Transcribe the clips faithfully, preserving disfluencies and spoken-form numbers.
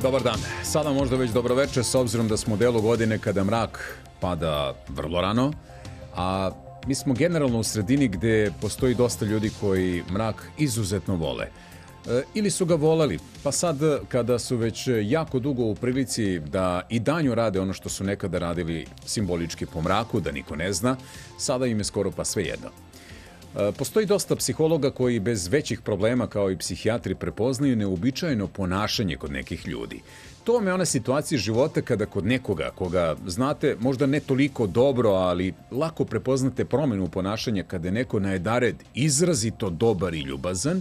Dobar dan. Sada možda već dobroveče, s obzirom da smo u delu godine kada mrak pada vrlo rano, a mi smo generalno u sredini gde postoji dosta ljudi koji mrak izuzetno vole. E, ili su ga voleli, pa sad kada su već jako dugo u prilici da i danju rade ono što su nekada radili simbolički po mraku, da niko ne zna, sada im je skoro pa sve jedno. Postoji dosta psihologa koji bez većih problema kao i psihijatri prepoznaju neuobičajeno ponašanje kod nekih ljudi. To vam je ona situacija života kada kod nekoga koga znate možda ne toliko dobro, ali lako prepoznate promenu ponašanja kada je neko najedared izrazito dobar i ljubazan,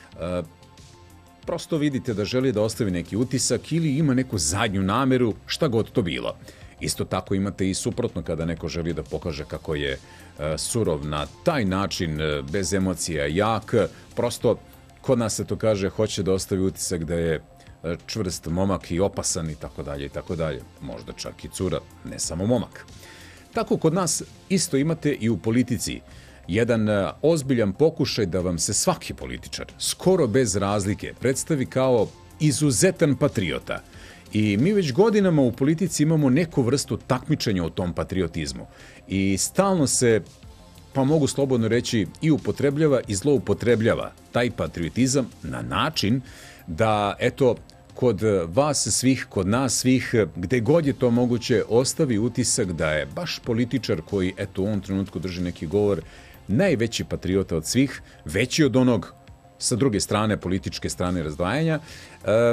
prosto vidite da želi da ostavi neki utisak ili ima neku zadnju nameru, šta god to bilo. Isto tako imate i suprotno kada neko želi da pokaže kako je e, surov na taj način, e, bez emocija, jak. Prosto, kod nas se to kaže, hoće da ostavi utisak da je e, čvrst momak i opasan i tako dalje i tako dalje. Možda čak i cura, ne samo momak. Tako kod nas isto imate i u politici jedan e, ozbiljan pokušaj da vam se svaki političar, skoro bez razlike, predstavi kao izuzetan patriota. I mi već godinama u politici imamo neku vrstu takmičenja o tom patriotizmu. I stalno se, pa mogu slobodno reći, i upotrebljava i zloupotrebljava taj patriotizam na način da, eto, kod vas svih, kod nas svih, gde god je to moguće, ostavi utisak da je baš političar koji, eto, u ovom trenutku drži neki govor, najveći patriota od svih, veći od onog sa druge strane, političke strane razdvajanja. E,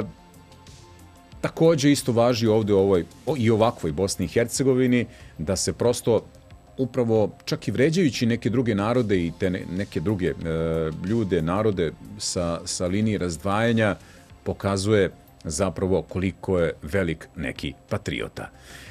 Takođe isto važi ovde u ovoj i ovakvoj Bosni i Hercegovini da se prosto upravo čak i vređajući neke druge narode i te neke druge e, ljude, narode sa, sa linije razdvajanja pokazuje zapravo koliko je velik neki patriota.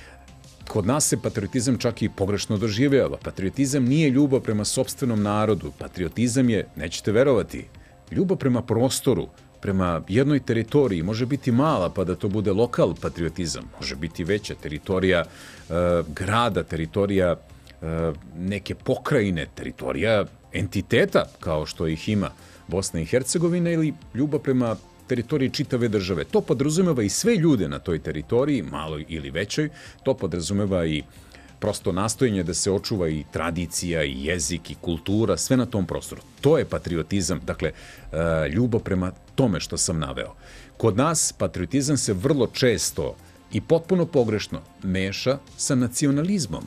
Kod nas se patriotizam čak i pogrešno doživljava. Patriotizam nije ljubav prema sopstvenom narodu. Patriotizam je, nećete verovati, ljubav prema prostoru, prema jednoj teritoriji, može biti mala pa da to bude lokal patriotizam, može biti veća teritorija e, grada, teritorija e, neke pokrajine, teritorija entiteta kao što ih ima Bosna i Hercegovina ili ljubav prema teritoriji čitave države. To podrazumeva i sve ljude na toj teritoriji, maloj ili većoj, to podrazumeva i prosto nastojanje da se očuva i tradicija, i jezik, i kultura, sve na tom prostoru. To je patriotizam, dakle, ljubav prema tome što sam naveo. Kod nas patriotizam se vrlo često i potpuno pogrešno meša sa nacionalizmom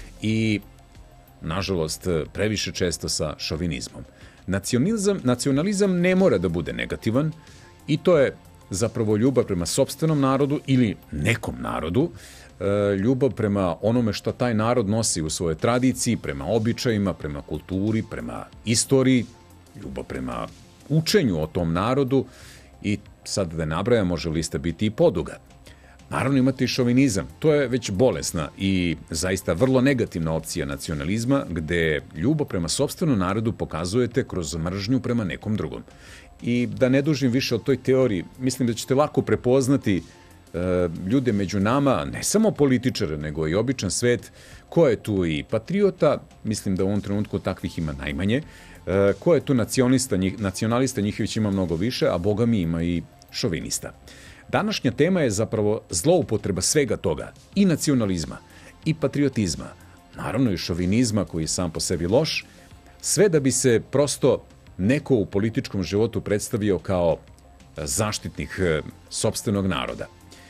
i, nažalost, previše često sa šovinizmom. Nacionalizam, nacionalizam ne mora da bude negativan i to je zapravo ljubav prema sopstvenom narodu ili nekom narodu, ljubav prema onome što taj narod nosi u svojoj tradiciji, prema običajima, prema kulturi, prema istoriji, ljubav prema učenju o tom narodu i sad da nabrajam, može lista biti i poduga. Naravno imate i šovinizam, to je već bolesna i zaista vrlo negativna opcija nacionalizma gde ljubav prema sopstvenom narodu pokazujete kroz mržnju prema nekom drugom. I da ne dužim više o toj teoriji, mislim da ćete lako prepoznati ljude među nama, ne samo političare, nego i običan svet, ko je tu i patriota, mislim da u ovom trenutku takvih ima najmanje, ko je tu nacionalista, njih, nacionalista, njih već ima mnogo više, a boga mi ima i šovinista. Današnja tema je zapravo zloupotreba svega toga, i nacionalizma, i patriotizma, naravno i šovinizma koji je sam po sebi loš, sve da bi se prosto neko u političkom životu predstavio kao zaštitnik sopstvenog naroda.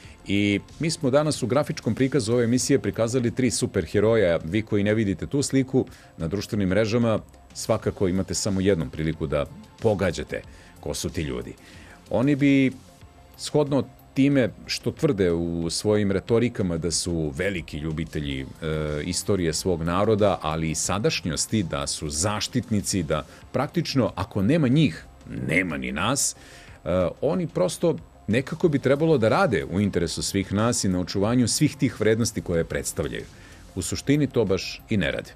I mi smo danas u grafičkom prikazu ove emisije prikazali tri superheroja. Vi koji ne vidite tu sliku na društvenim mrežama, svakako imate samo jednom priliku da pogađate ko su ti ljudi. Oni bi, shodno time što tvrde u svojim retorikama da su veliki ljubitelji e, istorije svog naroda, ali i sadašnjosti, da su zaštitnici, da praktično ako nema njih, nema ni nas, e, oni prosto nekako bi trebalo da rade u interesu svih nas i na očuvanju svih tih vrednosti koje predstavljaju. U suštini to baš i ne rade.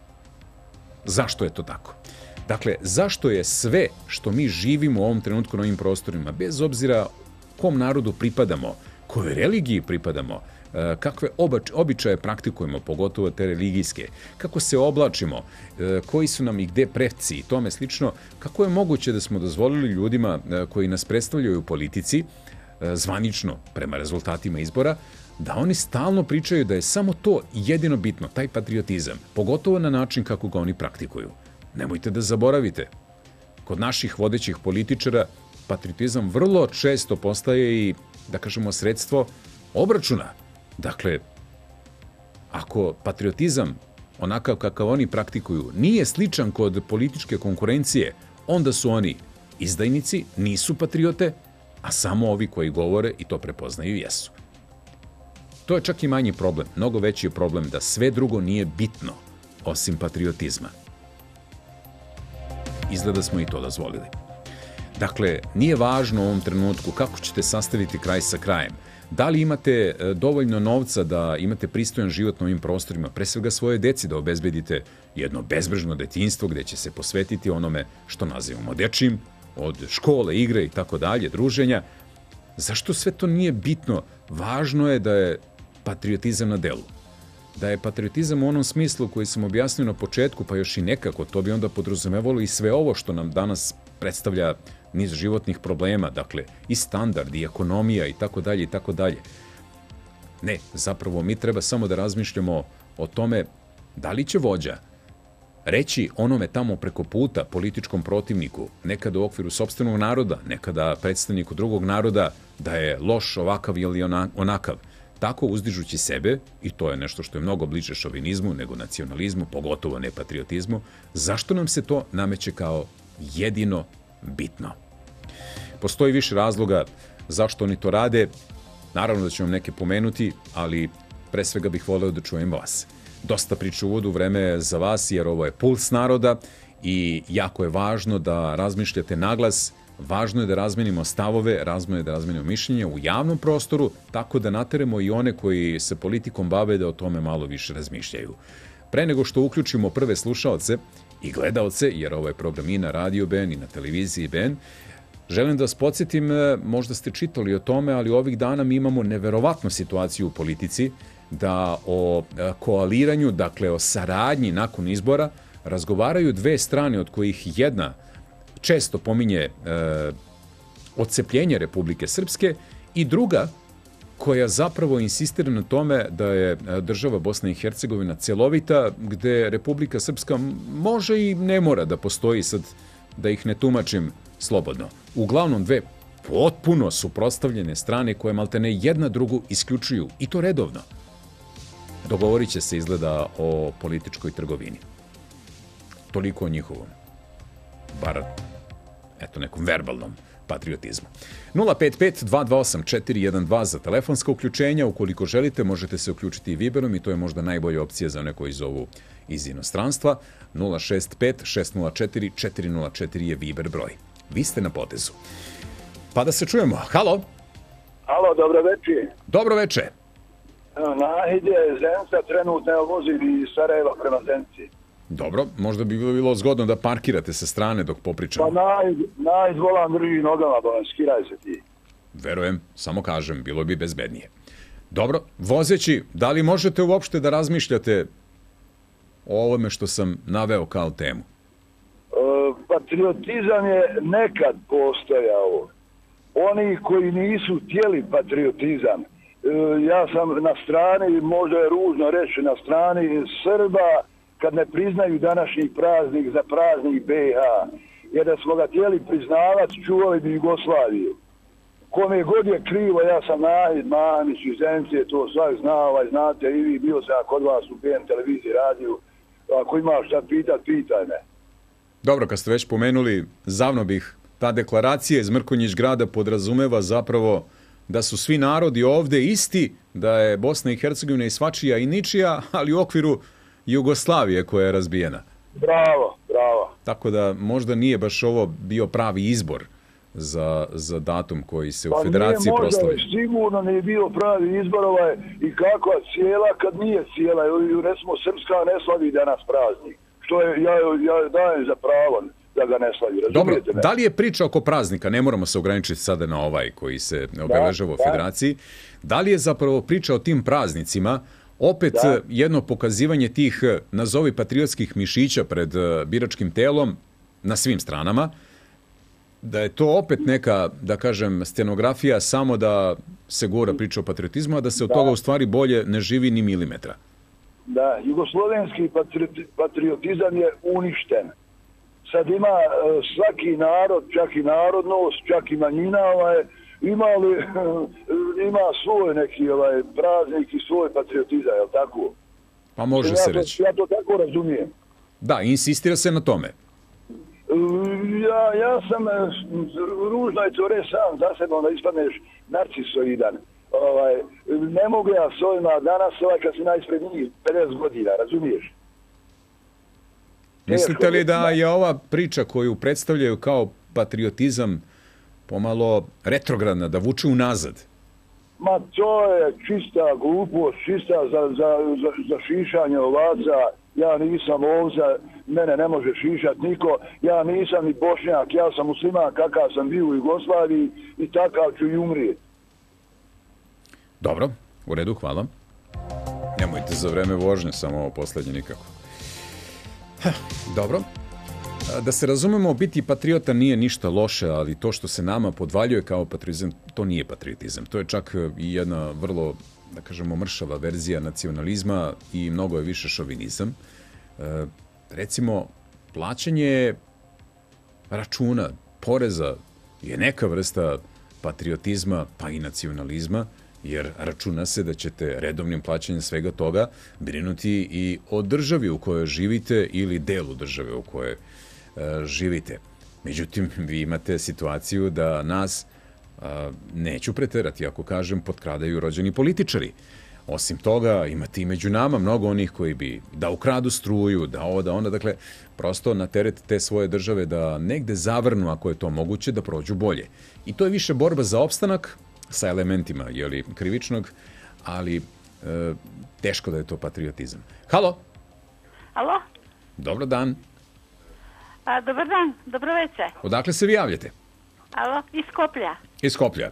Zašto je to tako? Dakle, zašto je sve što mi živimo u ovom trenutku na ovim prostorima, bez obzira kom narodu pripadamo, kojoj religiji pripadamo, kakve običaje praktikujemo, pogotovo te religijske, kako se oblačimo, koji su nam i gde preci i tome slično, kako je moguće da smo dozvolili ljudima koji nas predstavljaju u politici zvanično prema rezultatima izbora, da oni stalno pričaju da je samo to jedino bitno, taj patriotizam, pogotovo na način kako ga oni praktikuju. Nemojte da zaboravite, kod naših vodećih političara patriotizam vrlo često postaje i, da kažemo, sredstvo obračuna. Dakle, ako patriotizam, onakav kakav oni praktikuju, nije sličan kod političke konkurencije, onda su oni izdajnici, nisu patriote, a samo ovi koji govore i to prepoznaju jesu. To je čak i manji problem. Mnogo veći je problem da sve drugo nije bitno osim patriotizma. Izgleda smo i to dozvolili. Dakle, nije važno u ovom trenutku kako ćete sastaviti kraj sa krajem. Da li imate dovoljno novca da imate pristojan život na ovim prostorima, pre svega svoje deci da obezbedite jedno bezbrižno detinjstvo gde će se posvetiti onome što nazivamo dečim, od škole, igre i tako dalje, druženja. Zašto sve to nije bitno? Važno je da je patriotizam na delu. Da je patriotizam u onom smislu koji sam objasnio na početku, pa još i nekako, to bi onda podrazumevalo i sve ovo što nam danas predstavlja niz životnih problema, dakle i standard, i ekonomija i tako dalje i tako dalje. Ne, zapravo mi treba samo da razmišljamo o tome da li će vođa reći onome tamo preko puta, političkom protivniku, nekada u okviru sopstvenog naroda, nekada predstavniku drugog naroda, da je loš ovakav ili onakav. Tako uzdižući sebe, i to je nešto što je mnogo bliže šovinizmu nego nacionalizmu, pogotovo ne patriotizmu, zašto nam se to nameće kao jedino bitno? Postoji više razloga zašto oni to rade. Naravno da ću vam neke pomenuti, ali pre svega bih voleo da čujem vas. Dosta priča u uvodu, vreme je za vas, jer ovo je puls naroda i jako je važno da razmišljate naglas. Važno je da razmenimo stavove, važno je da razmenimo mišljenje u javnom prostoru, tako da nateremo i one koji se politikom bave da o tome malo više razmišljaju. Pre nego što uključimo prve slušaoce i gledaoce, jer ovo je program i na Radio B N i na televiziji B N, želim da vas podsjetim, možda ste čitali o tome, ali ovih dana mi imamo neverovatnu situaciju u politici, da o koaliranju, dakle o saradnji nakon izbora, razgovaraju dve strane, od kojih jedna često pominje e, odcepljenje Republike Srpske i druga koja zapravo insistira na tome da je država Bosna i Hercegovina celovita, gde Republika Srpska može i ne mora da postoji, sad da ih ne tumačim slobodno. Uglavnom dve potpuno suprotstavljene strane koje maltene jedna drugu isključuju, i to redovno. Dogovorit će se izgleda o političkoj trgovini. Toliko o njihovom, bar eto nekom verbalnom patriotizmu. nula pet pet dva dva osam četiri jedan dva za telefonska uključenja. Ukoliko želite, možete se uključiti i Viberom i to je možda najbolja opcija za one koji zovu iz inostranstva. nula šest pet šest nula četiri četiri nula četiri je Viber broj. Vi ste na potezu. Pa da se čujemo. Halo? Halo, dobro večer. Dobro večer. Nahid je Zenca, trenutno vozim iz Sarajeva prema Zenci. Dobro, možda bi bilo zgodno da parkirate sa strane dok popričamo. Pa Nahid, Nahid volan drži nogama, ba skiraj se ti. Verujem, samo kažem, bilo bi bezbednije. Dobro, vozeći, da li možete uopšte da razmišljate o ovome što sam naveo kao temu? E, patriotizam je nekad postojao. Oni koji nisu htjeli patriotizam, e, ja sam na strani, možda je ružno reći, na strani Srba, kad ne priznaju današnji praznik za praznik B iH. Jer da smo ga htjeli priznavati, čuvali bi Jugoslaviju. Kome god je krivo, ja sam Nahid Mamić iz Zence, to svak znao, ovaj, znate i vi, bio sam kod vas u B N televiziji, radiju. Ako imaš šta pitat, pitaj me. Dobro, kad ste već pomenuli, zavno bih, ta deklaracija iz Mrkonjić grada podrazumeva zapravo da su svi narodi ovde isti, da je Bosna i Hercegovina i svačija i ničija, ali u okviru Jugoslavije koja je razbijena. Bravo, bravo. Tako da možda nije baš ovo bio pravi izbor za, za datum koji se u pa federaciji proslavi. Pa nije možda, sigurno nije bio pravi izbor ovaj, i kakva cijela kad nije cijela. Recimo, Srpska ne slavi danas praznik. Što je, ja, ja dajem za pravo da ga ne slavi. Dobro, me? Da li je priča oko praznika, ne moramo se ograničiti sada na ovaj koji se obeležava u federaciji, da li je zapravo priča o tim praznicima opet da. jedno pokazivanje tih, nazovi patriotskih mišića pred biračkim telom na svim stranama, da je to opet neka, da kažem, scenografija samo da se gura priča o patriotizmu, a da se od da. toga u stvari bolje ne živi ni milimetra. Da, jugoslovenski patriotizam je uništen. Sad ima svaki narod, čak i narodnost, čak i manjina, ovaj, imali, ima svoj neki ovaj, praznik i svoj patriotizam, je li tako? Pa može ja se to, reći. Ja to tako razumijem. Da, insistira se na tome. Ja, ja sam, ružno je to reći sam za sebe, onda ispadneš narcisoidan. Ovaj, ne mogu ja s ovima danas, ovaj kad si najispred njih pedeset godina, razumiješ? Mislite li da je ova priča koju predstavljaju kao patriotizam pomalo retrogradna, da vuče unazad? Ma to je čista glupost, čista za, za, za, za šišanje ovaca. Ja nisam ovca, mene ne može šišati niko. Ja nisam ni Bošnjak, ja sam musliman kakav sam bio u Jugoslaviji i takav ću i umrijeti. Dobro, u redu, hvala. Nemojte za vreme vožnje, samo ovo posljednje nikako. Heh, dobro. Da se razumemo, biti patriota nije ništa loše, ali to što se nama podvaljuje kao patriotizam, to nije patriotizam. To je čak i jedna vrlo, da kažemo, mršava verzija nacionalizma i mnogo je više šovinizam. E, recimo, plaćanje računa, poreza je neka vrsta patriotizma, pa i nacionalizma, jer računa se da ćete redovnim plaćanjem svega toga brinuti i o državi u kojoj živite ili delu države u kojoj e, živite. Međutim, vi imate situaciju da nas, a, neću preterati ako kažem, potkradaju rođeni političari. Osim toga, imate i među nama mnogo onih koji bi da ukradu struju, da ovo, da onda, dakle, prosto na teret te svoje države da negde zavrnu, ako je to moguće, da prođu bolje. I to je više borba za opstanak sa elementima, jeli, krivičnog, ali e, teško da je to patriotizam. Halo? Alo? Dobar dan. A, dobar dan, dobro večer. Odakle se vi javljate? Alo, iz Skoplja. Iz Skoplja.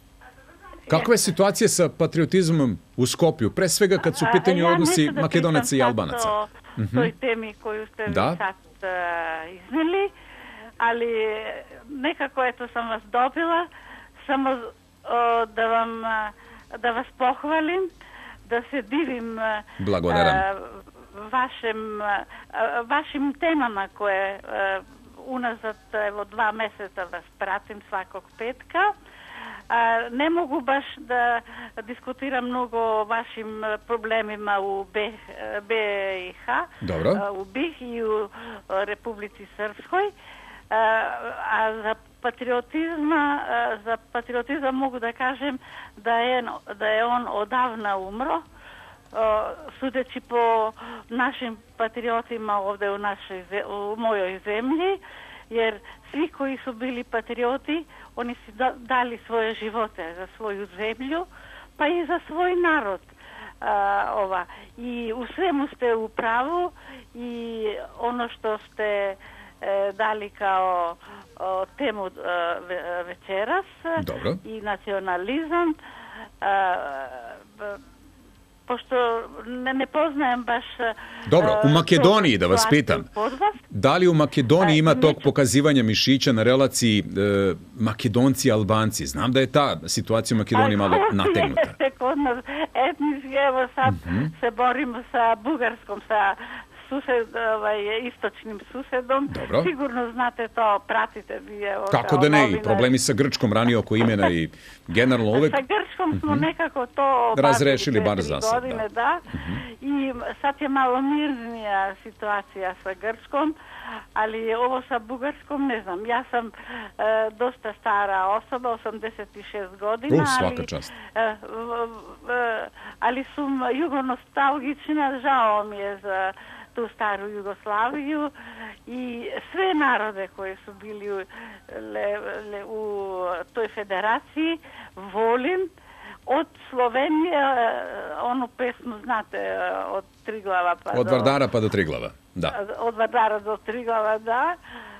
Kakva je situacija sa patriotizmom u Skoplju? Pre svega kad su u pitanju ja odnosi da Makedonaca i Albanaca. O uh-huh. toj temi koju ste da? vi sad uh, iznili, ali nekako eto sam vas dobila, samo uh, da vam uh, da vas pohvalim, da se divim uh, Blagodaram. Uh, vašim, uh, vašim temama koje uh, unazad evo dva mjeseca vas pratim svakog petka. A, ne mogu baš da diskutiram mnogo o vašim problemima u B I H, Dobro. u B I H i u Republici Srpskoj. A, a za patriotizma, a, za patriotizam mogu da kažem da je, da je on odavna umro. A, sudeći po našim patriotima ovdje u, našoj, u mojoj zemlji, jer svi koji su bili patrioti, oni su dali svoje živote za svoju zemlju, pa i za svoj narod. A, ova. I u svemu ste u pravu i ono što ste e, dali kao o, temu e, večeras. Dobro. I nacionalizam. A, b, pošto ne, ne poznajem baš... Dobro, u Makedoniji, da vas pitam, da li u Makedoniji ima tog pokazivanja mišića na relaciji e, Makedonci-Albanci? Znam da je ta situacija u Makedoniji malo nategnuta. Jeste kod nas etnički, evo sad uh-huh. se borimo sa Bugarskom, sa sused, ovaj, istočnim susedom. Dobro. Sigurno znate to, pratite vi. Evo, kako da ne, i problemi sa Grčkom ranije oko imena i generalno uvek... Sa Grčkom smo uh-huh. nekako to razrešili bar za sad. Godine, da. da. Uh-huh. I sad je malo mirnija situacija sa Grčkom, ali ovo sa Bugarskom ne znam. Ja sam e, dosta stara osoba, osamdeset šest godina. Uh, svaka čast. Ali, e, v, v, ali sam jugonostalgična, žao mi je za tu staru Jugoslaviju i sve narode koji su bili u, le, le, u toj federaciji volim. Od Slovenije, onu pesmu znate, od Triglava pa od do... Vardara pa do Triglava, da. Od Vardara do Triglava, da.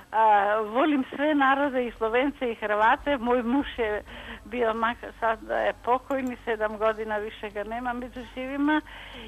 A, volim sve narode i Slovence i Hrvate. Moj muž je bio, sad je pokojni, sedam godina više ga nema među živima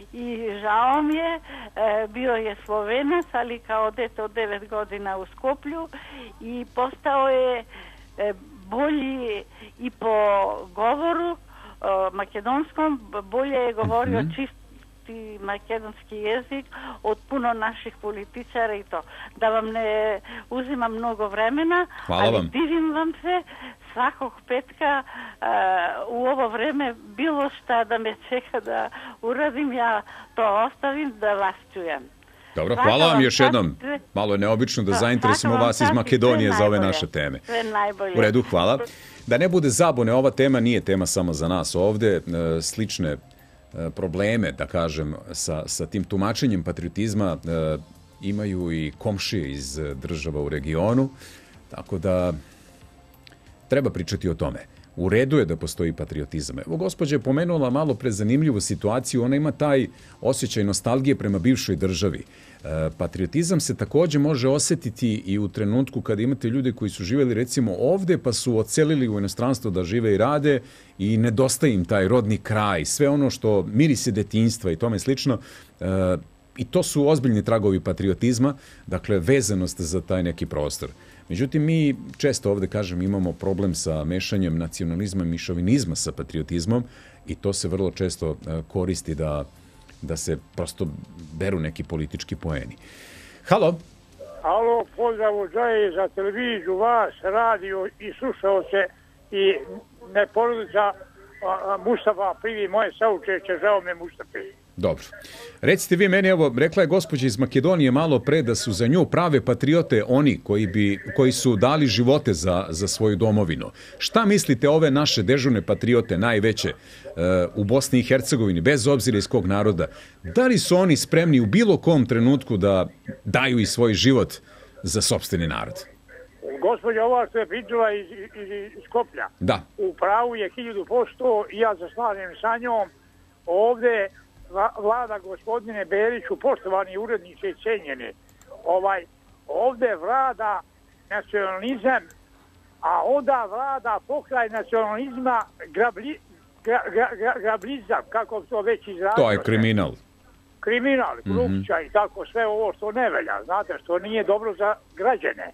i žao mi je, e, bio je Slovenac, ali kao dete od devet godina u Skoplju i postao je bolji i po govoru makedonskom, bolje je govorio mm-hmm. čisti makedonski jezik od puno naših političara i to. Da vam ne uzimam mnogo vremena, Hvala ali vam. divim vam se svakog petka uh, u ovo vreme bilo šta da me čeka da uradim, ja to ostavim da vas čujem. Dobro, hvala vam još jednom. Malo je neobično da zainteresujemo vas iz Makedonije za ove naše teme. Sve najbolje. U redu, hvala. Da ne bude zabune, ova tema nije tema samo za nas ovde. Slične probleme, da kažem, sa, sa tim tumačenjem patriotizma imaju i komšije iz država u regionu, tako da treba pričati o tome. U redu je da postoji patriotizam. Evo, gospođa je pomenula malo pre zanimljivu situaciju, ona ima taj osjećaj nostalgije prema bivšoj državi. E, patriotizam se takođe može osetiti i u trenutku kada imate ljude koji su živeli recimo ovde pa su odselili u inostranstvo da žive i rade i nedostaje im taj rodni kraj, sve ono što mirise detinjstva i tome slično. E, I to su ozbiljni tragovi patriotizma, dakle vezanost za taj neki prostor. Međutim, mi često ovde, kažem, imamo problem sa mešanjem nacionalizma i šovinizma sa patriotizmom i to se vrlo često koristi da, da se prosto beru neki politički poeni. Halo? Halo, pozdrav Džaje za televiziju, vas, radio i slušao se i ne porodica Mustafa privi moje saučešće, žao me Mustafa. Dobro. Recite vi meni, evo, rekla je gospođa iz Makedonije malo pre da su za nju prave patriote oni koji, bi, koji su dali živote za, za svoju domovinu. Šta mislite ove naše dežurne patriote, najveće, u Bosni i Hercegovini, bez obzira iz kog naroda, da li su oni spremni u bilo kom trenutku da daju i svoj život za sopstveni narod? Gospođa ova što je pričala iz, iz, iz Skoplja. Da. U pravu je hiljadu posto i ja se slažem sa njom. Ovde vlada gospodine Beriću, poštovani urednici i cenjeni, ovaj, ovde vlada nacionalizam, a onda vlada pokraj nacionalizma grabli, gra, gra, gra, grablizam, kako to već izrazio. To je kriminal. Kriminal, korupcija mm-hmm. i tako sve ovo što ne velja, znate, što nije dobro za građane.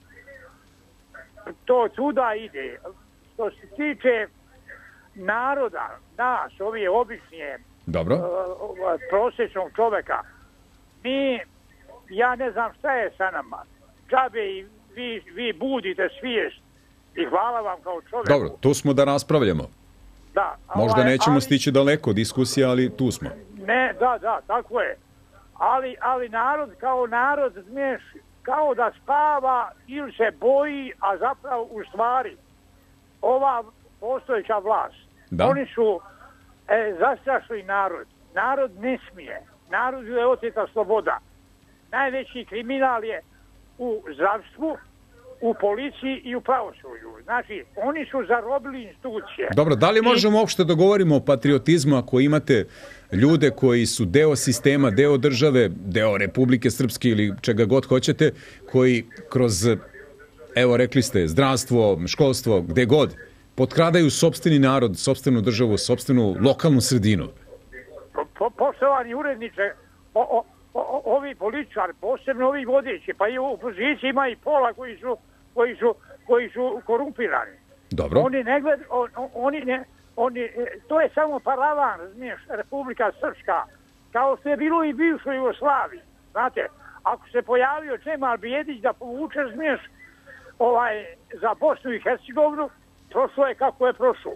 To tuda ide. Što se tiče naroda, nas, ovi običnije, dobro, uh, prosječnog čoveka, mi, ja ne znam šta je sa nama. Džabe i vi, vi budite svijest i hvala vam kao čovjeku. Dobro, tu smo da raspravljamo. Da. Možda ovaj, nećemo ali, stići daleko diskusija, ali tu smo. Ne, da, da, tako je. Ali, ali narod kao narod, znaš, kao da spava ili se boji, a zapravo u stvari ova postojeća vlast, da. Oni su e, zastrašili narod. Narod ne smije. Narodu je oteta sloboda. Najveći kriminal je u zdravstvu, u policiji i u pravosuđu. Znači, oni su zarobili institucije. Dobro, da li možemo I... uopšte da govorimo o patriotizmu ako imate ljude koji su deo sistema, deo države, deo Republike Srpske ili čega god hoćete, koji kroz, evo rekli ste, zdravstvo, školstvo, gde god, potkradaju sopstveni narod, sopstvenu državu, sopstvenu lokalnu sredinu? Po, poštovani uredniče, o, o, o, ovi političari, posebno ovi vodeći, pa i u opoziciji ima i pola koji su, koji su, koji su korumpirani. Dobro. Oni ne gled, on, oni ne, oni, to je samo paravan, razumiješ, Republika Srpska, kao što je bilo i bivšo Jugoslaviji. Znate, ako se pojavio Čemal Bijedić da povuče, razumiješ, ovaj, za Bosnu i Hercegovinu, prošlo je kako je prošlo.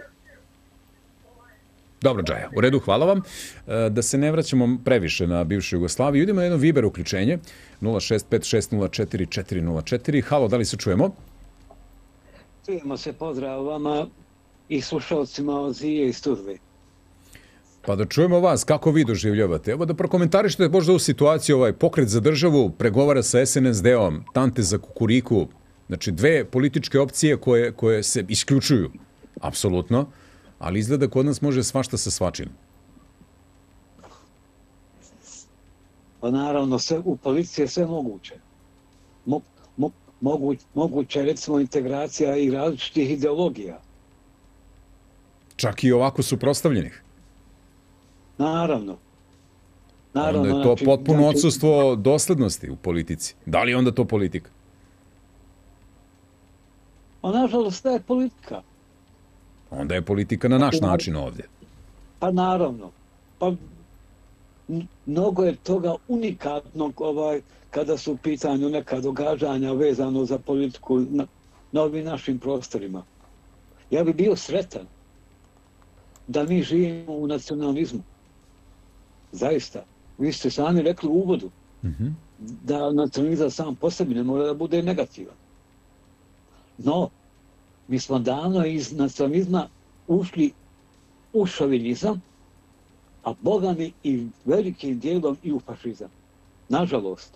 Dobro, Džaja, u redu, hvala vam. Da se ne vraćamo previše na bivšu Jugoslaviju, idemo na jedno Viber uključenje, nula šest pet šest nula četiri četiri nula četiri. Halo, da li se čujemo? Čujemo se, pozdrav vama i slušalcima od Zije i Studve. Pa da čujemo vas, kako vi doživljavate? Evo da prokomentarišete možda u situaciju, ovaj pokret za državu pregovara sa es en es de-om, Tante za Kukuriku, znači dve političke opcije koje, koje se isključuju, apsolutno, ali izgleda kod nas može svašta sa svačim. Pa naravno, sve, u policiji je sve moguće. Mo, mo, mogu, moguće, recimo, integracija i različitih ideologija. Čak i ovako suprotstavljenih? Naravno. Naravno, onda je to znači, potpuno znači, odsustvo doslednosti u politici. Da li je onda to politika? A nažalost, to je politika. Onda je politika na naš način ovdje. Pa naravno. Pa mnogo je toga unikatnog ovaj, kada su u pitanju neka događanja vezano za politiku na, na ovim našim prostorima. Ja bi bio sretan da mi živimo u nacionalizmu. Zaista. Vi ste sami rekli u uvodu mm-hmm. da nacionalizam sam po sebi ne mora da bude negativan. No, mi smo davno iz nacionalizma ušli u šovinizam, a Boga mi i velikim dijelom i u fašizam. Nažalost.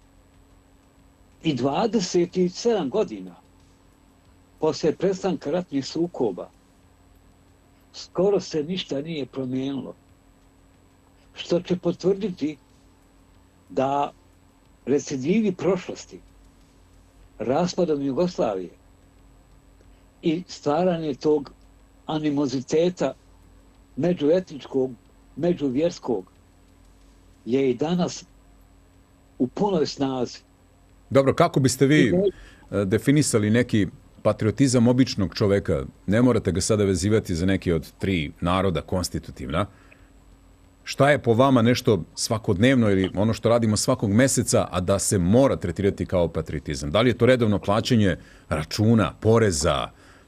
I dvadeset sedam godina poslije prestanka ratnih sukoba skoro se ništa nije promijenilo. Što će potvrditi da recidivi prošlosti, raspadom Jugoslavije i stvaranje tog animoziteta međuetničkog, međuvjerskog je i danas u punoj snazi. Dobro, kako biste vi definisali neki patriotizam običnog čoveka? Ne morate ga sada vezivati za neki od tri naroda konstitutivna. Šta je po vama nešto svakodnevno ili ono što radimo svakog meseca, a da se mora tretirati kao patriotizam? Da li je to redovno plaćanje računa, poreza?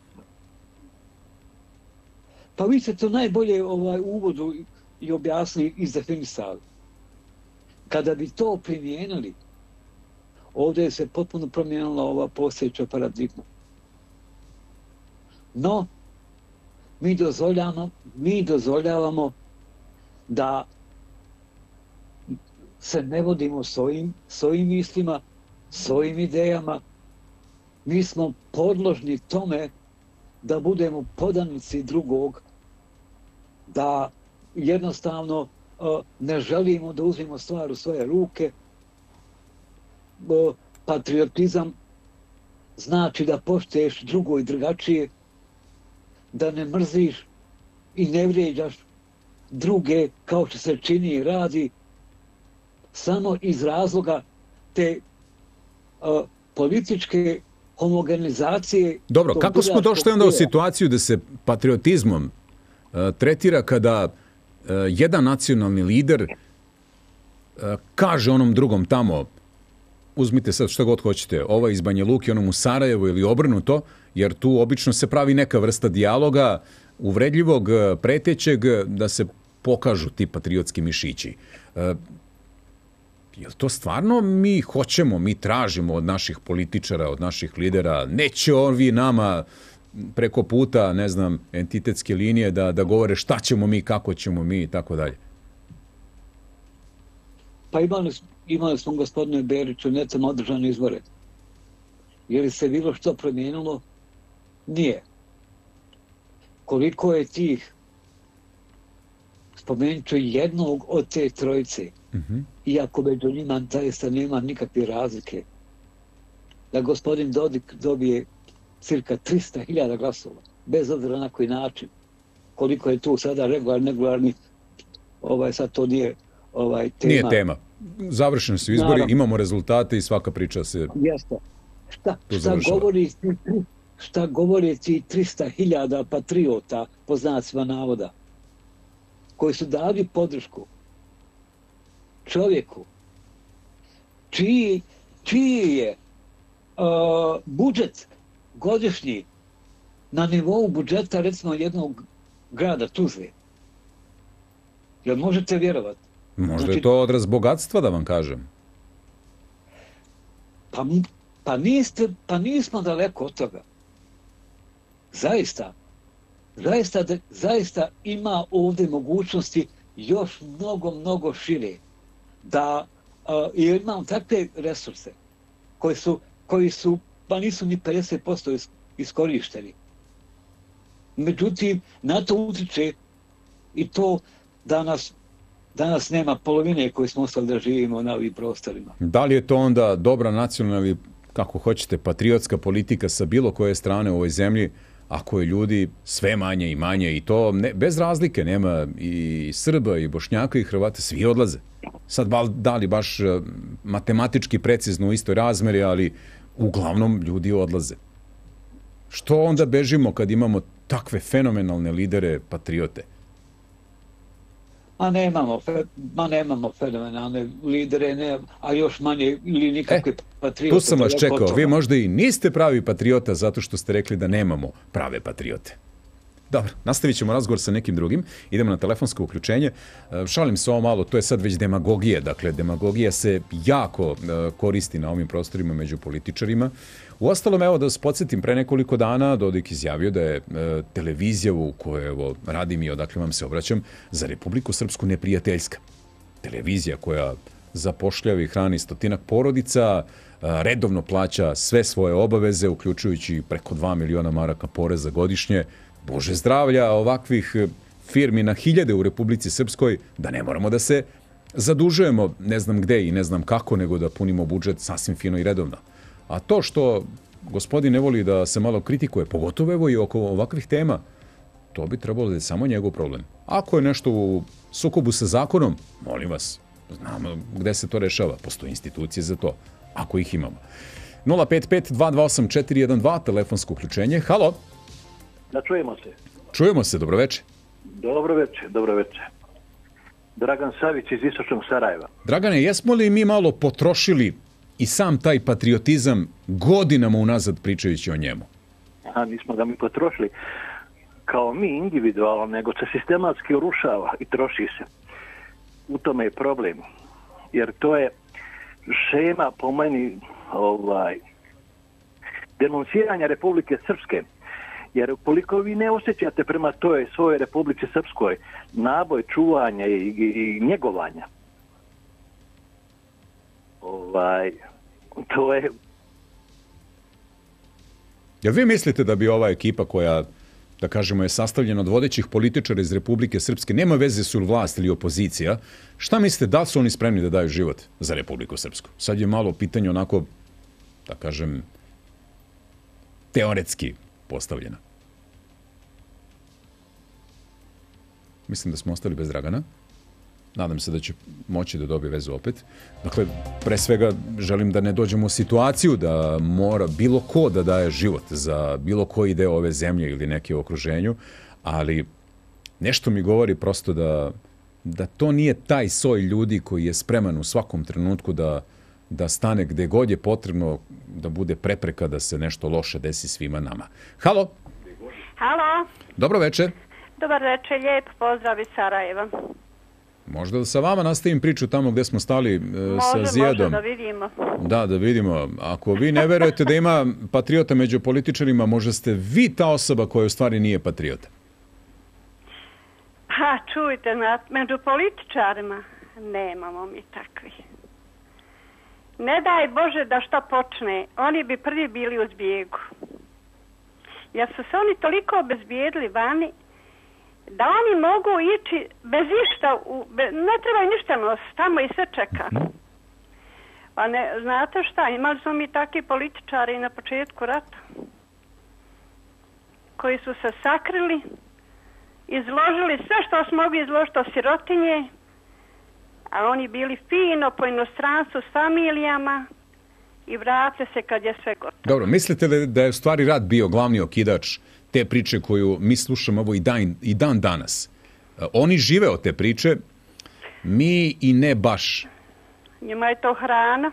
Pa vi ste to najbolje ovaj, u uvodu i objasnili i izdefinisali. Kada bi to primijenili, ovdje se potpuno promijenila ova postojeća paradigma. No, mi dozvoljavamo, mi dozvoljavamo da se ne vodimo svojim, svojim mislima, svojim idejama. Mi smo podložni tome da budemo podanici drugog, da jednostavno uh, ne želimo da uzmemo stvar u svoje ruke. Uh, patriotizam znači da poštuješ drugo i drugačije, da ne mrziš i ne vrijeđaš druge kao što se čini i radi, samo iz razloga te uh, političke homogenizacije. Dobro, kako smo došli onda u situaciju da se patriotizmom uh, tretira kada uh, jedan nacionalni lider uh, kaže onom drugom tamo, uzmite sad što god hoćete, ovaj iz Banja Luke, onom u Sarajevu ili obrnuto, jer tu obično se pravi neka vrsta dijaloga, uvredljivog, pretećeg, da se pokažu ti patriotski mišići. Uh, je li to stvarno mi hoćemo, mi tražimo od naših političara, od naših lidera, neće ovi nama preko puta, ne znam, entitetske linije da, da govore šta ćemo mi, kako ćemo mi i tako dalje? Pa imali, imali smo gospodine Beriću necamo održane izbore. Je li se bilo što promijenilo? Nije. Koliko je tih, spomenut ću jednog od te trojice, mm-hmm. iako među njima zaista nema nikakve razlike, da gospodin Dodik dobije cirka tristo hiljada glasova, bez obzira na koji način. Koliko je tu sada regularni, neregularni, ovaj, sad to nije ovaj, tema. Nije tema. Završeni su izbori, naravno. Imamo rezultate i svaka priča se... Jeste. Šta, šta govori šta govori ti tristo hiljada patriota, po znacima navoda, koji su dali podršku čovjeku čiji, čiji je uh, budžet godišnji na nivou budžeta recimo jednog grada Tuzle. Jel možete vjerovati? Možda znači, je to odraz bogatstva, da vam kažem. Pa, pa, niste, pa nismo daleko od toga. Zaista. Zaista, zaista ima ovdje mogućnosti još mnogo, mnogo šire. Da uh, jer imam takve resurse koji su, koji su, pa nisu ni pedeset posto is, iskorišteni. Međutim, na to utiče i to danas, danas nema polovine koji smo ostali da živimo na ovim prostorima. Da li je to onda dobra nacionalna ili, kako hoćete, patriotska politika sa bilo koje strane u ovoj zemlji, ako je ljudi sve manje i manje i to ne, bez razlike, nema i Srba i Bošnjaka i Hrvata, svi odlaze. Sad da li baš matematički precizno u istoj razmeri, ali uglavnom ljudi odlaze. Što onda bežimo kad imamo takve fenomenalne lidere, patriote? Ma nemamo, ma nemamo fenomenalne lidere, ne, a još manje ili nikakve e, patriote. Tu sam vas čekao. Vi možda i niste pravi patriota zato što ste rekli da nemamo prave patriote. Dobro, nastavit ćemo razgovor sa nekim drugim. Idemo na telefonsko uključenje. Šalim se ovo malo, to je sad već demagogija. Dakle, demagogija se jako koristi na ovim prostorima među političarima. Uostalom, evo da vas podsjetim, pre nekoliko dana Dodik izjavio da je e, televizija u kojoj evo, radim i odakle vam se obraćam za Republiku Srpsku neprijateljska. Televizija koja zapošljava i hrani stotinak porodica, a, redovno plaća sve svoje obaveze, uključujući preko dva miliona maraka poreza godišnje. Bože zdravlja, ovakvih firmi na hiljade u Republici Srpskoj, da ne moramo da se zadužujemo ne znam gde i ne znam kako, nego da punimo budžet sasvim fino i redovno. A to što gospodin ne voli da se malo kritikuje, pogotovo evo i oko ovakvih tema, to bi trebalo da je samo njegov problem. Ako je nešto u sukobu sa zakonom, molim vas, znamo gde se to rešava. Postoje institucije za to, ako ih imamo. nula pet pet dva dva osam četiri jedan dva, telefonsko uključenje. Halo? Da čujemo se. Čujemo se, dobro večer. Dobro večer, dobro večer. Dragan Savić iz istočnog Sarajeva. Dragane, jesmo li mi malo potrošili i sam taj patriotizam godinama unazad pričajući o njemu? A nismo ga mi potrošili kao mi individualno, nego se sistematski urušava i troši se. U tome je problem. Jer to je šema po meni ovaj, denunciranja Republike Srpske. Jer ukoliko vi ne osjećate prema toj svojoj Republici Srpskoj naboj, čuvanja i, i, i njegovanja, ovaj, to je... Jel vi mislite da bi ova ekipa koja, da kažemo, je sastavljena od vodećih političara iz Republike Srpske, nema veze su li vlast ili opozicija, šta mislite, da li su oni spremni da daju život za Republiku Srpsku? Sad je malo pitanje onako, da kažem, teoretski postavljena. Mislim da smo ostali bez Dragana. Nadam se da će moći da dobije vezu opet. Dakle, pre svega želim da ne dođemo u situaciju da mora bilo ko da daje život za bilo koji deo ove zemlje ili neke u okruženju, ali nešto mi govori prosto da, da to nije taj soj ljudi koji je spreman u svakom trenutku da, da stane gde god je potrebno, da bude prepreka da se nešto loše desi svima nama. Halo? Halo? Dobro večer. Dobar večer, lijep pozdrav iz Sarajeva. Možda da sa vama nastavim priču tamo gde smo stali e, sa Zijadom. Može, da vidimo. Da, da vidimo. Ako vi ne verujete da ima patriota među političarima, možda ste vi ta osoba koja u stvari nije patriota. Pa, čujte, među političarima nemamo mi takvi. Ne daj Bože da šta počne, oni bi prvi bili u zbjegu. Jer su se oni toliko obezbijedili vani, da oni mogu ići bez išta, u, be, ne treba ništa nositi, tamo i sve čeka. Pa ne, znate šta, imali smo mi takvi političari na početku rata, koji su se sakrili, izložili sve što smo mogli izložiti o sirotinje, a oni bili fino po inostranstvu s familijama i vratili se kad je sve gotovo. Dobro, mislite li da je u stvari rat bio glavni okidač te priče koju mi slušamo ovo i dan, i dan danas? Oni žive od te priče, mi i ne baš. Njima je to hrana.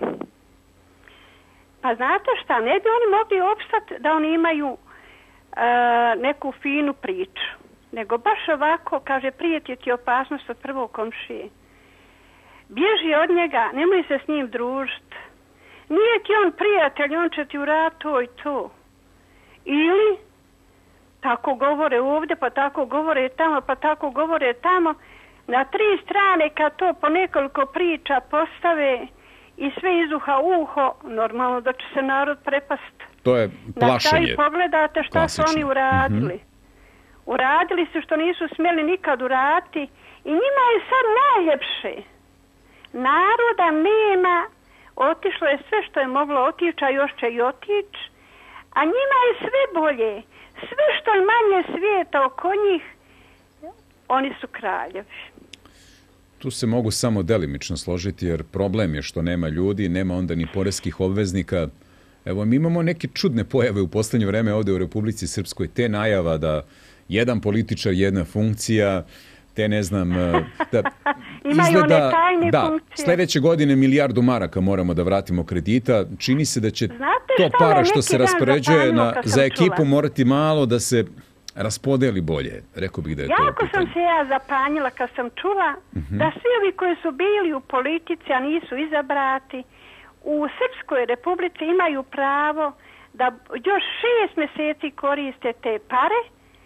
Pa znate šta, ne bi oni mogli opstati da oni imaju uh, neku finu priču. Nego baš ovako, kaže, prijeti ti opasnost od prvog komšije. Bježi od njega, nemoj se s njim družiti. Nije ti on prijatelj, on će ti uraditi to i to. Ili, tako govore ovdje, pa tako govore tamo, pa tako govore tamo. Na tri strane kad to po nekoliko priča postave i sve iz uha u uho, normalno da će se narod prepast. To je plašenje. Na kraju pogledate šta klasično. Su oni uradili. Mm-hmm. Uradili su što nisu smjeli nikad uraditi i njima je sad najljepše. Naroda nema, otišlo je sve što je moglo otići, a još će i otići, a njima je sve bolje. Sve što je manje svijeta oko njih, oni su kraljevi. Tu se mogu samo delimično složiti, jer problem je što nema ljudi, nema onda ni poreskih obveznika, Evo, mi imamo neke čudne pojave u poslednje vreme ovde u Republici Srpskoj, te najava da jedan političar, jedna funkcija, te ne znam, da izgleda, da, sledeće godine milijardu maraka moramo da vratimo kredita, čini se da će Znate to para što se raspoređuje na, za ekipu čula. morati malo da se raspodeli bolje. Rekao bih da je jako to Jako sam se ja zapanjila kad sam čula uh-huh. da svi ovi koji su bili u politici, a nisu izabrati, u Srpskoj Republici imaju pravo da još šest mjeseci koriste te pare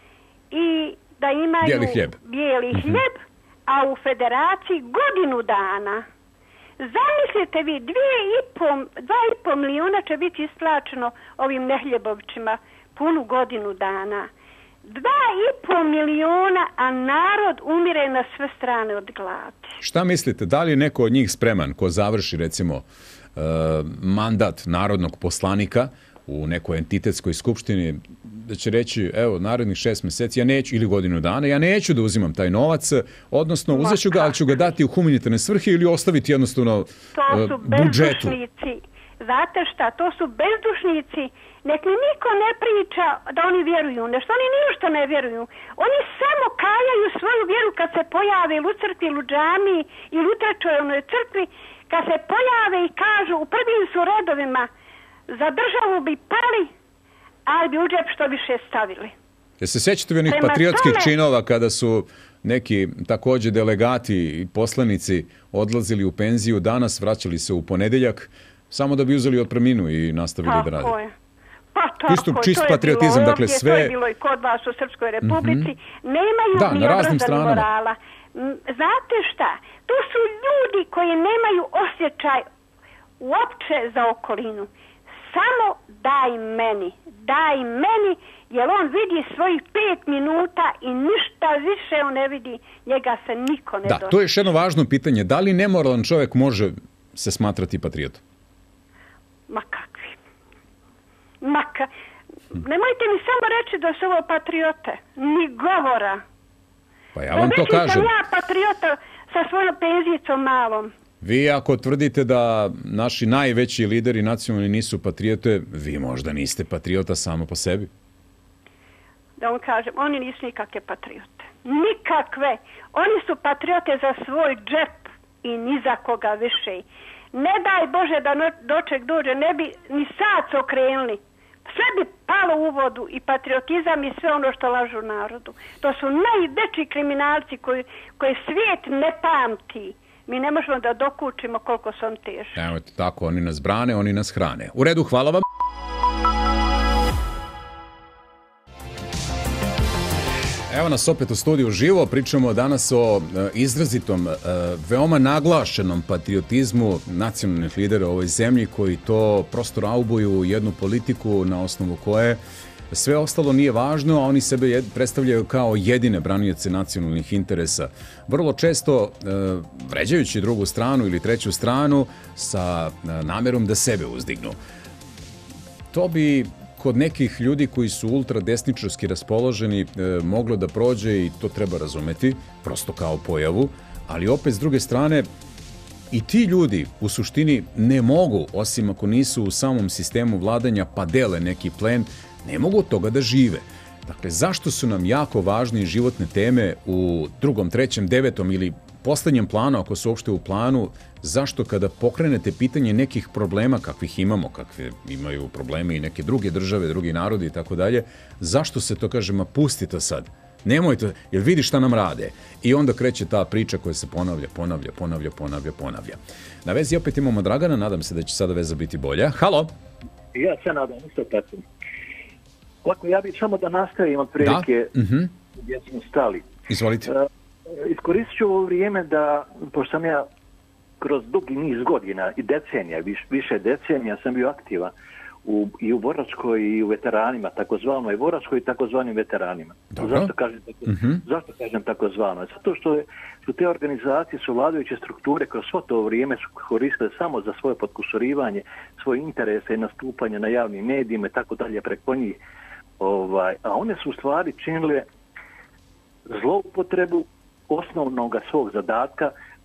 i da imaju bijeli hljeb, bijeli uh-huh. hljeb, a u Federaciji godinu dana. Zamislite vi, dvije i po, dva i po milijuna će biti isplaćeno ovim nehljebovčima punu godinu dana. Dva i po milijuna, a narod umire na sve strane od gladi. Šta mislite, da li je neko od njih spreman ko završi recimo mandat narodnog poslanika u nekoj entitetskoj skupštini, da će reći, evo, narednih šest mjeseci, ja neću, ili godinu dana, ja neću da uzimam taj novac, odnosno uzet ću ga, ali ću ga dati u humanitarne svrhe ili ostaviti jednostavno to su uh, budžetu. Znate šta, to su bezdušnici. Nek mi niko ne priča da oni vjeruju nešto, oni ništa ne vjeruju. Oni samo kajaju svoju vjeru kad se pojave ili u crkvi, ili u džamiji, ili u trećoj crkvi, kad se pojave i kažu u prvim su redovima za državu bi pali, ali bi u džep što više stavili. Jel se sjećate vi onih Prema patriotskih tome... činova kada su neki također delegati i poslanici odlazili u penziju, danas vraćali se u ponedeljak, samo da bi uzeli otpremninu i nastavili tako da rade? Je. Pa tako Isto, čist patriotizam, bilo, dakle sve... To je bilo i kod vas u Srpskoj Republici. Mm-hmm. Nemaju da, ni obraza ni morala. Znate šta? To su ljudi koji nemaju osjećaj uopće za okolinu. Samo daj meni, daj meni, jer on vidi svojih pet minuta i ništa više on ne vidi, njega se niko ne da, dođe. To je još jedno važno pitanje. Da li nemoralan čovjek može se smatrati patriotom? Ma kakvi. Ma ka... Nemojte mi samo reći da su ovo patriote. Ni govora. Pa ja vam to kažem. Već sam ja patriota sa svojom penzicom malom. Vi ako tvrdite da naši najveći lideri nacionalni nisu patriote, vi možda niste patriota samo po sebi. Da vam kažem, oni nisu nikakve patriote. Nikakve. Oni su patriote za svoj džep i ni za koga više. Ne daj Bože da doček dođe, ne bi ni sad okrenuli. Sve bi palo u vodu i patriotizam i sve ono što lažu narodu. To su najveći kriminalci koji, koji svijet ne pamti. Mi ne možemo da dokučimo koliko su on teži. Evo tako, oni nas brane, oni nas hrane. U redu, hvala vam. Evo nas opet u studiju živo, pričamo danas o izrazitom, veoma naglašenom patriotizmu nacionalnih lidera u ovoj zemlji koji to prosto raubuju jednu politiku na osnovu koje sve ostalo nije važno, a oni sebe predstavljaju kao jedine branioce nacionalnih interesa. Vrlo često vređajući drugu stranu ili treću stranu sa namjerom da sebe uzdignu. To bi kod nekih ljudi koji su ultradesničarski raspoloženi moglo da prođe i to treba razumeti, prosto kao pojavu, ali opet s druge strane i ti ljudi u suštini ne mogu, osim ako nisu u samom sistemu vladanja pa dele neki plen, ne mogu od toga da žive. Dakle, zašto su nam jako važne životne teme u drugom, trećem, devetom ili poslednjem planu, ako su uopšte u planu, zašto kada pokrenete pitanje nekih problema kakvih imamo, kakve imaju probleme i neke druge države, drugi narodi i tako dalje, zašto se to kaže, ma pusti to sad, nemojte, jer vidi šta nam rade. I onda kreće ta priča koja se ponavlja, ponavlja, ponavlja, ponavlja, ponavlja. Na vezi opet imamo Dragana, nadam se da će sada veza biti bolja. Halo? Ja se nadam, isto tako. Ovako, ja bih samo da nastavim od prilike da? Uh-huh. gdje smo stali. Izvolite. Uh, iskoristit ću ovo vrijeme da, pošto sam ja kroz dugi niz godina i decenija, viš, više decenija sam bio aktivan u, i u boračkoj i u veteranima, takozvanoj boračkoj i takozvanim veteranima. Dobro. Zašto kažem, tako, uh-huh. zašto kažem takozvano? Zato što, je, što te organizacije su vladajuće strukture kroz svo to vrijeme su koristile samo za svoje potkusurivanje, svoje interese i nastupanje na javnim medijima i tako dalje preko njih. Ovaj, a one su u stvari činile zloupotrebu osnovnog svog zadatka,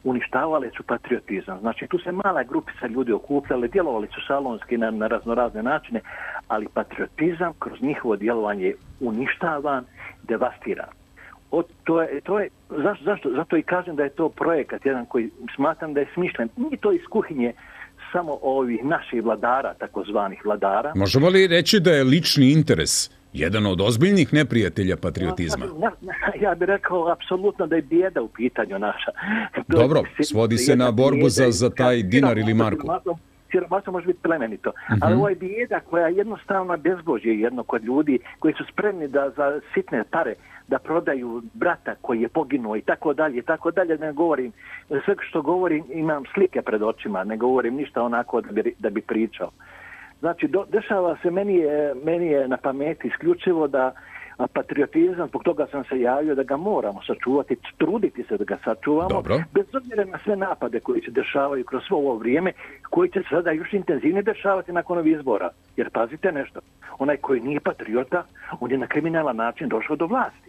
uništavale su patriotizam. Znači, tu se mala grupica ljudi okupljali, djelovali su salonski na, na raznorazne načine, ali patriotizam kroz njihovo djelovanje je uništavan, devastiran. O, to je, to je, zašto, zašto? Zato i kažem da je to projekat jedan koji smatram da je smišljen. Nije to iz kuhinje samo ovih naših vladara, takozvanih vladara. Možemo li reći da je lični interes jedan od ozbiljnih neprijatelja patriotizma? Ja, ja, ja bih rekao apsolutno da je bijeda u pitanju naša. Dobro, svodi se na borbu za, za taj dinar ili marku. Siromaštvo može biti plemenito, uh-huh. ali ovo je bijeda koja jednostavno bezbožje jedno kod ljudi koji su spremni da za sitne pare da prodaju brata koji je poginuo i tako dalje, i tako dalje, ne govorim, sve što govorim imam slike pred očima, ne govorim ništa onako da bi, da bi pričao. Znači, do, dešava se, meni je, meni je na pameti isključivo da a patriotizam, zbog toga sam se javio da ga moramo sačuvati, truditi se da ga sačuvamo, Dobro. Bez obzira na sve napade koji se dešavaju kroz svo ovo vrijeme, koji će sada još intenzivnije dešavati nakon ovih izbora. Jer pazite nešto, onaj koji nije patriota, on je na kriminalan način došao do vlasti.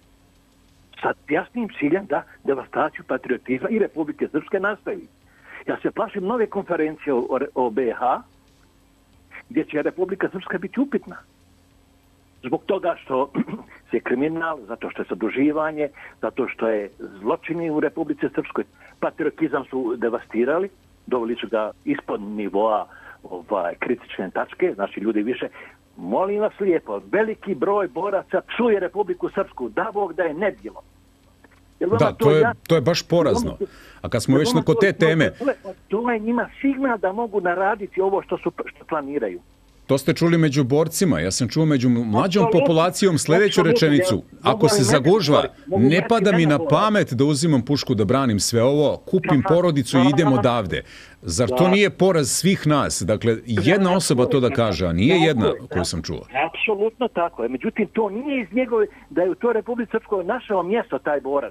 Sa jasnim ciljem da devastaciju patriotizma i Republike Srpske nastavi. Ja se plašim nove konferencije o, o B iH, gdje će Republika Srpska biti upitna. Zbog toga što je kriminal, zato što je zaduživanje, zato što je zločini u Republici Srpskoj. Patriotizam su devastirali, doveli su ga ispod nivoa ovaj, kritične tačke, znači ljudi više. Molim vas lijepo, veliki broj boraca psuje Republiku Srpsku, da Bog da je ne bilo. Da, to je, to je baš porazno. A kad smo već na kod te teme... To je, to je njima signal da mogu naraditi ovo što, su, što planiraju. To ste čuli među borcima. Ja sam čuo među mlađom populacijom sljedeću rečenicu. Ako se zagužva, ne pada mi na pamet da uzimam pušku da branim sve ovo, kupim porodicu i idem odavde. Zar to nije poraz svih nas? Dakle, jedna osoba to da kaže, a nije jedna koju sam čuo. Apsolutno tako je. Međutim, to nije iz njegove, da je u toj Republici Srpskoj našao mjesto taj borac.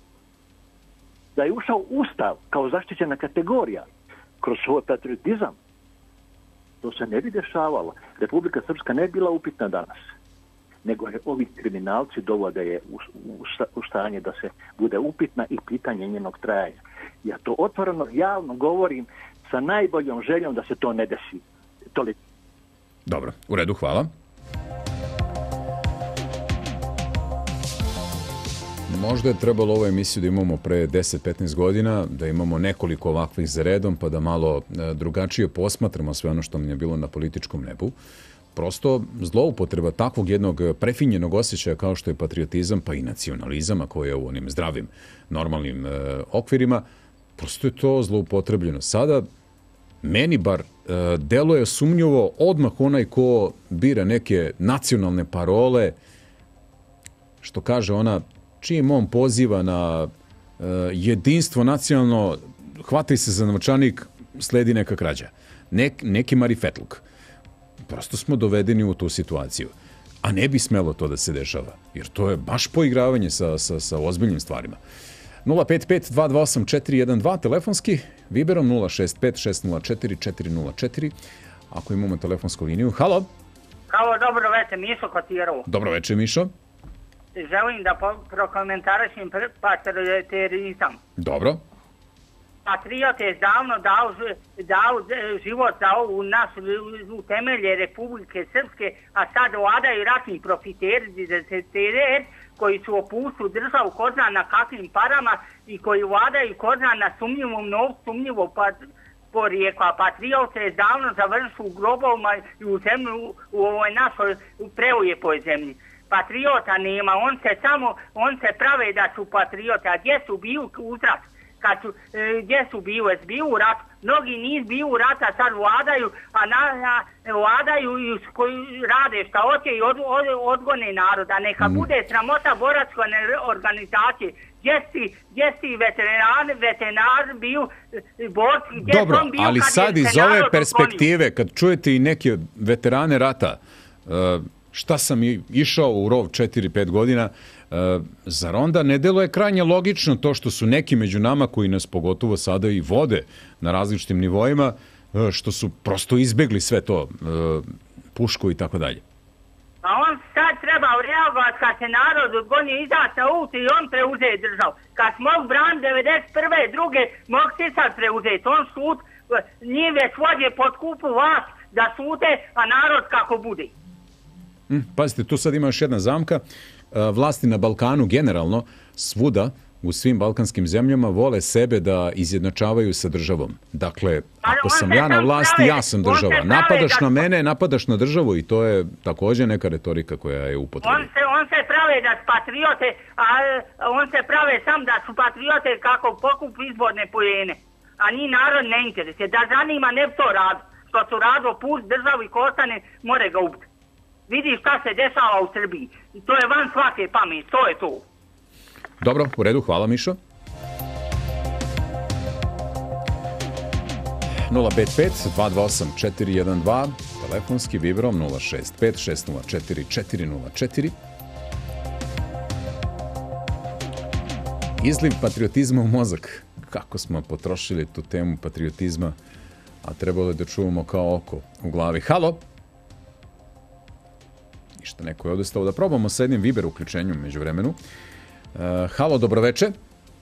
Da je ušao Ustav kao zaštićena kategorija kroz svoj patriotizam. To se ne bi dešavalo. Republika Srpska ne bila upitna danas. Nego je ovi kriminalci dovode je u, u, u stanje da se bude upitna i pitanje njenog trajanja. Ja to otvoreno, javno govorim sa najboljom željom da se to ne desi. Toliko. Dobro, u redu, hvala. Možda je trebalo ovu emisiju da imamo pre deset do petnaest godina, da imamo nekoliko ovakvih za redom, pa da malo drugačije posmatramo sve ono što nam je bilo na političkom nebu. Prosto zloupotreba takvog jednog prefinjenog osjećaja kao što je patriotizam, pa i nacionalizam, koji je u onim zdravim, normalnim e, okvirima, prosto je to zloupotrebljeno. Sada, meni bar e, deluje sumnjivo odmah onaj ko bira neke nacionalne parole, što kaže ona, čim on poziva na uh, jedinstvo nacionalno, hvataj se za novčanik, sledi neka krađa. Nek, neki marifetluk. Prosto smo dovedeni u tu situaciju. A ne bi smelo to da se dešava. Jer to je baš poigravanje sa, sa, sa ozbiljnim stvarima. nula pet pet dva dva osam četiri jedan dva, telefonski, Viberom nula šest pet šest nula četiri četiri nula četiri. Ako imamo telefonsku liniju. Halo? Halo, dobro večer, Mišo Kotirovo. Dobro večer, Mišo. Želim da prokomentarišem patrioterizam. Dobro. Patriot je davno dao, dao život za ovu našu u temelje Republike Srpske, a sad vladaju ratni profiteri koji su opustu državu ko zna na kakvim parama i koji vladaju ko zna na sumnjivom novcu, sumnjivom porijekla. Patriot je davno završio u grobovima i u zemlju u ovoj našoj preujepoj zemlji. Patriota nema, on se samo, on se prave da su patriota, a gdje su bili uzrat, kad su, e, gdje su bili, jes bili u rat, mnogi nisu bili u rat, a sad vladaju, a na, na, vladaju i koji rade šta hoće i od, od, odgone naroda, neka mm. bude sramota boračke organizacije, gdje si, gdje si veteran, veterinar bio, borci, gdje Dobro, on bio, ali sad iz ove perspektive, kad čujete i neke veterane rata, uh, šta sam i išao u rov četiri pet godina, e, zar onda ne deluje krajnje logično to što su neki među nama koji nas pogotovo sada i vode na različitim nivoima, e, što su prosto izbegli sve to, e, pušku i tako dalje? A on sad treba reagovati kad se narod goni izaći na ulicu i on preuze državu. Kad smo mogu braniti devedeset prve druge, mogu se sad preuzeti. On sud, njih već vode pod kupu vas da sude, a narod kako bude. Mm, pazite, tu sad ima još jedna zamka. Vlasti na Balkanu generalno svuda u svim balkanskim zemljama vole sebe da izjednačavaju sa državom. Dakle, ako sam ja na vlasti, ja sam država. Napadaš na mene, napadaš na državu i to je također neka retorika koja je upotrebna. On se, on se prave da su patriote, a on se prave sam da su patriote kako pokupu izborne pojene. A ni narod ne interesuje. Da zanima ne to radu. Što su rado pust državu i kostane, more ga ubiti. Vidi šta se dešava u Srbiji. I to je van svake pameti. To je to. Dobro, u redu, hvala Mišo. nula pet pet dva dva osam četiri jedan dva, telefonski Viberom nula šest pet šest nula četiri četiri nula četiri. Izliv patriotizma u mozak. Kako smo potrošili tu temu patriotizma, a trebalo je da čuvamo kao oko u glavi. Halo? Ništa, neko je odustao. Da probamo sa jednim Viber uključenjem među vremenu. Uh, halo, dobroveče.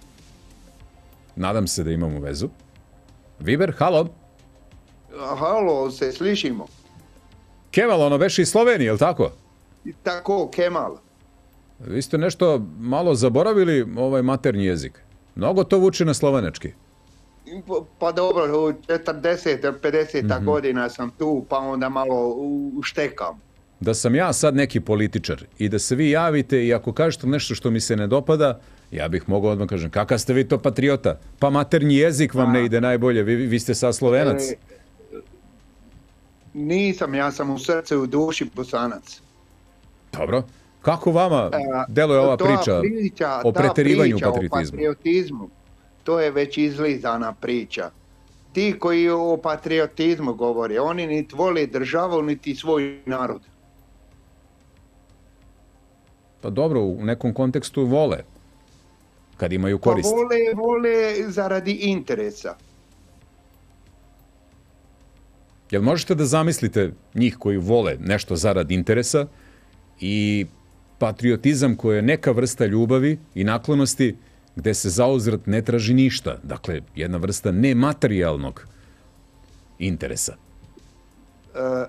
Nadam se da imamo vezu. Viber, halo. Halo, se slišimo. Kemal, ono beše iz Slovenije, je li tako? Tako, Kemal. Vi ste nešto malo zaboravili ovaj maternji jezik. Mnogo to vuče na slovenački. Pa, pa dobro, četrdeset pedeset mm-hmm. godina sam tu, pa onda malo uštekam. Da sam ja sad neki političar i da se vi javite i ako kažete nešto što mi se ne dopada, ja bih mogao odmah kažem, kakav ste vi to patriota? Pa maternji jezik vam A. ne ide najbolje, vi, vi ste sad Slovenac. E, nisam, ja sam u srcu i u duši Bosanac. Dobro. Kako vama deluje ova priča, priča o preterivanju priča patriotizmu? O patriotizmu? To je već izlizana priča. Ti koji o patriotizmu govore, oni niti vole državu, niti svoj narod. Pa dobro, u nekom kontekstu vole, kad imaju korist. Pa vole, vole zaradi interesa. Jel možete da zamislite njih koji vole nešto zaradi interesa i patriotizam koji je neka vrsta ljubavi i naklonosti gde se zauzvrat ne traži ništa. Dakle, jedna vrsta nematerijalnog interesa. E,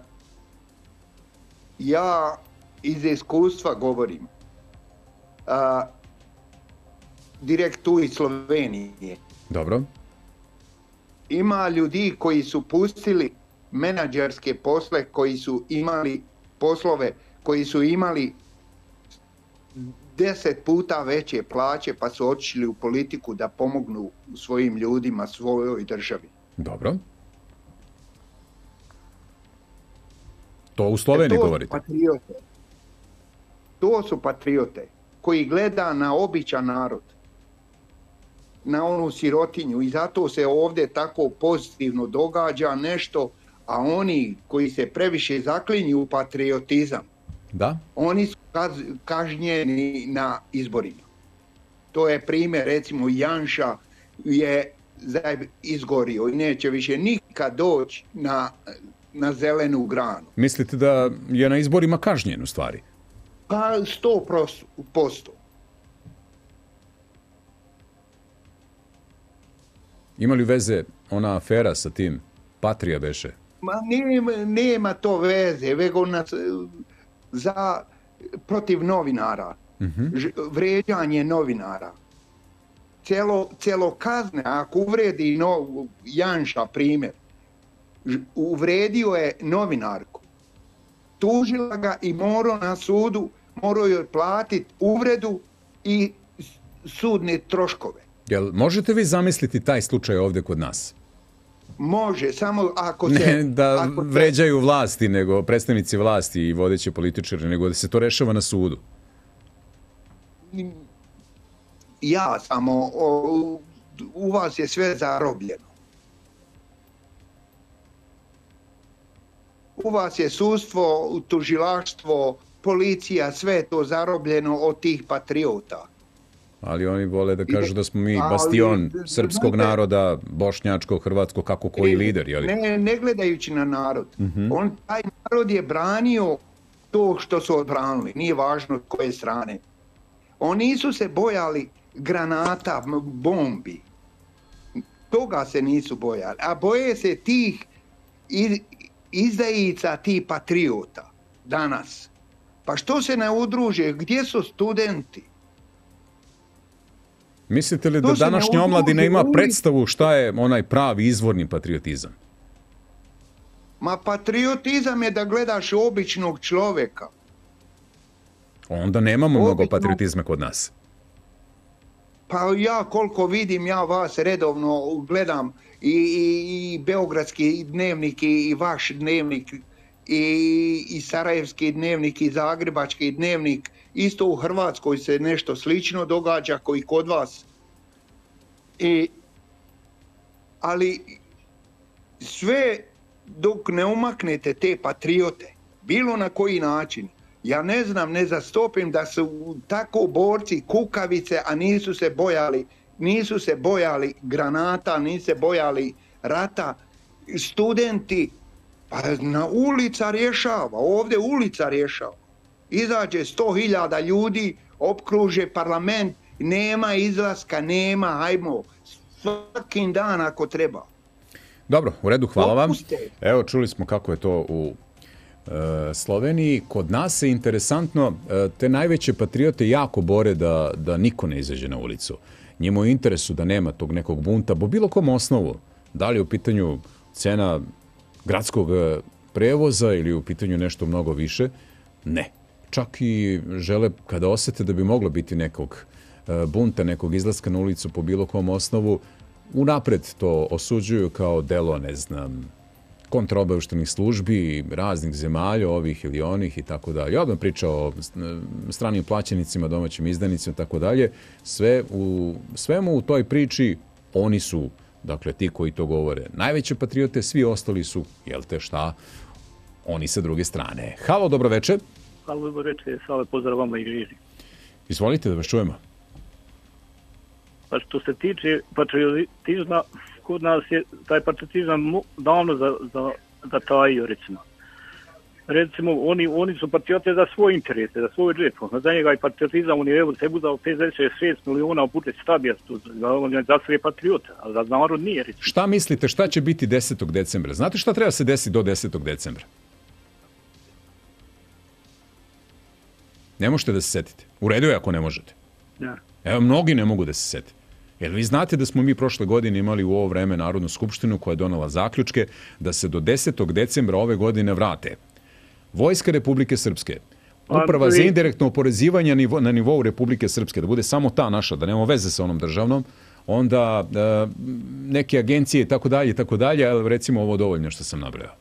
ja iz iskustva govorim. A, direkt tu iz Slovenije. Dobro. Ima ljudi koji su pustili menadžerske posle, koji su imali poslove, koji su imali deset puta veće plaće, pa su otišli u politiku da pomognu svojim ljudima, svojoj državi. Dobro. To u Sloveniji to govorite? Patriote. To su patriote koji gleda na običan narod, na onu sirotinju i zato se ovdje tako pozitivno događa nešto, a oni koji se previše zaklinju u patriotizam, da? Oni su kaz, kažnjeni na izborima. To je primjer, recimo Janša je izgorio i neće više nikad doći na, na zelenu granu. Mislite da je na izborima kažnjen u stvari? Pa sto posto. Ima li veze ona afera sa tim Patrija beše? Ma nema, nema to veze, vego nas za protiv novinara, mm-hmm. Ž, vređanje novinara. Celo, celo kazne, ako uvredi no, Janša primjer, ž, uvredio je novinarku, tužila ga i morao na sudu, morao joj platiti uvredu i sudne troškove. Jel možete vi zamisliti taj slučaj ovdje kod nas? Može, samo ako se... Ne da ako vređaju se... vlasti, nego predstavnici vlasti i vodeći političari, nego da se to rešava na sudu. Ja samo, o, u vas je sve zarobljeno. U vas je sudstvo, tužilaštvo, policija, sve je to zarobljeno od tih patriota. Ali oni vole da kažu da smo mi bastion ali, srpskog znate, naroda, bošnjačkog, hrvatskog, kako koji lider. Jeli? Ne, ne gledajući na narod. Mm-hmm. On, taj narod je branio to što su odbranili, nije važno koje strane. Oni nisu se bojali granata, bombi. Toga se nisu bojali. A boje se tih izdajica, tih patriota danas. Pa što se ne udruže? Gdje su studenti? Mislite li da današnja omladina ima predstavu šta je onaj pravi izvorni patriotizam? Ma patriotizam je da gledaš običnog čovjeka. Onda nemamo Obično... mnogo patriotizma kod nas. Pa ja koliko vidim, ja vas redovno gledam i, i, i Beogradski dnevnik i, i vaš dnevnik i, i Sarajevski dnevnik i Zagrebački dnevnik. Isto u Hrvatskoj se nešto slično događa koji kod vas. I, ali sve dok ne umaknete te patriote, bilo na koji način, ja ne znam, ne zastopim da su tako borci kukavice, a nisu se bojali, nisu se bojali granata, nisu se bojali rata. Studenti, pa na ulica rješava, ovdje ulica rješava. Izađe sto hiljada ljudi, opkruže parlament, nema izlaska, nema, hajmo, svakim dan ako treba. Dobro, u redu, hvala vam. Evo, čuli smo kako je to u e, Sloveniji. Kod nas se interesantno, e, te najveće patriote jako bore da, da niko ne izađe na ulicu. Njemu je u interesu da nema tog nekog bunta, po bilo kom osnovu. Da li je u pitanju cena gradskog prevoza ili u pitanju nešto mnogo više? Ne. Čak i žele, kada osete da bi moglo biti nekog bunta, nekog izlaska na ulicu po bilo kom osnovu, unapred to osuđuju kao delo, ne znam, kontraobavještajnih službi, raznih zemalja, ovih ili onih i tako dalje. Ja odmah pričao o stranim plaćenicima, domaćim izdanicima i tako dalje. Sve u svemu u toj priči oni su, dakle, ti koji to govore, najveće patriote, svi ostali su, jel te šta, oni sa druge strane. Halo, dobro večer. Halo, dobro večer, Sale, pozdrav vama i Žiži. Izvolite da vas čujemo. Pa što se tiče patriotizma, kod nas je taj patriotizam davno za, za, zatajio, recimo. Recimo, oni, oni su patriote za svoje interese, za svoj džep. Za njega je patriotizam, on je evo sebi dao pedeset šest miliona u budžet stabija, on je za sve patriote, a za narod nije, recimo. Šta mislite, šta će biti desetog decembra? Znate šta treba se desiti do desetog decembra? Ne možete da se setite. U redu je ako ne možete. Ja. Evo, mnogi ne mogu da se sete. Jer vi znate da smo mi prošle godine imali u ovo vreme Narodnu skupštinu koja je donela zaključke da se do desetog decembra ove godine vrate Vojska Republike Srpske, Uprava za indirektno oporezivanje na nivou Republike Srpske, da bude samo ta naša, da nemamo veze sa onom državnom, onda neke agencije i tako dalje i tako dalje, ali recimo ovo dovoljno što sam nabrao.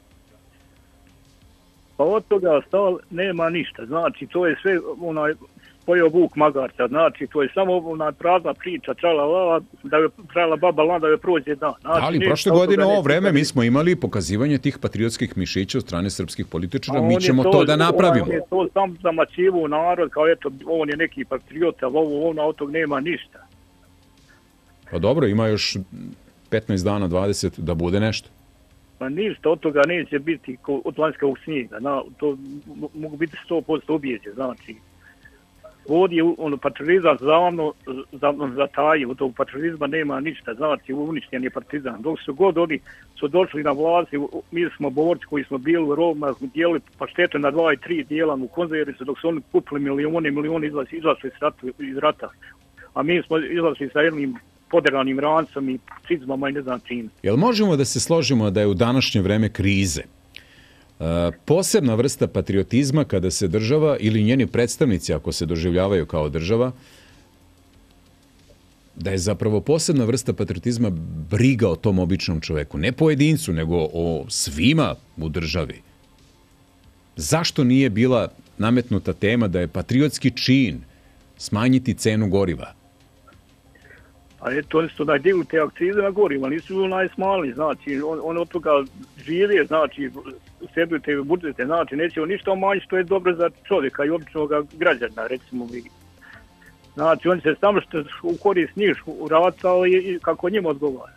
Pa od toga stalo nema ništa. Znači, to je sve onaj pojeo vuk magarca. Znači, to je samo ona prazna priča, trala lava, da je trala baba lan, da je prođe dan. Znači, ali prošle godine ovo vreme mi smo imali pokazivanje tih patriotskih mišića od strane srpskih političara. Mi ćemo to, to da napravimo. On je to sam zamačivo narod, kao eto, on je neki patriot, ali ovo, ono od tog nema ništa. Pa dobro, ima još petnaest dana, dvadeset da bude nešto. Pa ništa od toga neće biti od lanjskog snijega. Na, to mogu biti sto posto ubijeđe. Znači, ovdje je ono, patriotizam zavno zataje. Od tog patriotizma nema ništa. Znači, uništen je partizan. Dok su god oni su došli na vlasti, mi smo borci koji smo bili u Roma, dijelili paštete na dva i tri dijela u konzervicu, dok su oni kupili milijone i milijone izlazi, izlazi iz rata. A mi smo izlazi sa jednim poderanim rancom i cizmama i ne znam čim. Jel možemo da se složimo da je u današnje vreme krize uh, posebna vrsta patriotizma kada se država ili njeni predstavnici, ako se doživljavaju kao država, da je zapravo posebna vrsta patriotizma briga o tom običnom čoveku, ne pojedincu, nego o svima u državi. Zašto nije bila nametnuta tema da je patriotski čin smanjiti cenu goriva? A eto, oni su najdigli te akcize na goriva, nisu najsmalni, znači, on, on od toga žive, znači, sebi te budžete, znači, neće on ništa umanjiti što je dobro za čovjeka i običnog građana, recimo. Znači, oni se samo što u korist njih uravacao i kako njima odgovara.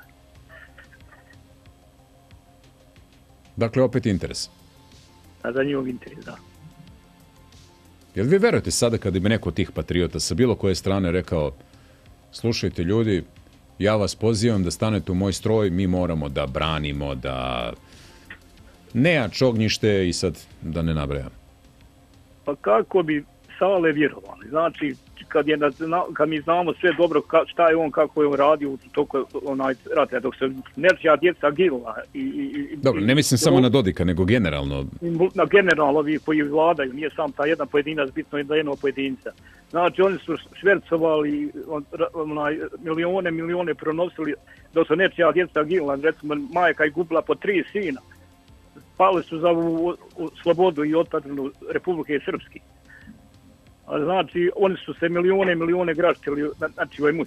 Dakle, opet interes. A za njihov interes, da. Jel vi verujete sada kada bi neko od tih patriota sa bilo koje strane rekao, slušajte ljudi, ja vas pozivam da stanete u moj stroj, mi moramo da branimo, da nejač ognjište i sad da ne nabrajam. Pa kako bi Sale vjerovali? Znači, kad, je, kad mi znamo sve dobro ka, šta je on, kako je on radio u toko onaj rata, dok se nečija djeca ginula. I, i, dobro, ne mislim samo na Dodika, nego generalno. Na generalno ovi koji vladaju, nije sam ta jedna pojedinac, bitno je da jednog pojedinca. Znači, oni su švercovali onaj, milione, milione pronosili, dok su nečija djeca ginula, recimo majka je gubila po tri sina. Pali su za u, u slobodu i otpadnu Republike Srpske. A znači, oni su se milione, milione graštili na, znači, ovoj muci.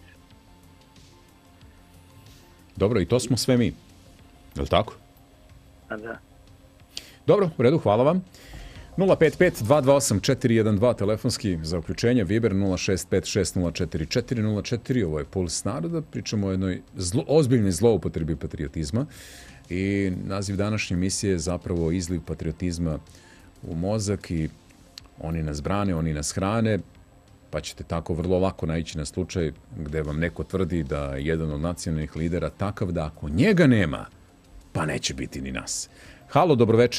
Dobro, i to smo sve mi. Je li tako? A da. Dobro, u redu, hvala vam. nula pet pet dva dva osam četiri jedan dva telefonski za uključenje, Viber nula šest pet šest nula četiri četiri nula četiri, ovo je Puls naroda, pričamo o jednoj zlo, ozbiljnoj zloupotrebi patriotizma i naziv današnje emisije je zapravo izliv patriotizma u mozak i oni nas brane, oni nas hrane, pa ćete tako vrlo lako naići na slučaj gde vam neko tvrdi da je jedan od nacionalnih lidera takav da ako njega nema, pa neće biti ni nas. Halo, dobroveče.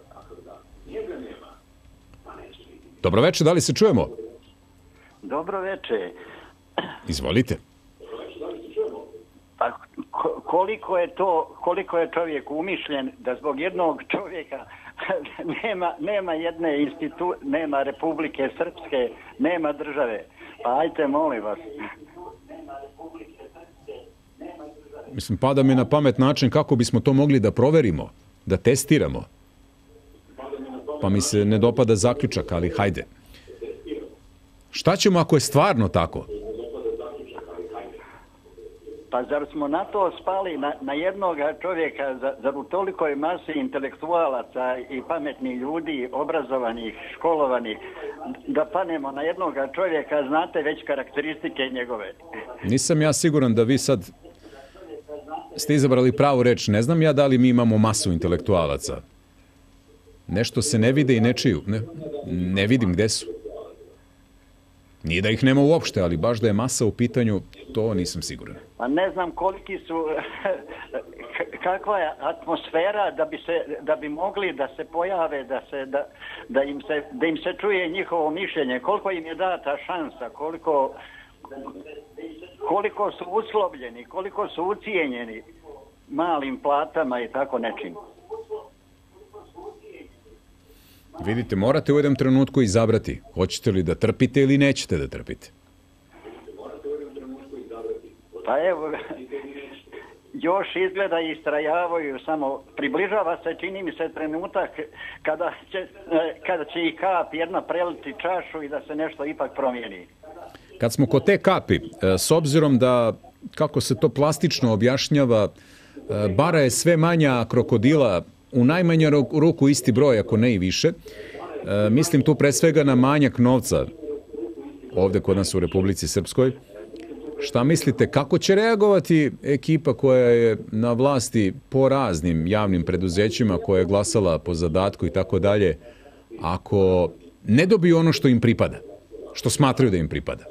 Dobroveče, da li se čujemo? Dobroveče. Izvolite. Pa koliko je to, koliko je čovjek umišljen da zbog jednog čovjeka nema, nema jedne institu, nema Republike Srpske, nema države. Pa ajte, molim vas. Mislim, pada mi na pamet način kako bismo to mogli da proverimo, da testiramo. Pa mi se ne dopada zaključak, ali hajde. Šta ćemo ako je stvarno tako? Pa zar smo na to spali, na, na jednog čovjeka, zar, zar u tolikoj masi intelektualaca i pametnih ljudi, obrazovanih, školovanih, da panemo na jednog čovjeka, znate već karakteristike njegove? Nisam ja siguran da vi sad ste izabrali pravu reč. Ne znam ja da li mi imamo masu intelektualaca. Nešto se ne vide i ne čiju. Ne, ne vidim gde su. Nije da ih nema uopšte, ali baš da je masa u pitanju, to nisam siguran. Pa ne znam koliki su, kakva je atmosfera da bi, se, da bi mogli da se pojave, da, se, da, da, im se, da im se čuje njihovo mišljenje, koliko im je data šansa, koliko, koliko su uslovljeni, koliko su ucijenjeni malim platama i tako nečim. Vidite, morate u jednom trenutku izabrati. Hoćete li da trpite ili nećete da trpite? Pa evo, još izgleda i istrajavaju, samo približava se, čini mi se, trenutak kada će, kada će i kap jedna preliti čašu i da se nešto ipak promijeni. Kad smo kod te kapi, s obzirom da, kako se to plastično objašnjava, bara je sve manja krokodila, u najmanju ruku isti broj, ako ne i više. E, mislim tu pre svega na manjak novca ovde kod nas u Republici Srpskoj. Šta mislite, kako će reagovati ekipa koja je na vlasti po raznim javnim preduzećima, koja je glasala po zadatku i tako dalje, ako ne dobiju ono što im pripada, što smatraju da im pripada?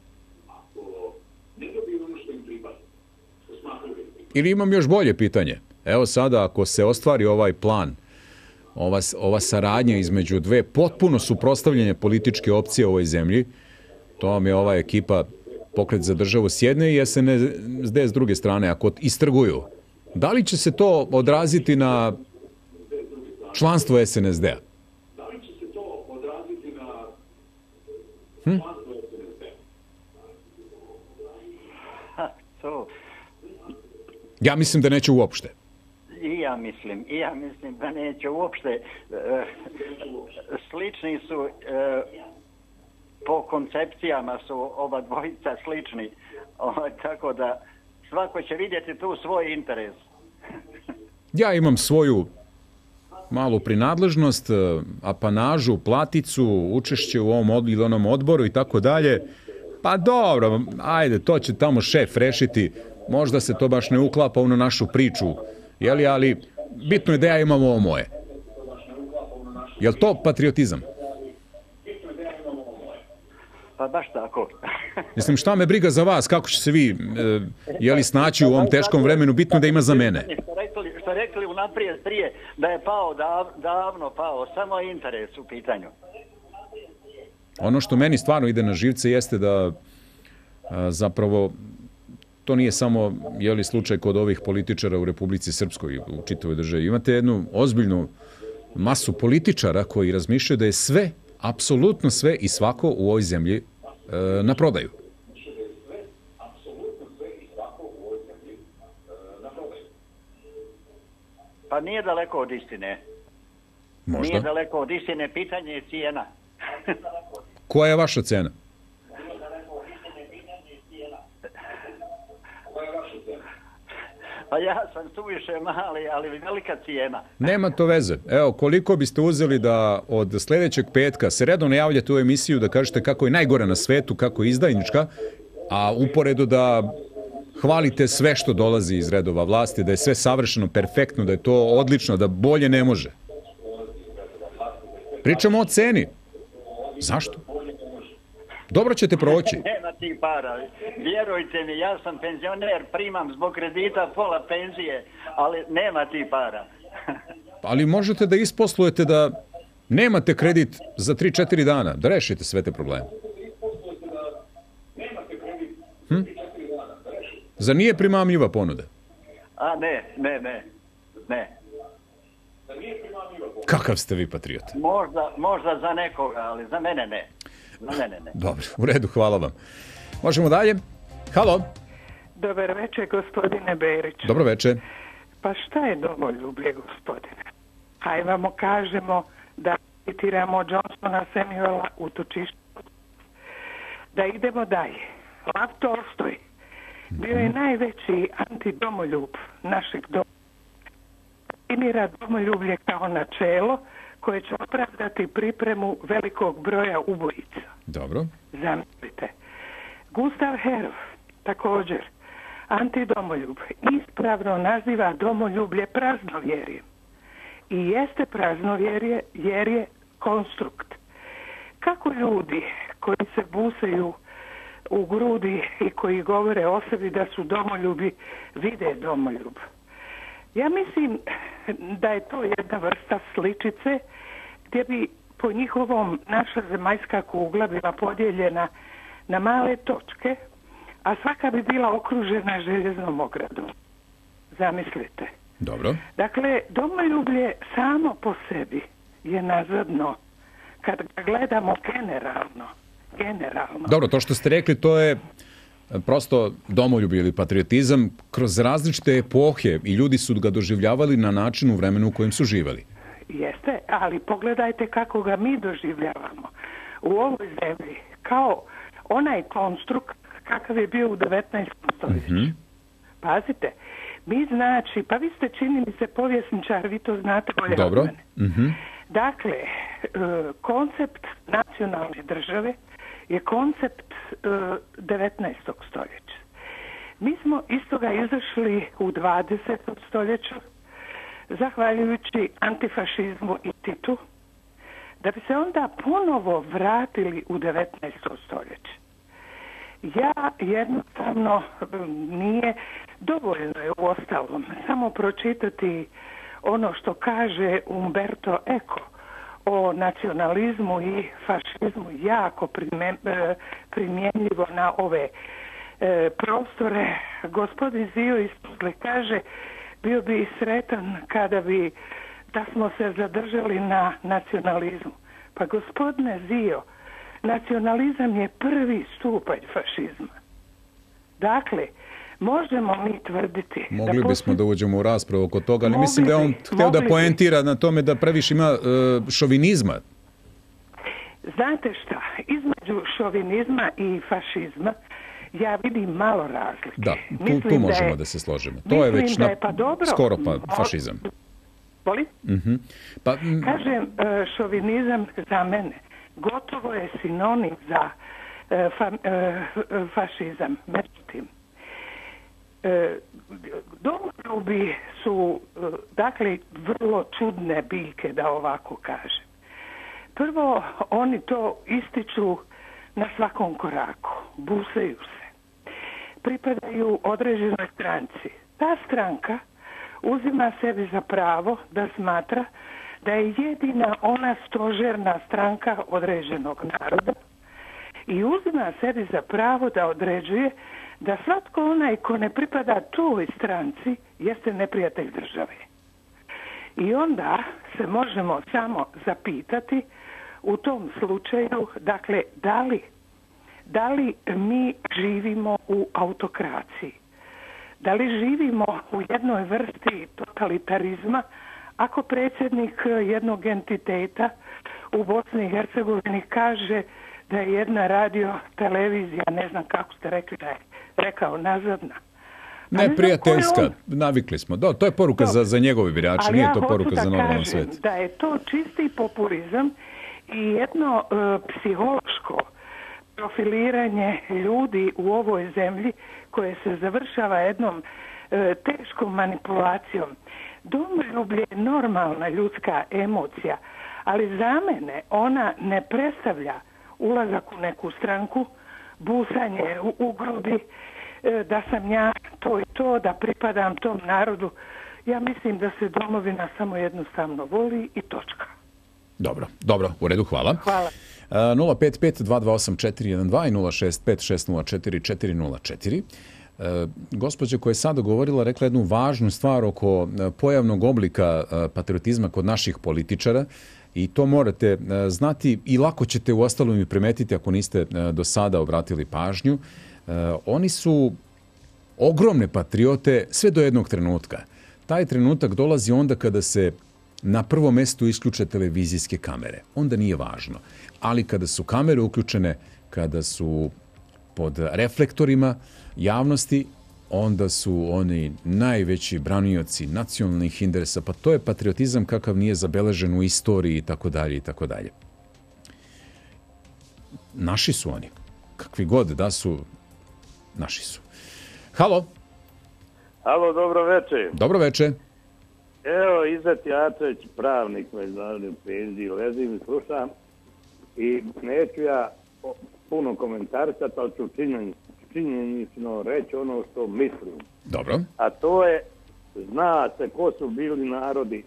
Ili imam još bolje pitanje. Evo sada, ako se ostvari ovaj plan, ova, ova saradnja između dve potpuno suprotstavljene političke opcije u ovoj zemlji, to vam je ova ekipa Pokret za državu s jedne i S N S D s druge strane, ako istrguju, da li će se to odraziti na članstvo S N S D-a? Hm? Ja mislim da neće uopšte. I ja mislim, i ja mislim da neće uopšte. E, slični su, e, po koncepcijama su oba dvojica slični, o, tako da svako će vidjeti tu svoj interes. Ja imam svoju malu prinadležnost, apanažu, platicu, učešće u ovom ili onom odboru i tako dalje. Pa dobro, ajde, to će tamo šef rešiti, možda se to baš ne uklapa u našu priču, jeli, ali bitno je da ja imam ovo moje. Je li to patriotizam? Pa baš tako. Mislim, šta me briga za vas, kako će se vi, e, jeli snaći u ovom teškom vremenu, bitno da ima za mene. Što rekli, što rekli unaprijed prije, da je pao, dav, davno pao, samo je interes u pitanju. Ono što meni stvarno ide na živce jeste da a, zapravo to nije samo jeli slučaj kod ovih političara u Republici Srpskoj, u čitavoj državi. Imate jednu ozbiljnu masu političara koji razmišljaju da je sve, apsolutno sve i svako u ovoj zemlji e, na prodaju. Pa nije daleko od istine. Možda. Nije daleko od istine, pitanje je cijena. Koja je vaša cena? Pa ja sam suviše mali, ali velika cijena. Nema to veze. Evo, koliko biste uzeli da od sljedećeg petka se redovno javljate u emisiju da kažete kako je najgora na svetu, kako je izdajnička, a uporedo da hvalite sve što dolazi iz redova vlasti, da je sve savršeno, perfektno, da je to odlično, da bolje ne može. Pričamo o ceni. Zašto? Dobro ćete proći. Nema ti para. Vjerujte mi, ja sam penzioner, primam zbog kredita pola penzije, ali nema ti para. Ali možete da isposlujete da nemate kredit za tri četiri dana, da rešite sve te probleme. Hm? Za nije primamljiva ponuda? A ne, ne, ne, ne. Kakav ste vi patriot? Možda, možda za nekoga, ali za mene ne. Za mene ne. Dobro, u redu, hvala vam. Možemo dalje? Halo? Dobar večer, gospodine Berić. Dobro večer. Pa šta je domoljublje, gospodine? Hajde vamo kažemo da citiramo Johnsona Samuela utočišta. Da idemo dalje. Lav Tolstoj bio je najveći antidomoljub našeg doma. Definira domoljublje kao načelo koje će opravdati pripremu velikog broja ubojica. Dobro. Zamislite. Gustav Herov, također, antidomoljub, ispravno naziva domoljublje praznovjerjem. I jeste praznovjerje jer je konstrukt. Kako ljudi koji se busaju u grudi i koji govore o sebi da su domoljubi, vide domoljub? Ja mislim da je to jedna vrsta sličice gdje bi po njihovom naša zemaljska kugla bila podijeljena na male točke, a svaka bi bila okružena željeznom ogradom. Zamislite. Dobro. Dakle, domoljublje samo po sebi je nazadno kad ga gledamo generalno. generalno. Dobro, to što ste rekli, to je prosto domoljublje ili patriotizam kroz različite epohe i ljudi su ga doživljavali na način u vremenu u kojem su živali. Jeste, ali pogledajte kako ga mi doživljavamo u ovoj zemlji, kao onaj konstrukt kakav je bio u devetnaestom stoljeću. Mm-hmm. Pazite, mi znači, pa vi ste čini mi se povjesničar, vi to znate bolje od Dobro. mene. Mm-hmm. Dakle, koncept nacionalne države je koncept devetnaestog stoljeća. Mi smo iz toga izašli u dvadesetom stoljeću, zahvaljujući antifašizmu i Titu, da bi se onda ponovo vratili u devetnaesto stoljeće. Ja jednostavno nije dovoljno je u ostalom samo pročitati ono što kaže Umberto Eco o nacionalizmu i fašizmu jako primjenljivo na ove e, prostore. Gospodin Zio iz Tuzle kaže bio bi sretan kada bi da smo se zadržali na nacionalizmu. Pa gospodine Zio, nacionalizam je prvi stupanj fašizma. Dakle, možemo mi tvrditi... Mogli da bismo poslije... da uđemo u raspravu oko toga, ali mogli mislim da je on bi, hteo da bi. poentira na tome da previše ima uh, šovinizma. Znate šta, između šovinizma i fašizma ja vidim malo razlike. Da, tu, mislim tu možemo da, da, je, da se složimo. To je već da na, je, pa dobro, skoro pa fašizam. Voli? Mm-hmm. Pa, m... Kažem, šovinizam za mene gotovo je sinonim za fa, fašizam. Međutim, domoljubi su, dakle, vrlo čudne biljke, da ovako kažem. Prvo, oni to ističu na svakom koraku, busaju se, pripadaju određenoj stranci. Ta stranka uzima sebi za pravo da smatra da je jedina ona stožerna stranka određenog naroda i uzima sebi za pravo da određuje da svatko onaj ko ne pripada toj stranci jeste neprijatelj države. I onda se možemo samo zapitati u tom slučaju, dakle, da li, da li mi živimo u autokraciji? Da li živimo u jednoj vrsti totalitarizma ako predsjednik jednog entiteta u Bosni i Hercegovini kaže da je jedna radio televizija, ne znam kako ste rekli da je rekao, nazadna. Ne, prijateljska, on... navikli smo. Do, to je poruka za, za njegove birače, ali nije ja to poruka za normalan svijet. Ali ja hoću da kažem da je to čisti populizam i jedno uh, psihološko profiliranje ljudi u ovoj zemlji koje se završava jednom e, teškom manipulacijom. Domoljublje je normalna ljudska emocija, ali za mene ona ne predstavlja ulazak u neku stranku, busanje u, u grudi, e, da sam ja to i to, da pripadam tom narodu. Ja mislim da se domovina samo jednostavno voli i točka. Dobro, dobro, u redu, hvala. Hvala. nula pet pet dva dva osam četiri jedan dva i nula šest pet šest nula četiri četiri nula četiri. E, gospođa koja je sada govorila rekla jednu važnu stvar oko pojavnog oblika patriotizma kod naših političara i to morate znati i lako ćete u ostalom i primetiti ako niste do sada obratili pažnju. E, oni su ogromne patriote sve do jednog trenutka. Taj trenutak dolazi onda kada se na prvom mjestu isključe televizijske kamere. Onda nije važno. Ali kada su kamere uključene, kada su pod reflektorima javnosti, onda su oni najveći branioci nacionalnih interesa. Pa to je patriotizam kakav nije zabeležen u istoriji i tako dalje i tako dalje. Naši su oni. Kakvi god da su, naši su. Halo. Halo, dobro večer. Dobro večer. Evo, Izet Jačević, pravnik, međunarodni penziji, lezim i slušam i neću ja puno komentarisati, ali ću činjenično reći ono što mislim. Dobro. A to je, zna se ko su bili narodi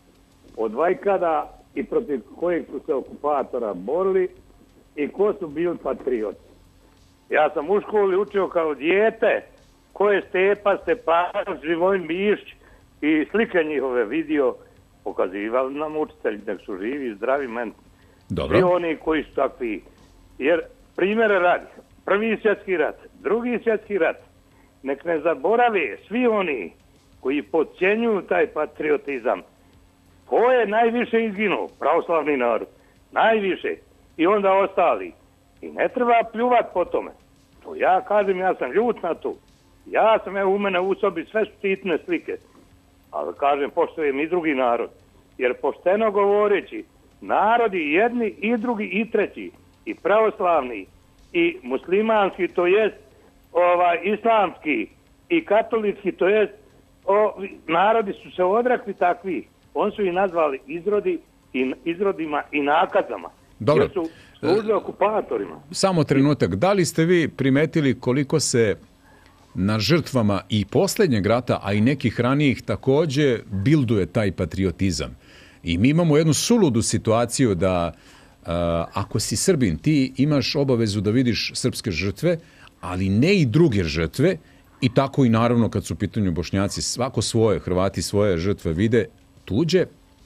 od vajkada i protiv kojeg su se okupatora borili i ko su bili patrioti. Ja sam u školi učio kao dijete ko je Stepa Stepanović, Živojin Mišić i slike njihove vidio, pokazivali nam učitelji da su živi, zdravi meni. Dobro. I oni koji su takvi. Jer primjere radi, prvi svjetski rat, drugi svjetski rat, nek ne zaborave svi oni koji podcjenjuju taj patriotizam. Ko je najviše izginuo? Pravoslavni narod. Najviše. I onda ostali. I ne treba pljuvat po tome. To ja kažem, ja sam ljut na to. Ja sam, evo, u mene u sobi sve su titne slike. Ali kažem, poštujem i drugi narod. Jer pošteno govoreći, narodi jedni i drugi i treći, i pravoslavni, i muslimanski, to jest ovaj, islamski, i katolički, to jest o, narodi su se odrekli takvi. On su i nazvali izrodi i, izrodima i nakazama. Dobro. Jer su služili okupatorima. Samo trenutak. Da li ste vi primetili koliko se na žrtvama i posljednjeg rata, a i nekih ranijih također bilduje taj patriotizam? I mi imamo jednu suludu situaciju da uh, ako si Srbin, ti imaš obavezu da vidiš srpske žrtve, ali ne i druge žrtve, i tako i naravno kad su u pitanju Bošnjaci, svako svoje, Hrvati svoje žrtve vide, tuđe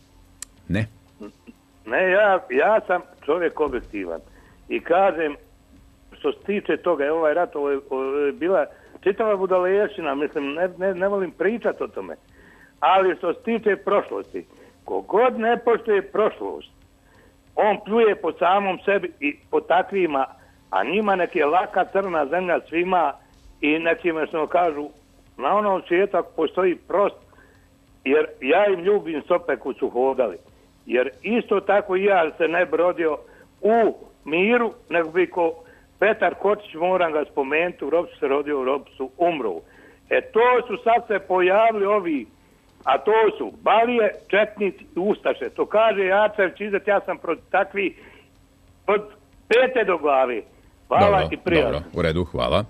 ne. Ne, ja, ja sam čovjek objektivan i kažem, što se tiče toga, je ovaj rat, ovo je, ovo je bila čitava budalešina, mislim, ne, ne, ne volim pričati o tome, ali što se tiče prošlosti, kogod ne poštuje prošlost, on pljuje po samom sebi i po takvima, a njima nek je laka crna zemlja svima i nekima što kažu, na onom svijetu ako postoji prost, jer ja im ljubim stope koji su hodali. Jer isto tako i ja se ne bi rodio u miru, nego bi ko Petar Kočić, moram ga spomenuti, u Ropsu se rodio, u Ropsu umru. E to su sad se pojavili ovi, a to su Balije, Četnici i Ustaše. To kaže Jačević, Izet, ja sam protiv takvi od pete do glave. Hvala dobro, i prijatno. Dobro, u redu, hvala.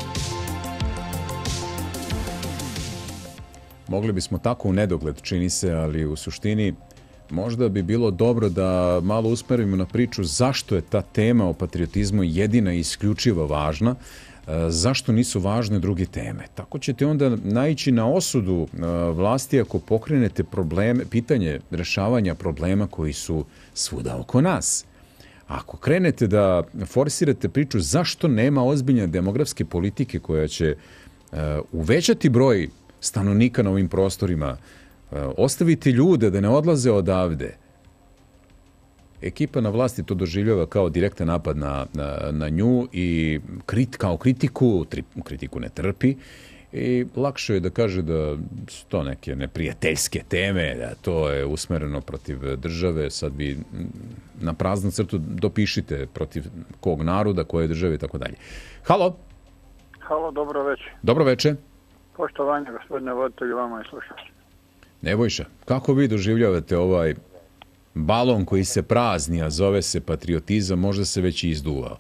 Mogli bismo tako u nedogled, čini se, ali u suštini možda bi bilo dobro da malo usmerimo na priču zašto je ta tema o patriotizmu jedina i isključivo važna, zašto nisu važne druge teme. Tako ćete onda naići na osudu vlasti ako pokrenete probleme, pitanje rešavanja problema koji su svuda oko nas. Ako krenete da forsirate priču zašto nema ozbiljne demografske politike koja će uvećati broj stanovnika na ovim prostorima, ostaviti ljude da ne odlaze odavde. Ekipa na vlasti to doživljava kao direktan napad na, na, na nju i krit, kao kritiku, tri, kritiku ne trpi i lakše je da kaže da su to neke neprijateljske teme, da to je usmereno protiv države, sad vi na praznu crtu dopišite protiv kog naroda, koje države i tako dalje. Halo? Halo, dobro večer. Dobro večer. Poštovanje, gospodine voditelju, vama i slušaš. Nebojša, kako vi doživljavate ovaj balon koji se prazni, a zove se patriotizam, možda se već i izduvao?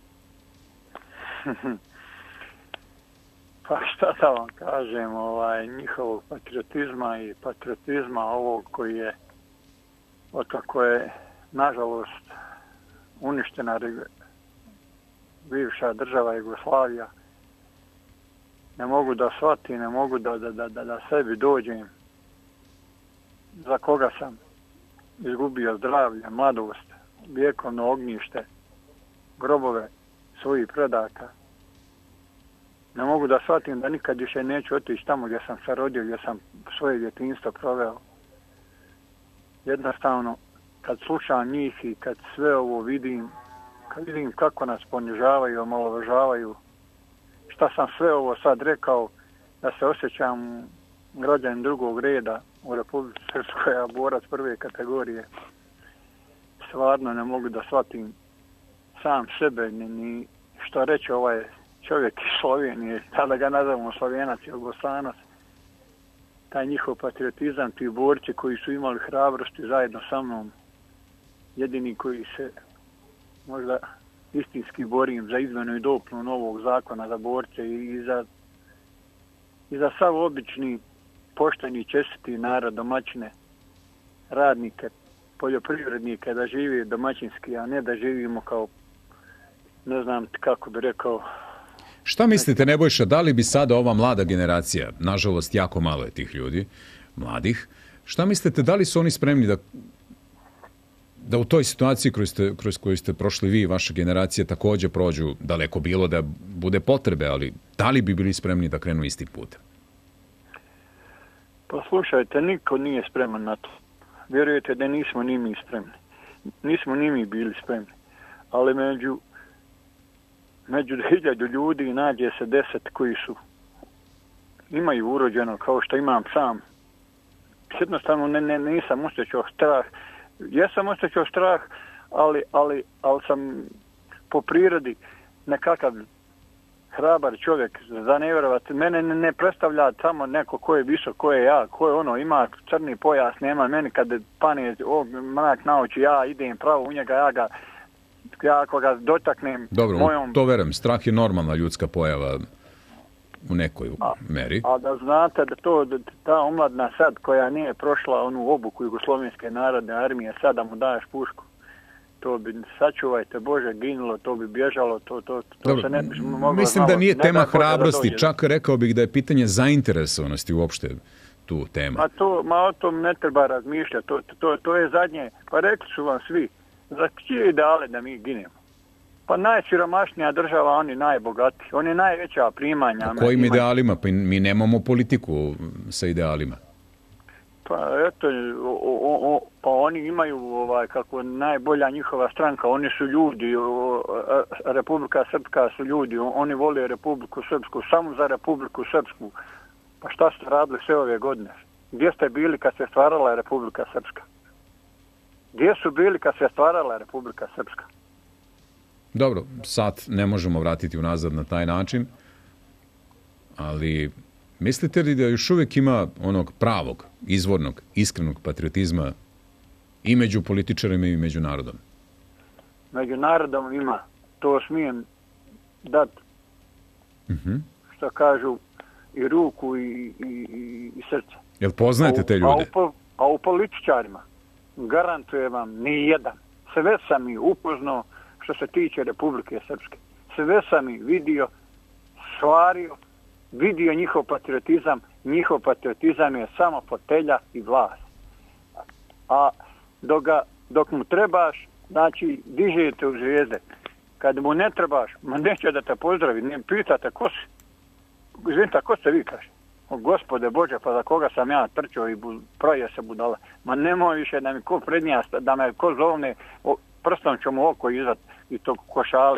Pa šta da vam kažem, ovaj, njihovog patriotizma i patriotizma ovog koji je, otkako je, nažalost, uništena bivša država Jugoslavija, ne mogu da shvatim, ne mogu da, da, da, da sebi dođem za koga sam izgubio zdravlje, mladost, vjekovno ognjište, grobove svojih predaka. Ne mogu da shvatim da nikad više neću otići tamo gdje sam se rodio, gdje sam svoje djetinjstvo proveo. Jednostavno, kad slušam njih i kad sve ovo vidim, kad vidim kako nas ponižavaju, omalovažavaju, šta sam sve ovo sad rekao, da se osjećam građanin drugog reda u Republici Srpskoj, a borac prve kategorije. Stvarno ne mogu da shvatim sam sebe, ni, ni što reći ovaj čovjek iz Slovenije, tada ga nazavamo Slovenac ili Bosanac, taj njihov patriotizam, ti borci koji su imali hrabrosti zajedno sa mnom, jedini koji se možda istinski borim za izmenu i dopunu novog zakona za borce i za, i za sav obični, pošteni, čestiti narod, domaćine, radnike, poljoprivrednike, da živi domaćinski, a ne da živimo kao, ne znam kako bi rekao. Šta mislite, Nebojša, da li bi sada ova mlada generacija, nažalost jako malo je tih ljudi, mladih, šta mislite, da li su oni spremni da da u toj situaciji kroz, ste, kroz koju ste prošli vi i vaša generacija također prođu, daleko bilo da bude potrebe, ali da li bi bili spremni da krenu isti put? Poslušajte, niko nije spreman na to. Vjerujete da nismo ni mi spremni. Nismo ni mi bili spremni. Ali među među hiljadu ljudi nađe se deset koji su imaju urođeno kao što imam sam. Jednostavno ne, ne, nisam osjećao strah. Jesam osjećao strah, ali, ali, ali sam po prirodi nekakav hrabar čovjek, za ne vjerovati. Mene ne, ne predstavlja samo neko ko je visok, ko je ja, ko je ono, ima crni pojas, nema meni kad pane o, mrak na oči, ja idem pravo u njega, ja ga, ja ako ga dotaknem Dobro, mojom... to verujem, strah je normalna ljudska pojava u nekoj a, meri. A da znate da to, da ta omladna sad koja nije prošla onu obuku Jugoslovenske narodne armije, sada mu daješ pušku, to bi, sačuvajte Bože, ginulo, to bi bježalo, to, to, to Dobro, se ne bi moglo... mislim da nije ne tema da hrabrosti, da čak rekao bih da je pitanje zainteresovanosti uopšte tu tema. Ma to, ma o tom ne treba razmišljati, to, to, to je zadnje, pa rekli su vam svi, za čije ideale da mi ginemo? Pa najsiromašnija država, oni najbogatiji, oni najveća primanja. A kojim imaju. idealima? Pa mi nemamo politiku sa idealima. Pa eto, o, o, o, pa oni imaju ovaj kako najbolja njihova stranka, oni su ljudi, o, a, Republika Srpska su ljudi, oni vole Republiku Srpsku, samo za Republiku Srpsku. Pa šta ste radili sve ove godine? Gdje ste bili kad se stvarala Republika Srpska? Gdje su bili kad se stvarala Republika Srpska? Dobro, sad ne možemo vratiti unazad na taj način, ali mislite li da još uvijek ima onog pravog, izvornog, iskrenog patriotizma i među političarima i među narodom? Među narodom ima, to smijem dati, Mm-hmm. što kažu, i ruku i, i, i srce. Jel poznajete te ljude? A u, a u političarima, garantujem vam, ni jedan. Sve sam ih upoznao što se tiče Republike Srpske. Sve sam ih vidio, stvario, vidio njihov patriotizam. Njihov patriotizam je samo fotelja i vlast. A dok, ga, dok mu trebaš, znači, dižete u zvijezde. Kad mu ne trebaš, ma neće da te pozdravi, ne pitate ko si. Izvinite, ko ste vi, kaže? O, Gospode Bože, pa za koga sam ja trčao i bu, proje se budala. Ma nemoj više da mi ko prednija, da me ko zovne, o, prstom ću mu oko izvat i to košali.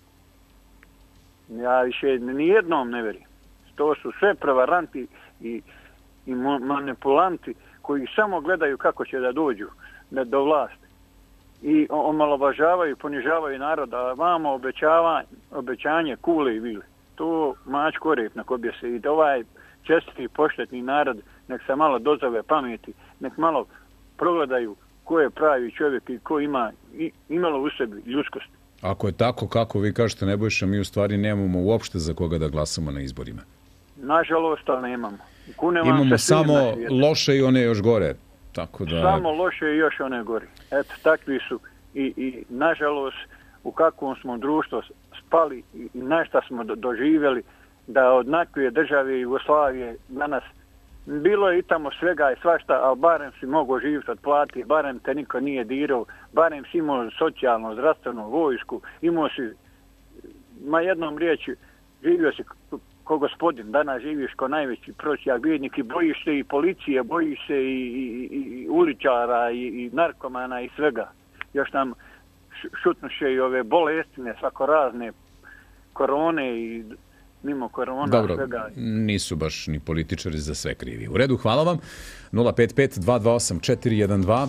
Ja više nijednom ne verim. To su sve prevaranti i, i manipulanti koji samo gledaju kako će da dođu do vlasti. I omalovažavaju, ponižavaju narod, a vamo obećanje kule i vile. To mač korep na kobje se i ovaj čestiti poštetni narod nek se malo dozove pameti, nek malo progledaju ko je pravi čovjek i ko ima i, imalo u sebi ljudskosti. Ako je tako kako vi kažete, Nebojša, mi u stvari nemamo uopšte za koga da glasamo na izborima. Nažalost, ali nemamo. Kunemo Imamo samo loše i one još gore. Tako da... Samo loše i još one gore. Eto, takvi su i, i nažalost u kakvom smo društvo spali i, i našta smo do, doživjeli da od nakve države Jugoslavije danas bilo je i tamo svega i svašta, ali barem si mogao živjeti od plati, barem te niko nije dirao, barem si imao socijalno, zdravstvenu vojsku, imao si, ma jednom riječi, živio si ko gospodin, danas živiš ko najveći prosjak bijednik i bojiš se i policije, bojiš se i, i, i uličara i, i narkomana i svega. Još nam šutnuše i ove bolestine, svako razne korone i mimo korona. Dobro, svega. Nisu baš ni političari za sve krivi. U redu, hvala vam. nula pet pet dva dva osam četiri jedan dva.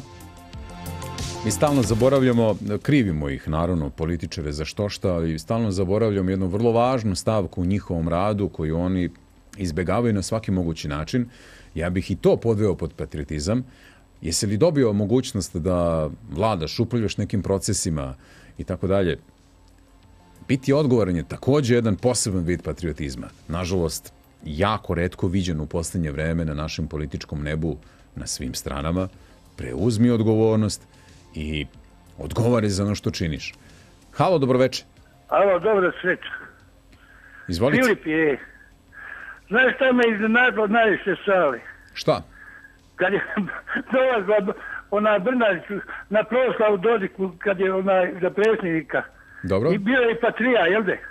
Mi stalno zaboravljamo, krivimo ih naravno političare za što šta, ali stalno zaboravljamo jednu vrlo važnu stavku u njihovom radu koju oni izbegavaju na svaki mogući način. Ja bih i to podveo pod patriotizam. Jesi li dobio mogućnost da vladaš, upravljaš nekim procesima i tako dalje? Biti odgovoran je također jedan poseban vid patriotizma. Nažalost, jako retko viđen u posljednje vreme na našem političkom nebu na svim stranama. Preuzmi odgovornost i odgovari za ono što činiš. Halo, dobroveče. Halo, dobro sveče. Izvolite. Filip je. Znaš šta me iznenadilo najviše sali? Šta? Kad je dolazila ona Brnazić na proslavu Dodiku, kad je onaj za predsjednika. Dobro. I bio je i Patrija, jel de?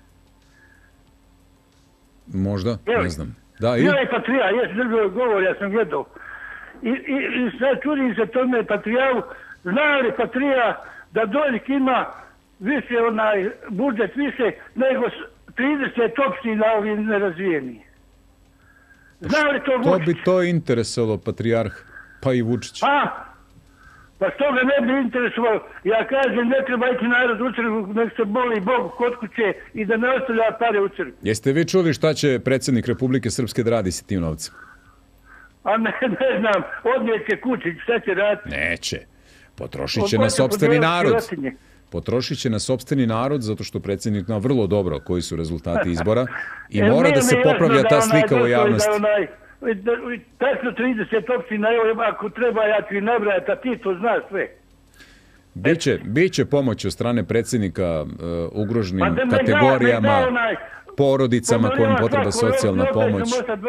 Možda, jel? Ne znam. Da, i... Bio je i Patrija, jes držao govor, ja sam gledao. I, i, i sad čudim se tome Patrijavu, zna li Patrija da Dodik ima više onaj budžet više nego trideset opština ovi nerazvijeni? Zna li to Vučić? To bi to interesovalo Patrijarh, pa i Vučić. A? Pa što ga ne bi interesovalo? Ja kažem, ne treba ići narod u crkvu, nek se boli Bog kod kuće i da ne ostavlja pare u crkvu. Jeste vi čuli šta će predsjednik Republike Srpske da radi sa tim novcem? A ne, ne znam, odnijeće kući, šta će raditi? Neće. Potrošit će na sopstveni narod. Potrošit će na sopstveni narod, zato što predsjednik zna vrlo dobro koji su rezultati izbora i mora da se popravlja ta slika u javnosti. Tačno trideset opština, ako treba ja ću i nabrajati, a ti to znaš sve. Biće, biće pomoć od strane predsjednika uh, ugroženim kategorijama, porodicama kojim potreba socijalna pomoć.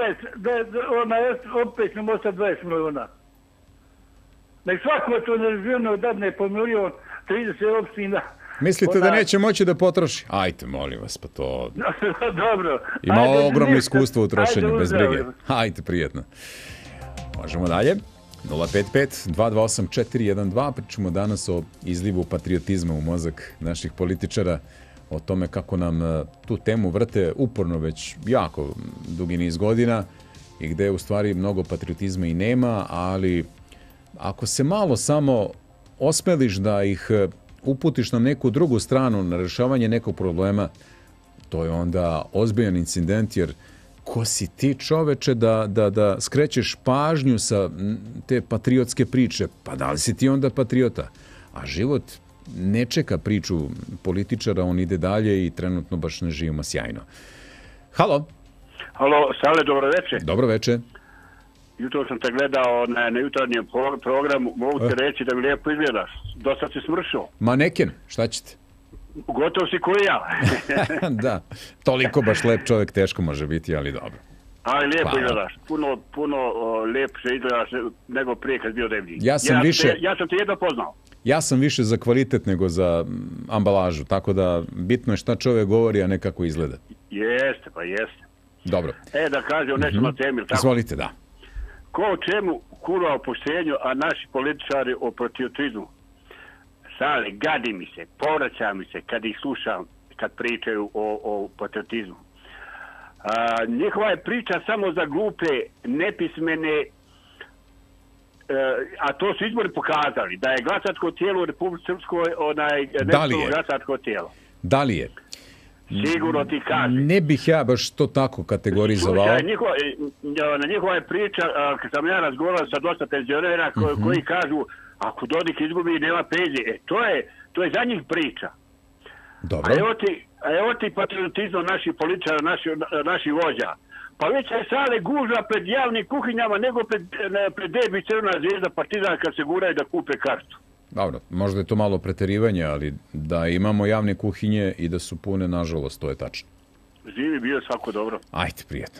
Opet ćemo ostati dvadeset milijuna. Nek svako to nerazvijeno dadne po milijon, trideset opština. Mislite da neće moći da potroši? Ajte, molim vas, pa to... Dobro. Ima ogromno iskustvo u trošenju, bez brige. Ajte, prijetno. Možemo dalje. nula pet pet dva dva osam četiri jedan dva. Pričamo danas o izlivu patriotizma u mozak naših političara, o tome kako nam tu temu vrte uporno već jako dugi niz godina i gde u stvari mnogo patriotizma i nema, ali ako se malo samo osmeliš da ih uputiš na neku drugu stranu, na rješavanje nekog problema, to je onda ozbiljan incident, jer ko si ti čoveče da, da, da skrećeš pažnju sa te patriotske priče? Pa da li si ti onda patriota? A život ne čeka priču političara, on ide dalje i trenutno baš ne živimo sjajno. Halo? Halo, Sale, dobro večer. Dobro večer. Jutro sam te gledao na, na jutarnjem programu, mogu ti reći da mi lijepo izgledaš. Dosta si smršao. Maneken, šta ćete? Gotov si koji ja. Da, toliko baš lep čovjek teško može biti, ali dobro. Ali lijepo Hvala. izgledaš. Puno, puno o, lijepše izgledaš nego prije kad bio deblji. Ja sam ja, više... Te, ja sam te jedno poznao. Ja sam više za kvalitet nego za ambalažu, tako da bitno je šta čovjek govori, a ne kako izgleda. Jeste, pa jeste. Dobro. E, da kažem nešto Mhm. na temi. Tako? Izvolite, da. Ko o čemu kurva o poštenju, a naši političari o patriotizmu? Sale, gadi mi se, povraća mi se kad ih slušam, kad pričaju o, o patriotizmu. A, njihova je priča samo za glupe, nepismene, e, a to su izbori pokazali, da je glasačko tijelo u Republici Srpskoj onaj Da li je? glasačko tijelo. Da li je? Sigurno ti kažem. Ne bih ja baš to tako kategorizovao. Slušaj, njihova, na njihova je priča, a, kad sam ja razgovarao sa dosta penzionera koji, Mhm. koji kažu ako Dodik izgubi nema penzije, e, to je, to je za njih priča. Dobro. A evo ti, a evo ti patriotizam naših političara, naših, naših vođa. Pa već je Sale gužva pred javnim kuhinjama nego pred, ne, pred debi Crvena zvijezda Partizan kad se guraju da kupe kartu. Dobro, možda je to malo preterivanje, ali da imamo javne kuhinje i da su pune, nažalost, to je tačno. Živi bio svako dobro. Ajde, prijetno.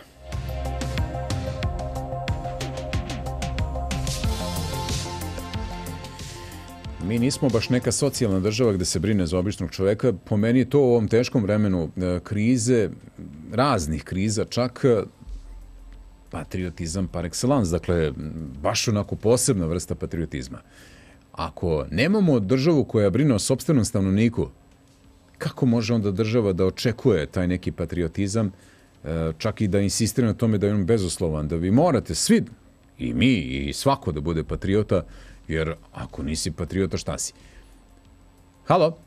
Mi nismo baš neka socijalna država gde se brine za običnog čoveka. Po meni je to u ovom teškom vremenu e, krize, raznih kriza, čak e, patriotizam par excellence, dakle, baš onako posebna vrsta patriotizma. Ako nemamo državu koja brine o sopstvenom stanovniku, kako može onda država da očekuje taj neki patriotizam, e, čak i da insistira na tome da je on bezuslovan, da vi morate svi, i mi, i svako da bude patriota, jer ako nisi patriota, šta si? Halo?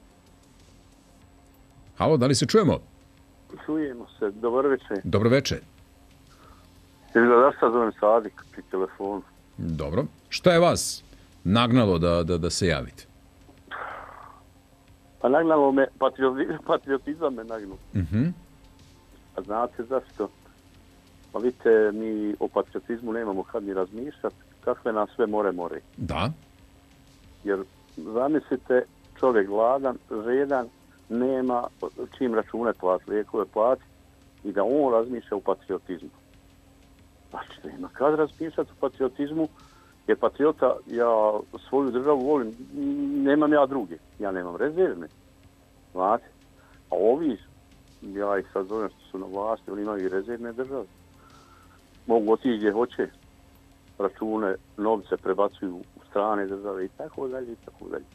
Halo, da li se čujemo? Čujemo se, dobro večer. Dobro večer. Izgleda da sad zovem Sadik pri telefonu. Dobro. Šta je vas nagnalo da, da, da se javite? Pa nagnalo me, patriotizam, patriotizam me nagnalo. Mhm. A znate zašto? Pa vidite, mi o patriotizmu nemamo kad ni razmišljati, kakve nas sve more more. Da. Jer zamislite, čovjek gladan, žedan, nema čim račune plati, lijekove plati i da on razmišlja o patriotizmu. Znači, nema kad razmišljati o patriotizmu, jer patriota, ja svoju državu volim, nemam ja druge, ja nemam rezervne. Znate? A ovi, ja ih sad zovem što su na vlasti, oni imaju i rezervne države. Mogu otići gdje hoće, račune, novce prebacuju u strane države i tako dalje i tako dalje.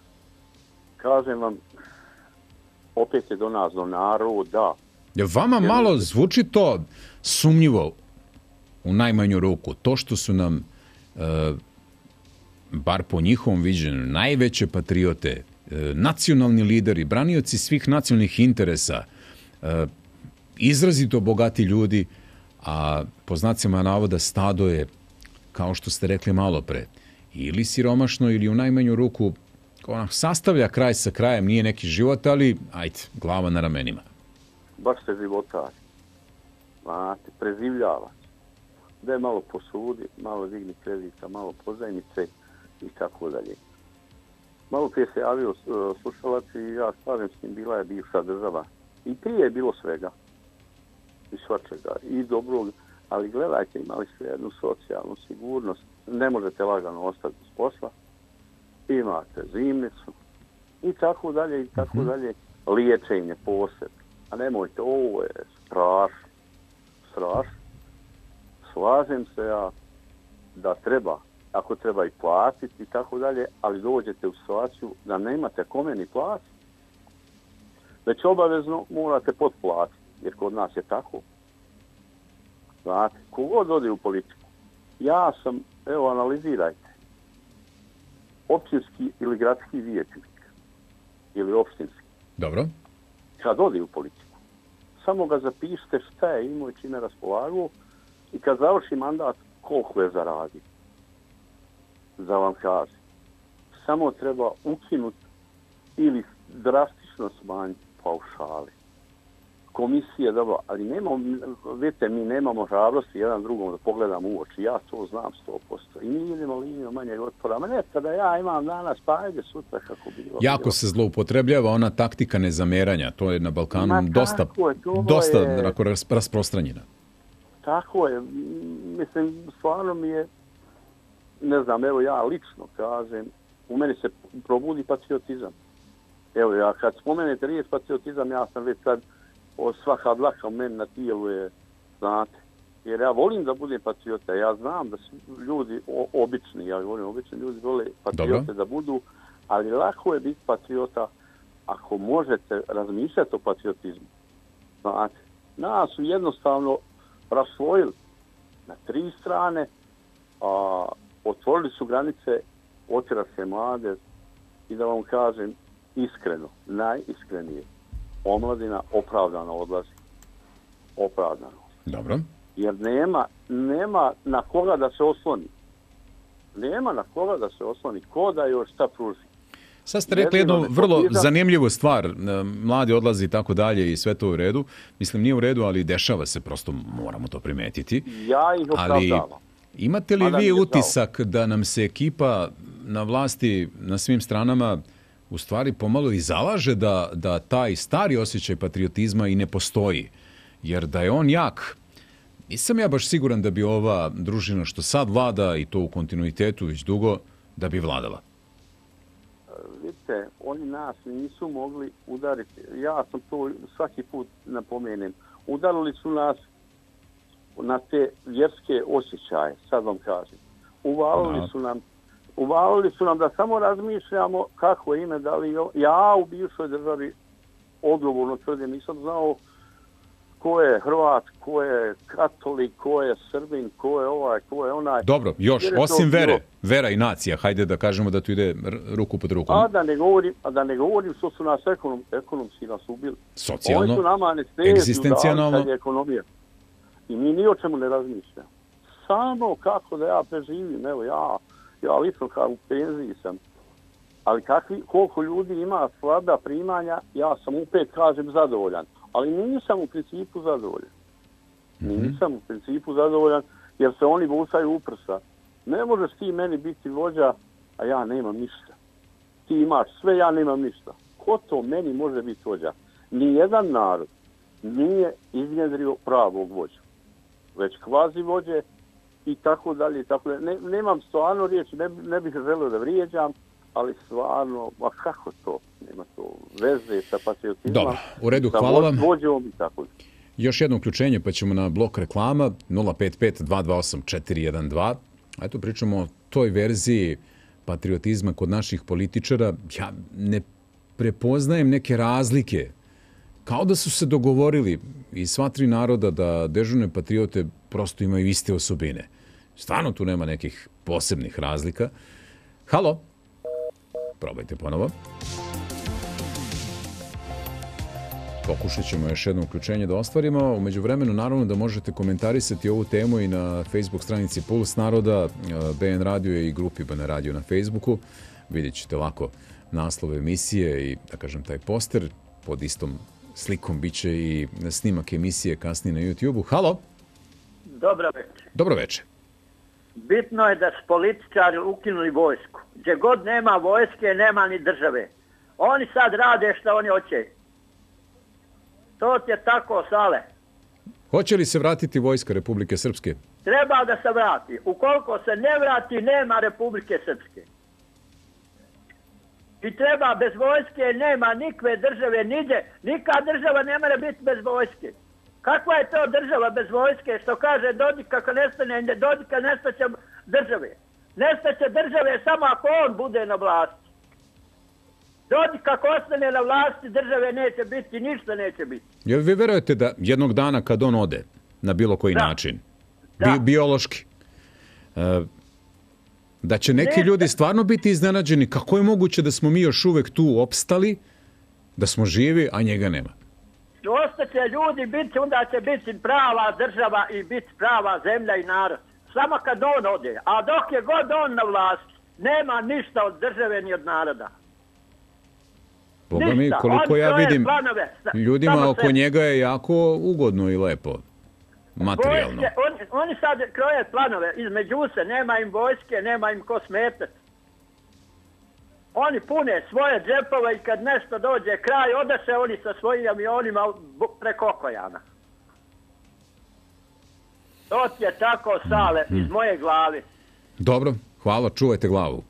Kažem vam, opet je do nas, do naroda. Je vama malo zvuči to sumnjivo u najmanju ruku? To što su nam, e, bar po njihovom viđenju, najveće patriote, e, nacionalni lideri, branioci svih nacionalnih interesa, e, izrazito bogati ljudi, a po znacima navoda stado je, kao što ste rekli malo pre, ili siromašno ili u najmanju ruku ona sastavlja kraj sa krajem, nije neki život, ali ajde, glava na ramenima. Baš se životari. Znate, preživljava. Da je malo posudi, malo digni kredita, malo pozajmice i tako dalje. Malo prije se javio slušalac i ja slažem s njim, bila je bivša država. I prije je bilo svega. I svačega. I dobrog. Ali gledajte, imali ste jednu socijalnu sigurnost. Ne možete lagano ostati bez posla. Imate zimnicu. I tako dalje, i tako dalje. Liječenje posebno. A nemojte, ovo je strašno. Strašno. Slažem se ja da treba, ako treba i platiti i tako dalje, ali dođete u situaciju da nemate kome ni platiti. Već obavezno morate potplatiti, jer kod nas je tako. Znate, kogod ode u politiku. Ja sam, evo analizirajte, općinski ili gradski vijećnik ili opštinski. Dobro. Kad ode u politiku, samo ga zapišite šta je imao i čime raspolagao i kad završi mandat, koliko je zaradio. Da vam kaže. Samo treba ukinuti ili drastično smanjiti paušali. Komisije, dobro, ali nemamo, vidite, mi nemamo hrabrosti jedan drugom da pogledamo u oči. Ja to znam sto posto. I mi idemo linijom manjeg otpora. Ma ne, kada ja imam danas, pa ajde sutra kako bilo. Jako bilo. Se zloupotrebljava ona taktika nezameranja. To je na Balkanu Ma, dosta, je, dosta je, rasprostranjena. Tako je. Mislim, stvarno mi je, ne znam, evo ja lično kažem, u meni se probudi patriotizam. Evo ja, kad spomenete riječ patriotizam, ja sam već sad o svaka dlaka u meni na tijelu je, znate, jer ja volim da budem patriota, ja znam da su ljudi o, obični, ja govorim obični ljudi vole patriote Dobro. Da budu, ali lako je biti patriota ako možete razmišljati o patriotizmu. Znate, nas su jednostavno rasvojili na tri strane, a otvorili su granice, otjera se mlade i da vam kažem iskreno, najiskrenije. Omladina opravdano odlazi. Opravdano. Dobro. Jer nema, nema na koga da se osloni. Nema na koga da se osloni. Ko da još šta pruži. Sad ste rekli jednu vrlo zanimljivu stvar. Mladi odlazi i tako dalje i sve to u redu. Mislim, nije u redu, ali dešava se. Prosto moramo to primetiti. Ja ih opravdavam. Ali imate li vi utisak da nam se ekipa na vlasti na svim stranama u stvari pomalo i zalaže da, da taj stari osjećaj patriotizma i ne postoji? Jer da je on jak, nisam ja baš siguran da bi ova družina što sad vlada i to u kontinuitetu već dugo, da bi vladala. Vidite, oni nas nisu mogli udariti. Ja sam to svaki put napomenem. Udarili su nas na te vjerske osjećaje, sad vam kažem. Uvalili su nam Uvalili su nam da samo razmišljamo kako ime, da li ja u bivšoj državi odgovorno tvrdim, nisam znao ko je Hrvat, ko je katolik, ko je Srbin, ko je ovaj, ko je onaj. Dobro, još, osim vere, bilo... vera i nacija, hajde da kažemo da tu ide ruku pod ruku. A da ne govorim, a da ne govorim što su nas ekonom, ekonomski nas ubili. Socijalno, oni su nama egzistencijalno. Ekonomija. I mi ni o čemu ne razmišljamo. Samo kako da ja preživim, evo ja, ja lično kao u penziji sam. Ali kakvi, koliko ljudi ima slaba primanja, ja sam opet kažem zadovoljan. Ali nisam u principu zadovoljan. Nisam u principu zadovoljan jer se oni busaju u prsa. Ne možeš ti meni biti vođa, a ja nemam ništa. Ti imaš sve, ja nemam ništa. Ko to meni može biti vođa? Nijedan narod nije iznjedrio pravog vođa. Već kvazi vođe i tako dalje. I tako dalje. Ne, nemam stvarno riječi, ne, ne bih želio da vrijeđam, ali stvarno, a kako to? Nema to veze sa patriotizmom. Dobro, u redu, hvala vam. Vođevom i tako. Još jedno uključenje, pa ćemo na blok reklama nula pet pet dva dva osam četiri jedan dva. Eto, pričamo o toj verziji patriotizma kod naših političara. Ja ne prepoznajem neke razlike. Kao da su se dogovorili i sva tri naroda da dežurne patriote prosto imaju iste osobine. Stvarno tu nema nekih posebnih razlika. Halo? Probajte ponovo. Pokušat ćemo još jedno uključenje da ostvarimo. U međuvremenu, naravno, da možete komentarisati ovu temu i na Facebook stranici Puls naroda, B N radio i grupi B N radio na Facebooku. Vidjet ćete lako naslove emisije i, da kažem, taj poster. Pod istom slikom bit će i snimak emisije kasnije na YouTube-u. Halo? Dobro večer. Dobro večer. Bitno je da su političari ukinuli vojsku. Gdje god nema vojske, nema ni države. Oni sad rade što oni hoće. To ti je tako, Sale. Hoće li se vratiti vojska Republike Srpske? Treba da se vrati. Ukoliko se ne vrati, nema Republike Srpske. I treba, bez vojske nema nikve države, nigdje. Nikad država ne mora biti bez vojske. Kakva je to država bez vojske? Što kaže Dodik, kako nestane Dodika, nestaće države. Nestaće države samo ako on bude na vlasti. Dodik kako ostane na vlasti, države neće biti, ništa neće biti. Jel vi verujete da jednog dana kad on ode na bilo koji da. način, bi, biološki, da će neki ljudi stvarno biti iznenađeni kako je moguće da smo mi još uvek tu opstali, da smo živi, a njega nema? Ostaće ljudi biti, onda će biti prava država i biti prava zemlja i narod. Samo kad on ode. A dok je god on na vlasti, nema ništa od države ni od naroda. Boga mi, koliko ja vidim, ljudima oko njega je jako ugodno i lepo. Materijalno. Vojske, on, oni sad kroje planove između se, nema im vojske, nema im ko smetati. Oni pune svoje džepove i kad nešto dođe kraj, ode se oni sa svojim avionima preko okojana. To ti je tako, Sale, mm. iz moje glavi. Dobro, hvala, čuvajte glavu.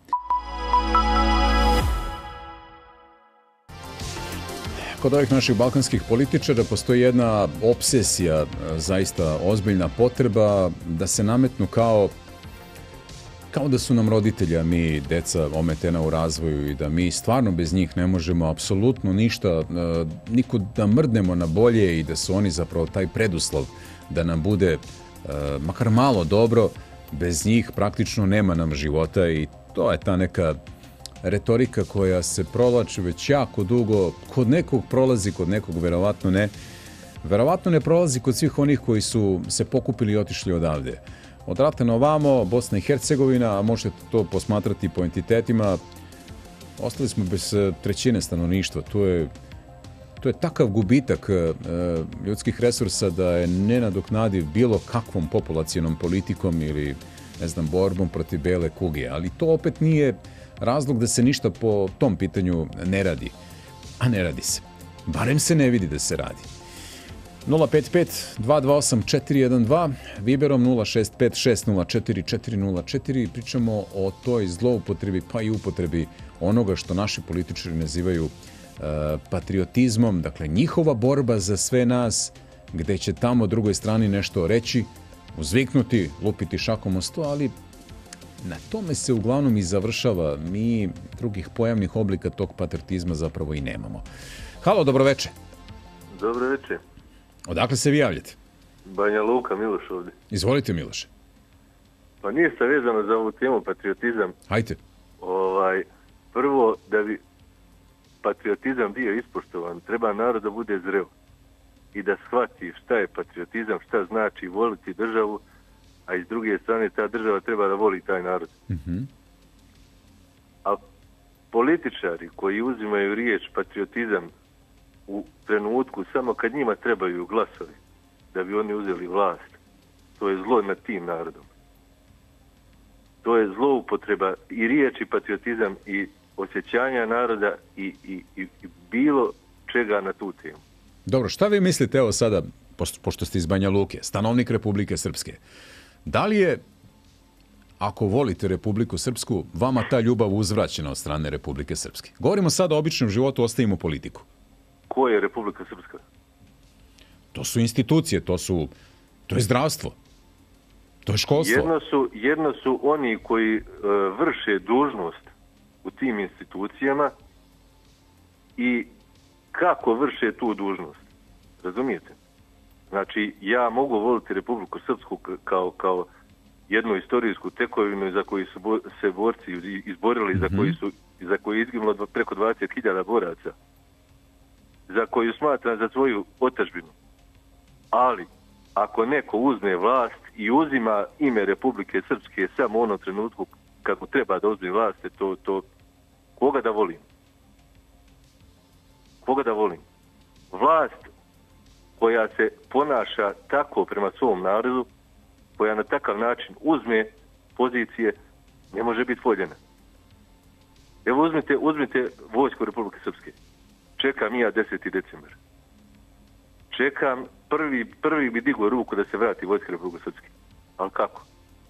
Kod ovih naših balkanskih političara postoji jedna obsesija, zaista ozbiljna potreba da se nametnu kao kao da su nam roditelji, a mi deca ometena u razvoju i da mi stvarno bez njih ne možemo apsolutno ništa, nikud da mrdnemo na bolje i da su oni zapravo taj preduslov da nam bude makar malo dobro, bez njih praktično nema nam života i to je ta neka retorika koja se provlači već jako dugo, kod nekog prolazi, kod nekog verovatno ne. Verovatno ne prolazi kod svih onih koji su se pokupili i otišli odavde. Od rata na ovamo, Bosna i Hercegovina, a možete to posmatrati po entitetima, ostali smo bez trećine stanovništva. To je, to je takav gubitak e, ljudskih resursa da je nenadoknadiv bilo kakvom populacionom politikom ili, ne znam, borbom protiv bele kuge. Ali to opet nije razlog da se ništa po tom pitanju ne radi. A ne radi se. Barem se ne vidi da se radi. nula pet pet dva dva osam četiri jedan dva, Viberom nula šest pet šest nula četiri četiri nula četiri. Pričamo o toj zloupotrebi pa i upotrebi onoga što naši političari nazivaju uh, patriotizmom. Dakle, njihova borba za sve nas, gde će tamo drugoj strani nešto reći, uzviknuti, lupiti šakom o sto, ali na tome se uglavnom i završava. Mi drugih pojavnih oblika tog patriotizma zapravo i nemamo. Halo, dobroveče. Dobroveče. Odakle se vi javljate? Banja Luka, Miloš ovdje. Izvolite, Miloše. Pa nije se vezano za ovu temu patriotizam. Hajde. Ovaj, prvo, da bi patriotizam bio ispoštovan, treba narod da bude zreo i da shvati šta je patriotizam, šta znači voliti državu, a iz druge strane ta država treba da voli taj narod. Mm-hmm. A političari koji uzimaju riječ patriotizam u trenutku samo kad njima trebaju glasovi da bi oni uzeli vlast, to je zlo nad tim narodom. To je zloupotreba i riječi patriotizam i osjećanja naroda i, i, i, i bilo čega na tu temu. Dobro, šta vi mislite, evo sada, pošto ste iz Banja Luke, stanovnik Republike Srpske, da li je, ako volite Republiku Srpsku, vama ta ljubav uzvraćena od strane Republike Srpske? Govorimo sada o običnom životu, ostavimo politiku. Ko je Republika Srpska? To su institucije, to su, to je zdravstvo, to je školstvo. Jedno su, jedno su oni koji e, vrše dužnost u tim institucijama i kako vrše tu dužnost. Razumijete? Znači, ja mogu voliti Republiku Srpsku kao, kao jednu istorijsku tekovinu za koju su bo, se borci izborili, mm-hmm. za koju su, za koju je izginulo preko dvadeset hiljada boraca, za koju smatram za svoju otadžbinu. Ali, ako neko uzme vlast i uzima ime Republike Srpske samo u onom trenutku kako treba da uzme vlast, to, to koga da volim? Koga da volim? Vlast koja se ponaša tako prema svom narodu, koja na takav način uzme pozicije, ne može biti voljena. Evo uzmite, uzmite vojsku Republike Srpske. Čekam ja deseti decembar. Čekam, prvi, prvi bi digao ruku da se vrati vojska Republike Srpske. Ali kako?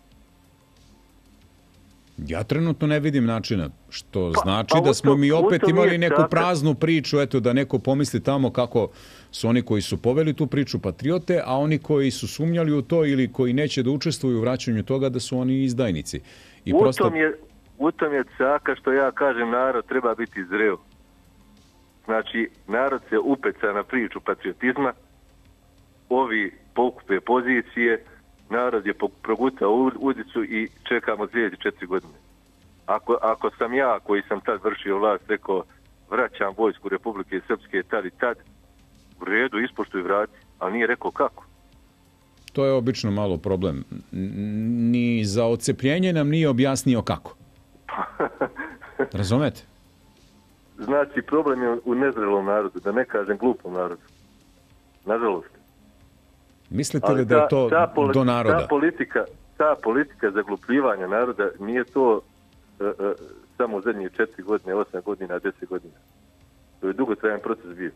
Ja trenutno ne vidim načina, što pa, znači pa da smo tom, mi opet imali neku čaka. praznu priču, eto da neko pomisli tamo kako su oni koji su poveli tu priču patriote, a oni koji su sumnjali u to ili koji neće da učestvuju u vraćanju toga da su oni izdajnici. I u, prosto... tom je, u tom je caka što ja kažem, narod treba biti zreo. Znači, narod se upeca na priču patriotizma, ovi pokupe pozicije, narod je progutao udicu i čekamo sljedeće četiri godine. Ako, ako sam ja, koji sam tad vršio vlast, rekao vraćam vojsku Republike Srpske tad i tad, u redu, ispoštuj vrati, ali nije rekao kako. To je obično malo problem. Ni za odcepljenje nam nije objasnio kako. Razumete? znači problem je u nezrelom narodu, da ne kažem glupom narodu. Nažalost. Mislite li da je to ta, ta do naroda? Ta politika, ta politika zaglupljivanja naroda nije to uh, uh, samo u zadnje četiri godine, osam godina, deset godina. To je dugotrajan proces bio.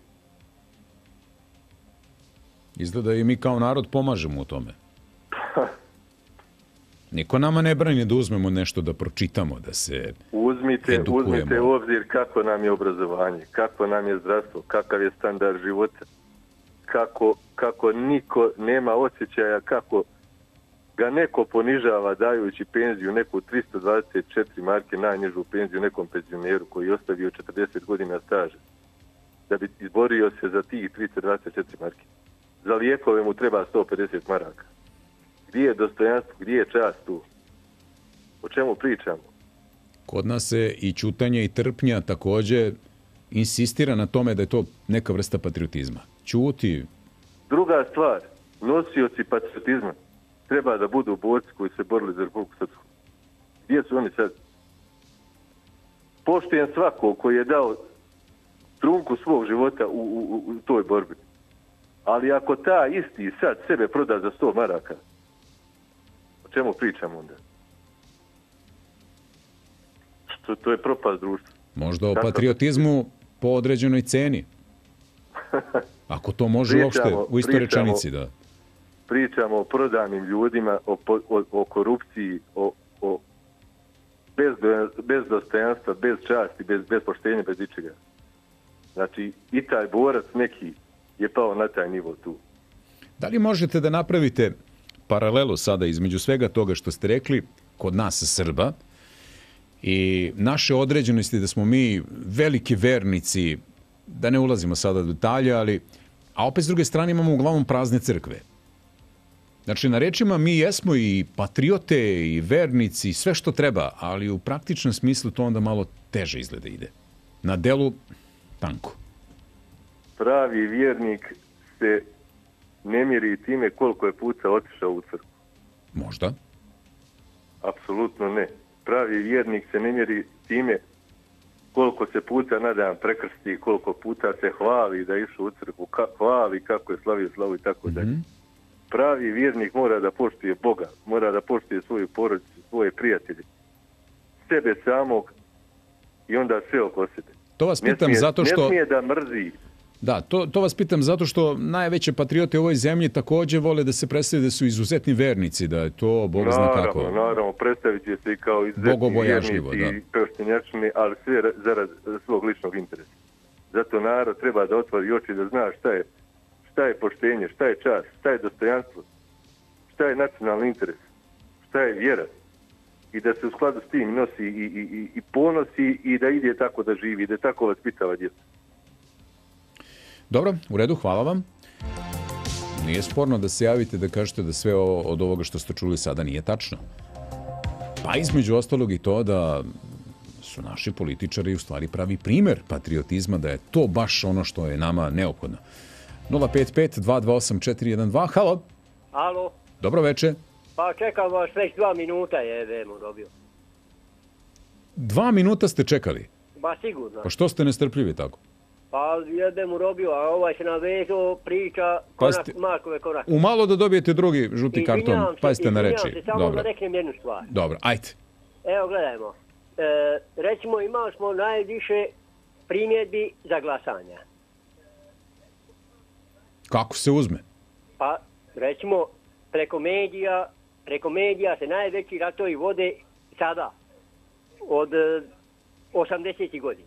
Izgleda i mi kao narod pomažemo u tome. Niko nama ne brani da uzmemo nešto da pročitamo, da se uzmite, edukujemo. Uzmite u obzir kako nam je obrazovanje, kako nam je zdravstvo, kakav je standard života, kako, kako niko nema osjećaja, kako ga neko ponižava dajući penziju, neku tristo dvadeset četiri marke najnižu penziju nekom penzioneru koji je ostavio četrdeset godina staža, da bi izborio se za tih tristo dvadeset četiri marke. Za lijekove mu treba sto pedeset maraka. Gdje je dostojanstvo, gdje je čast tu? O čemu pričamo? Kod nas se i ćutanje i trpnja također insistira na tome da je to neka vrsta patriotizma. Ćuti. Druga stvar, nosioci patriotizma treba da budu borci koji se borili za Republiku Srpsku. Gdje su oni sad? Poštujem svako koji je dao trunku svog života u, u, u toj borbi. Ali ako ta isti sad sebe proda za sto maraka, o čemu pričamo onda? Što, to je propast društva. Možda o patriotizmu po određenoj ceni. Ako to može pričamo, uopšte u istoj rečenici, da. Pričamo o prodanim ljudima, o, o, o korupciji, o, o bez, bez dostojanstva, bez časti, bez, bez poštenja, bez ičega. Znači, i taj borac neki je pao na taj nivo tu. Da li možete da napravite paralelu sada između svega toga što ste rekli kod nas Srba i naše određenosti da smo mi veliki vernici, da ne ulazimo sada u detalje, ali a opet s druge strane imamo uglavnom prazne crkve. Znači, na rečima mi jesmo i patriote i vernici i sve što treba, ali u praktičnom smislu to onda malo teže izgleda ide. Na delu tanko. Pravi vjernik se ne mjeri time koliko je puta otišao u crkvu. Možda? Apsolutno ne. Pravi vjernik se ne mjeri time koliko se puta na dan prekrsti, koliko puta se hvali da je išao u crkvu, ka, hvali kako je slavio slavu i tako dalje. Mm-hmm. Pravi vjernik mora da poštuje Boga, mora da poštuje svoju porodicu, svoje prijatelje, sebe samog i onda sve oko sebe. To vas pitam ne smije, zato što... Ne smije da mrzi. Da, to, to vas pitam zato što najveće patriote u ovoj zemlji također vole da se predstavi da su izuzetni vernici, da je to Bog zna kako. Naravno, naravno, predstavit će se i kao izuzetni vjernici i poštenjačni, ali sve zarad svog ličnog interesa. Zato narod treba da otvori oči da zna šta je, šta je poštenje, šta je čast, šta je dostojanstvo, šta je nacionalni interes, šta je vjera. I da se u skladu s tim nosi i, i, i, i ponosi i da ide tako da živi, da tako vaspitava djecu. Dobro, u redu, hvala vam. Nije sporno da se javite da kažete da sve od ovoga što ste čuli sada nije tačno. Pa između ostalog i to da su naši političari u stvari pravi primjer patriotizma, da je to baš ono što je nama neophodno. nula pet pet dva dva osam četiri jedan dva, halo. Halo. Dobro večer. Pa čekam vas već dva minuta je vemo dobio. Dva minuta ste čekali? Ba sigurno. Pa što ste nestrpljivi tako? Pa jedem urobio, a ovaj se navezao, priča, konak, Pazite, Markove korak. Umalo da dobijete drugi žuti karton, pazite na reči. Se, samo Dobro. Da reknem jednu stvar. Dobro, ajde. Evo, gledajmo. E, recimo, imali smo najviše primjedbi za glasanja. Kako se uzme? Pa, recimo, preko medija, preko medija se najveći ratovi vode sada, od osamdesetih godina.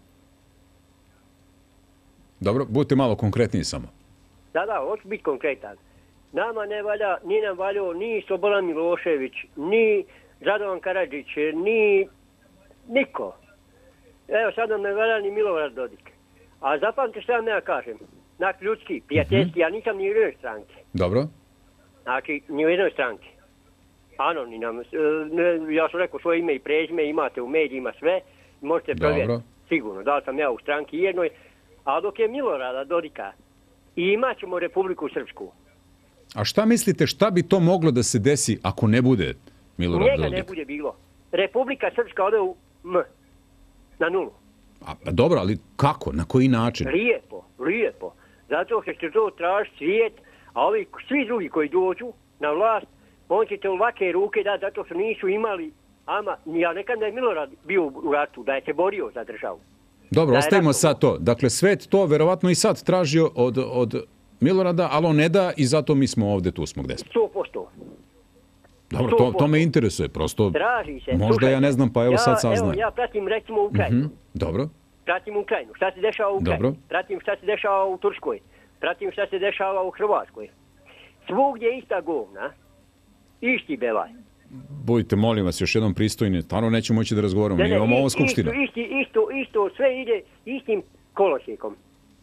Dobro, budite malo konkretniji samo. Da, da, hoću biti konkretan. Nama ne valja, ni nam valjao ni Slobodan Milošević, ni Radovan Karadžić, ni niko. Evo, sad nam ne valja ni Milorad Dodik. A zapamte što vam ja kažem. Znači, ljudski, prijateljski, mm-hmm. ja nisam ni u jednoj stranke. Dobro. Znači, ni u jednoj stranke. Anonim, ja sam rekao svoje ime i prezime, imate u medijima sve, možete provjeriti. Sigurno, da sam ja u stranki jednoj. A dok je Milorada Dodika, i imat ćemo Republiku Srpsku. A šta mislite, šta bi to moglo da se desi ako ne bude Milorad Dodik? Njega ne bude bilo. Republika Srpska ode u M. Na nulu. A, dobro, ali kako? Na koji način? Lijepo, lijepo. Zato što će to tražiti svijet, a ovi svi drugi koji dođu na vlast, on će te u lake ruke dati zato što nisu imali, ama, ja nekad da je Milorad bio u ratu, da je se borio za državu. Dobro, ostavimo sad to. Dakle, svet to verovatno i sad tražio od, od Milorada, ali on ne da i zato mi smo ovdje, tu smo gde smo. sto posto. Dobro, to, to me interesuje, prosto Traži se. možda Slušajte, ja ne znam, pa evo ja, sad saznajem. Evo, ja pratim recimo Ukrajinu. Mm-hmm. Dobro. Pratim Ukrajinu. Šta se dešava u Ukrajini? Dobro. Pratim šta se dešava u Turskoj. Pratim šta se dešava u Hrvatskoj. Svugdje je ista govna. Isti belaj. Budite, molim vas, još jednom pristojni. Stvarno nećemo moći da razgovaramo. Ne, ne, Imamo ovo isto, skupština. isto, isto, isto, sve ide istim kolosijekom.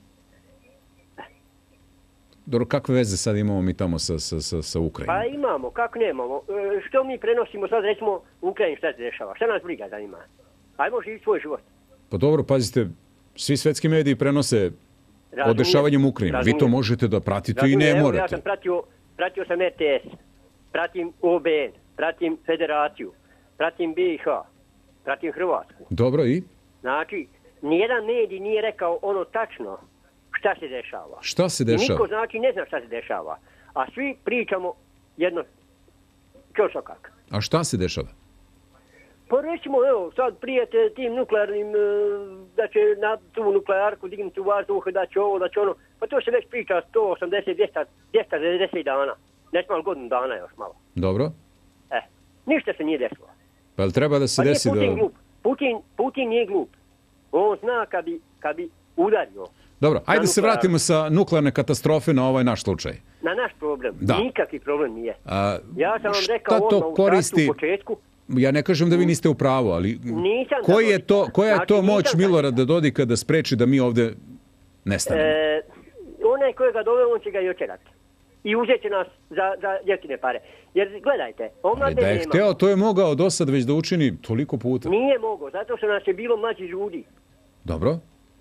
Dobro, kakve veze sad imamo mi tamo sa, sa, sa, sa Ukrajinom? Pa imamo, kako nemamo. E, što mi prenosimo sad, recimo, u Ukrajini šta se dešava? Šta nas briga zanima? Ajmo živjeti svoj život. Pa dobro, pazite, svi svetski mediji prenose Razumijem, o dešavanjem Ukrajine. Vi to razumijem. možete da pratite Razumijem, i ne evo, morate. Ja sam pratio, pratio sam R T S, pratim O B N, pratim Federaciju, pratim B i H, pratim Hrvatsku. Dobro, i? Znači, nijedan medij nije rekao ono tačno šta se dešava. Šta se I dešava? niko znači ne zna šta se dešava. A svi pričamo jedno čošokak. A šta se dešava? Pa recimo, evo, sad prijete tim nuklearnim, e, da će na tu nuklearku dignuti u vazduh, da će ovo, da će ono. Pa to se već priča sto osamdeset, dvjesto, dvjesto devedeset dana. Ne malo godinu dana još malo. Dobro. E, ništa se nije desilo. Pa li treba da se Pa nije desi Putin da... glup. Putin, Putin nije glup. On zna kad bi, kad bi udario. Dobro, ajde se nuklear- vratimo sa nuklearne katastrofe na ovaj naš slučaj. Na naš problem. Da. Nikakvi problem nije. A, Ja sam vam šta rekao to odmah u koristi- startu, u početku. Ja ne kažem da vi niste u pravu, ali Nisam koji je za to, koja je Znači, to nisam moć za- Milorada Dodika da spreči da mi ovdje nestanemo? E, onaj koji ga doveo, on će ga i očerati. I uzet će nas za, za jeftine pare. Jer gledajte, Ali omladne da je nema. hteo, to je mogao do sad već da učini toliko puta. Nije mogao, zato što nas je bilo mlađi ljudi. Dobro?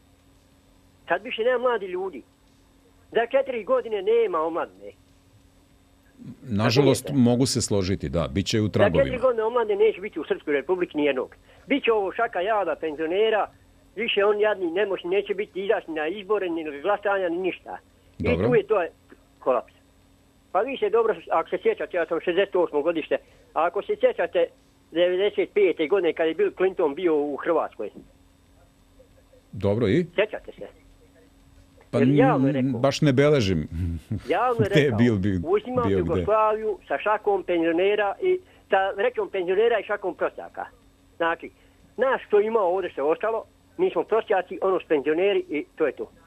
Sad više nema mladi ljudi. Za četiri godine nema omladne. Nažalost, Razumijete? mogu se složiti, da, bit će u Za četiri tragovima. godine omladne neće biti u Srpskoj republiki nijednog. Biće ovo šaka jada penzionera, više on jadni nemoćni neće biti izašli na izbore, ni glasanja, ni ništa. Dobro. I tu je to je kolaps. Pa vi se dobro, ako se sjećate, ja sam šezdeset osmo godište, a ako se sjećate devedeset pete godine kad je Bill Clinton bio u Hrvatskoj, Dobro, i? sjećate se? Pa Jer javno je n- rekao. baš ne beležim. Javno je Gde je rekao, Bill bio- uzimam bio gde? Jugoslaviju sa šakom penzionera i sa vrećom penzionera i šakom prostaka. Znači, naš što ima ovdje se ostalo, mi smo prostjaci, ono su penzioneri i to je to.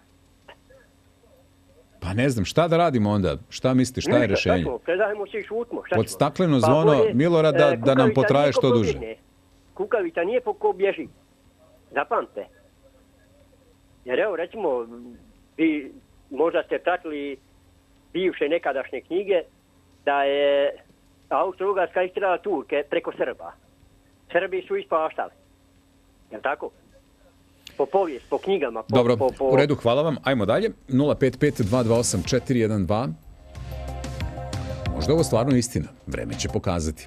Pa ne znam, šta da radimo onda? Šta mislite, šta je Ništa, šta rešenje? ćemo, predajemo se i šutimo. Šta Pod ćemo? stakleno Pa zvono bolje, Milorada e, da nam kukavica potraje nije što ko duže. pobjegne. Kukavica nije po ko bježi. Zapamte. Jer evo, recimo, vi možda ste pratili bivše nekadašnje knjige da je Austro-Ugarska istirala Turke preko Srba. Srbi su ispaštali. Jel' tako? Po povijest, po knjigama. Po, Dobro, po, po... u redu, hvala vam. Ajmo dalje. nula pet pet dva dva osam četiri jedan dva. Možda je ovo stvarno istina. Vreme će pokazati.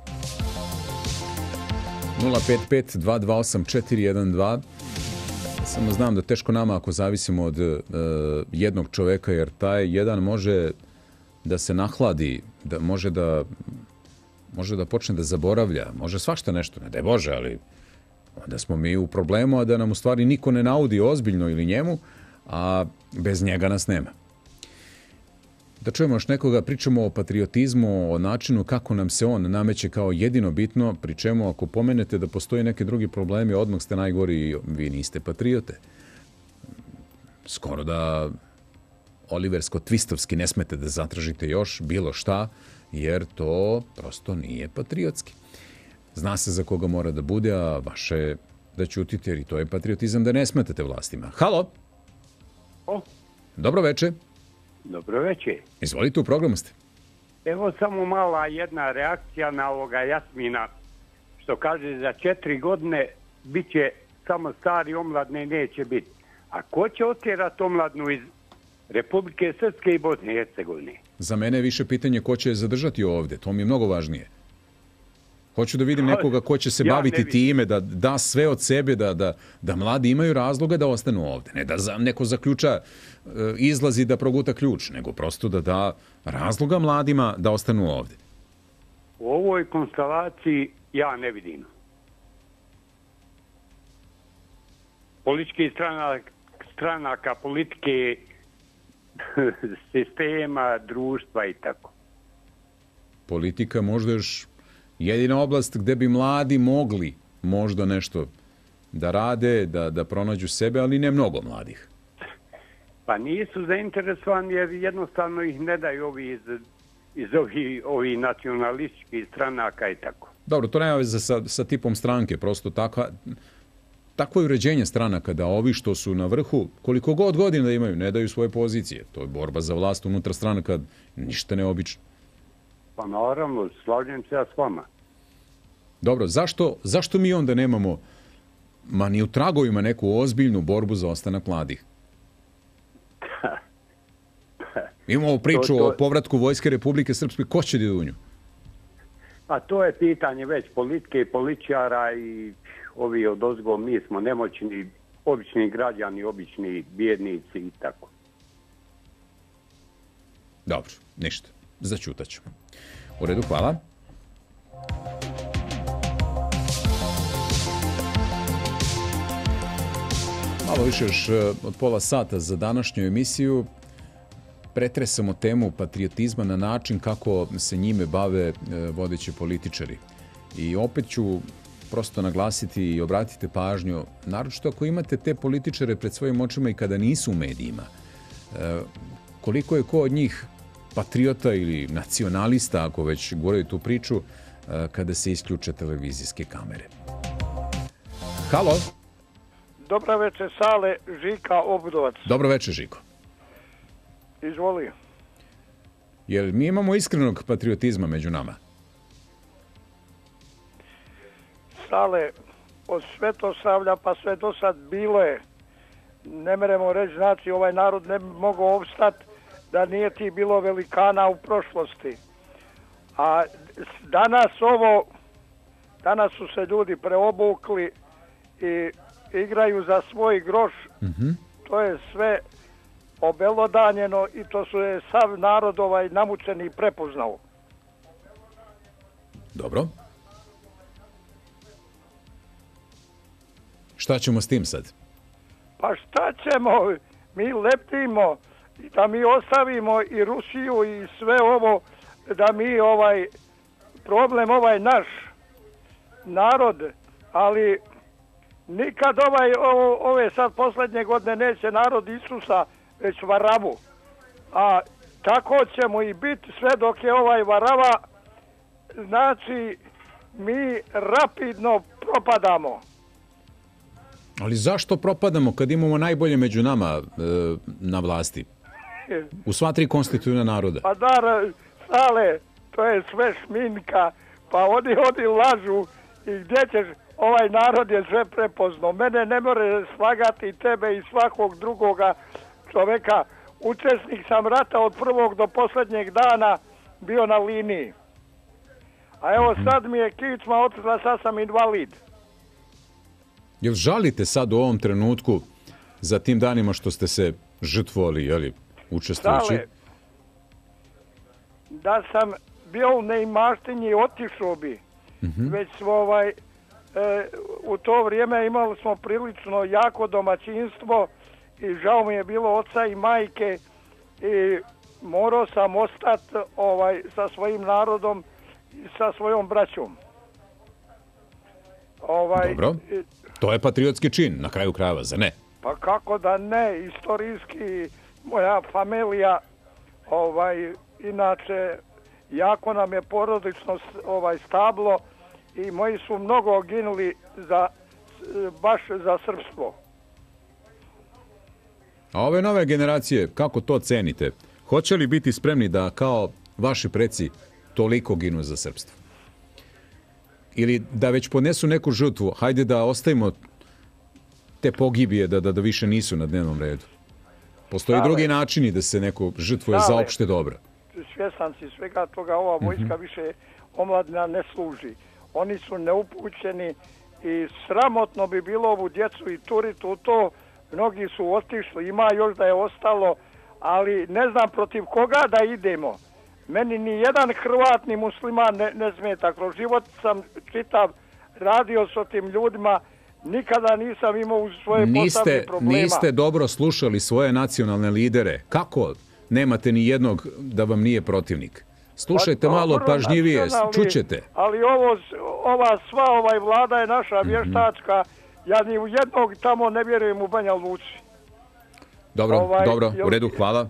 nula pet pet dva dva osam četiri jedan dva. Samo znam da teško nama ako zavisimo od uh, jednog čoveka, jer taj jedan može da se nahladi, da može da može da počne da zaboravlja, može svašta nešto, ne daj Bože, ali onda smo mi u problemu, a da nam u stvari niko ne naudi ozbiljno ili njemu, a bez njega nas nema. Da čujemo još nekoga, pričamo o patriotizmu, o načinu kako nam se on nameće kao jedino bitno, pri čemu ako pomenete da postoji neki drugi problemi, odmah ste najgori i vi niste patriote. Skoro da oliversko-twistovski ne smete da zatražite još bilo šta, jer to prosto nije patriotski. Zna se za koga mora da bude, a vaše da ćutite, jer i to je patriotizam da ne smetate vlastima. Halo! O, Dobro veče. dobro večer. Izvolite, u programu ste. Evo samo mala jedna reakcija na ovoga Jasmina, što kaže za četiri godine bit će samo stari, omladne neće biti. A ko će otjerati omladnu iz Republike Srpske i Bosne i Hercegovine? Za mene je više pitanje ko će je zadržati ovdje. To mi je mnogo važnije. Hoću da vidim nekoga ko će se Ja baviti ne vidim. time, da da sve od sebe, da, da, da mladi imaju razloga da ostanu ovde. Ne da za, neko zaključa, e, izlazi da proguta ključ, nego prosto da da razloga mladima da ostanu ovde. U ovoj konstelaciji ja ne vidim. Politički stranak, stranaka, politike, sistema, društva i tako. Politika možda još jedina oblast gde bi mladi mogli možda nešto da rade, da, da pronađu sebe, ali ne mnogo mladih. Pa nisu zainteresovani jer jednostavno ih ne daju ovi iz, iz ovi, ovi nacionalističkih stranaka i tako. Dobro, to nema veze sa, sa tipom stranke, prosto takva, takvo je uređenje stranaka da ovi što su na vrhu, koliko god godina da imaju, ne daju svoje pozicije. To je borba za vlast unutar stranaka, ništa neobično. Pa naravno, slažem se ja s vama. Dobro, zašto, zašto mi onda nemamo, ma ni u tragovima, neku ozbiljnu borbu za ostanak mladih? Imamo priču To- to- o povratku Vojske Republike Srpske, ko će da ide u nju? Pa to je pitanje već politike i političara i ovi od ozgo, mi smo nemoćni, obični građani, obični bjednici i tako. Dobro, ništa. Začutat ćemo. U redu, hvala. Malo više još eh, od pola sata za današnju emisiju. Pretresamo temu patriotizma na način kako se njime bave eh, vodeći političari. I opet ću prosto naglasiti i obratite pažnju, naročito ako imate te političare pred svojim očima i kada nisu u medijima. Eh, koliko je ko od njih patriota ili nacionalista, ako već govoraju tu priču, eh, kada se isključe televizijske kamere. Halo, Dobra večer, Sale, Žika, Obudovac. dobro večer, Žiko. Izvoli. Jer mi imamo iskrenog patriotizma među nama. Sale, od Svetosavlja pa sve do sad bilo je. Ne meremo reći, znači ovaj narod ne bi mogao opstati da nije ti bilo velikana u prošlosti. A danas ovo, danas su se ljudi preobukli i igraju za svoj groš. Mm-hmm. To je sve obelodanjeno i to su je sav narod ovaj namučeni i prepoznao. Dobro. Šta ćemo s tim sad? Pa šta ćemo? Mi leptimo i da mi ostavimo i Rusiju i sve ovo, da mi ovaj problem ovaj naš narod, ali nikad ovaj ovo, ove sad posljednje godine neće narod Isusa, već varavu. A tako ćemo i biti sve dok je ovaj varava, znači mi rapidno propadamo. Ali zašto propadamo kad imamo najbolje među nama e, na vlasti? U sva tri konstitutivna naroda. Pa dar, Sale, to je sve šminka, pa oni, oni lažu i gdje ćeš, ovaj narod je sve prepoznao. Mene ne more slagati tebe i svakog drugoga čoveka. Učesnik sam rata od prvog do posljednjeg dana bio na liniji. A evo sad mi je kičma otišla, sad sam invalid. Jel žalite sad u ovom trenutku za tim danima što ste se žrtvovali, jeli, učestvujući? Sale, da sam bio u neimaštinji, otišao bi. Mm-hmm. Već smo ovaj, e, u to vrijeme imali smo prilično jako domaćinstvo i žao mi je bilo oca i majke i morao sam ostati ovaj, sa svojim narodom i sa svojom braćom. Ovaj, Dobro. To je patriotski čin, na kraju krajeva, za ne? Pa kako da ne, istorijski moja familija, ovaj, inače, jako nam je porodično ovaj, stablo i moji su mnogo ginuli za, baš za srpstvo. A ove nove generacije, kako to cenite? Hoće li biti spremni da, kao vaši preci, toliko ginu za srpstvo? Ili da već podnesu neku žrtvu, hajde da ostavimo te pogibije da, da, da više nisu na dnevnom redu. Postoji Sale. drugi načini da se neko žrtvuje Sale. za opšte dobro. Svjestan si svega toga, ova vojska Mhm. više omladina ne služi. oni su neupućeni i sramotno bi bilo ovu djecu i turiti u to. Mnogi su otišli, ima još da je ostalo, ali ne znam protiv koga da idemo. Meni ni jedan Hrvat ni musliman ne, ne smeta. Kroz život sam čitav, radio s tim ljudima, nikada nisam imao u svoje postavne problema. Niste dobro slušali svoje nacionalne lidere. Kako nemate ni jednog da vam nije protivnik? Slušajte pa, malo pažljivije, čućete. Ali ovo, ova sva ovaj vlada je naša vještačka. Ja ni u jednog tamo ne vjerujem u Banja Luci. Dobro, ovaj, dobro, u redu, hvala.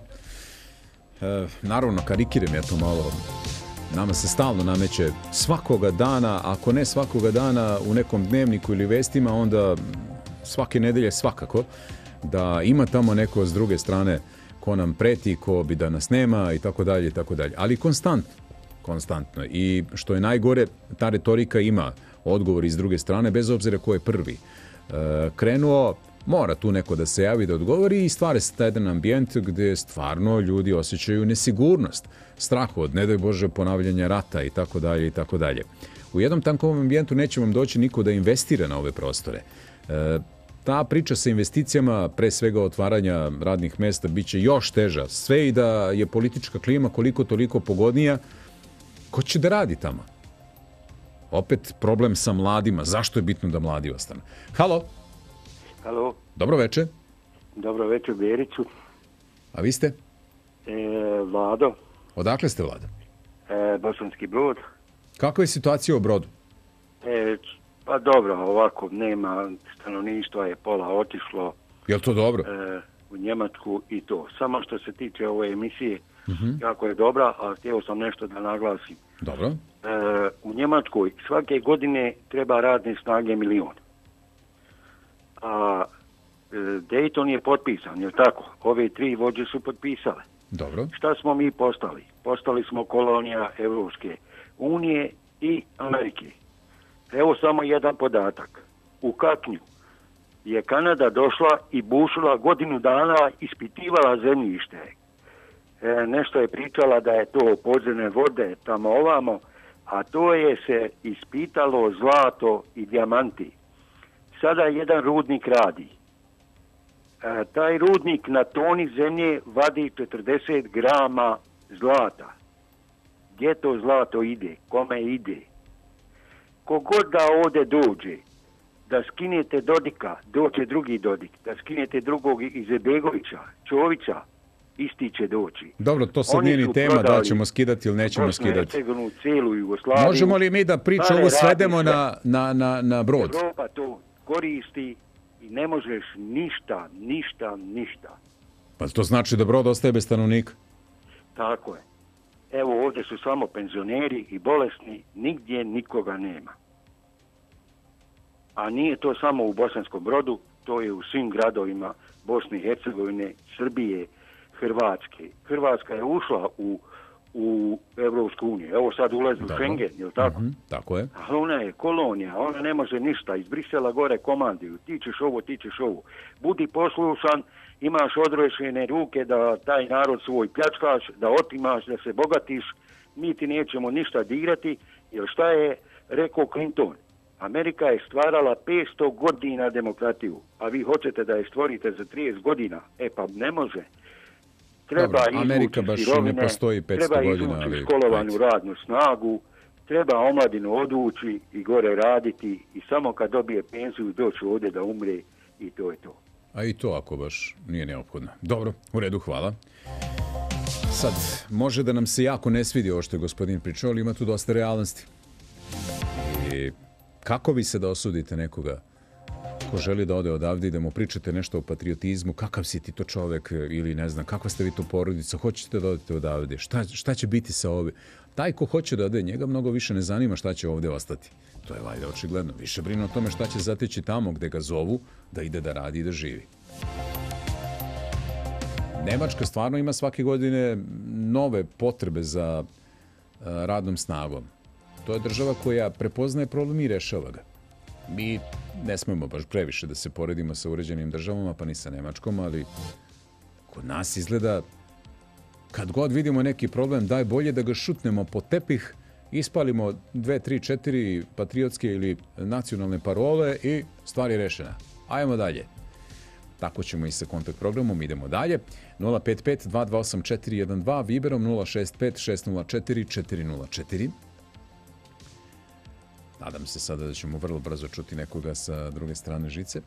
E, naravno, karikiram ja to malo. Nama se stalno nameće svakoga dana, ako ne svakoga dana u nekom dnevniku ili vestima, onda svake nedelje svakako, da ima tamo neko s druge strane ko nam preti, ko bi da nas nema i tako dalje i tako dalje. Ali konstantno, konstantno. I što je najgore, ta retorika ima odgovor iz druge strane, bez obzira ko je prvi e, krenuo, mora tu neko da se javi da odgovori i stvara se taj jedan ambijent gdje stvarno ljudi osjećaju nesigurnost, strah od, ne daj Bože, ponavljanja rata i tako dalje i tako dalje. U jednom tankovom ambijentu neće vam doći niko da investira na ove prostore. E, ta priča sa investicijama, pre svega otvaranja radnih mesta, bit će još teža. Sve i da je politička klima koliko toliko pogodnija, ko će da radi tamo? Opet problem sa mladima. Zašto je bitno da mladi ostane? Halo? Halo? Dobro večer. Dobro večer, Beriću. A vi ste? E, Vlado. Odakle ste, Vlado? E, Bosanski Brod. Kakva je situacija u Brodu? E, pa dobro, ovako, nema stanovništva, je pola otišlo. Je li to dobro? E, u Njemačku i to. Samo što se tiče ove emisije, uh-huh. jako je dobra, a htio sam nešto da naglasim. Dobro. E, u Njemačkoj svake godine treba radne snage milion. A e, Dayton je potpisan, je tako? Ove tri vođe su potpisale. Dobro. Šta smo mi postali? Postali smo kolonija Evropske unije i Amerike. Evo samo jedan podatak. U Kaknju je Kanada došla i bušila godinu dana, ispitivala zemljište. E, nešto je pričala da je to podzemne vode, tamo ovamo, a to je se ispitalo zlato i dijamanti. Sada jedan rudnik radi. E, taj rudnik na toni zemlje vadi četrdeset grama zlata. Gdje to zlato ide? Kome ide? Kogod da ovdje dođe, da skinete Dodika, doće drugi Dodik, da skinete drugog Izetbegovića, Čovića, isti će doći. Dobro, to sad nije ni tema da ćemo skidati ili nećemo skidati. Cijelu Jugoslaviju. Možemo li mi da priču ovo svedemo na, na, na, na Brod? Europa to koristi i ne možeš ništa, ništa, ništa. Pa to znači da Brod ostaje bez stanovnika? Tako je. Evo ovdje su samo penzioneri i bolesni, nigdje nikoga nema. A nije to samo u Bosanskom Brodu, to je u svim gradovima Bosne i Hercegovine, Srbije, Hrvatske. Hrvatska je ušla u, u Evropsku uniju. Evo sad ulazi u Schengen, je li tako? Mm-hmm, tako je. Ali ona je kolonija, ona ne može ništa. Iz Brisela gore komandiju. Ti ćeš ovo, ti ćeš ovo. Budi poslušan, imaš odrešene ruke da taj narod svoj pljačkaš, da otimaš, da se bogatiš. Mi ti nećemo ništa dirati, jer šta je rekao Clinton? Amerika je stvarala petsto godina demokratiju, a vi hoćete da je stvorite za trideset godina. E pa ne može. Treba Dobro, Amerika baš sirovine, ne postoji petsto treba godina. Treba ali... školovanu radnu snagu, treba omladinu odvući i gore raditi i samo kad dobije penziju doći ovdje da umre i to je to. A i to ako baš nije neophodno. Dobro, u redu, hvala. Sad, može da nam se jako ne svidi ovo što je gospodin pričao, ali ima tu dosta realnosti. I kako vi se da osudite nekoga ko želi da ode odavde i da mu pričate nešto o patriotizmu, kakav si ti to čovek ili ne znam, kakva ste vi to porodica, hoćete da odete odavde, šta, šta će biti sa ovim? Taj ko hoće da ode, njega mnogo više ne zanima šta će ovdje ostati. To je valjda očigledno. Više brine o tome šta će zateći tamo gde ga zovu da ide da radi i da živi. Nemačka stvarno ima svake godine nove potrebe za radnom snagom. To je država koja prepoznaje problem i rešava ga. Mi ne smemo baš previše da se poredimo sa uređenim državama, pa ni sa Nemačkom, ali kod nas izgleda kad god vidimo neki problem, daj bolje da ga šutnemo po tepih ispalimo dve, tri, četiri patriotske ili nacionalne parole i stvar je rešena. Ajmo dalje. Tako ćemo i sa kontakt programom, idemo dalje. nula pet pet dva dva osam četiri jedan dva, Viberom nula šest pet šest nula četiri četiri nula četiri. Nadam se sada da ćemo vrlo brzo čuti nekoga sa druge strane žice.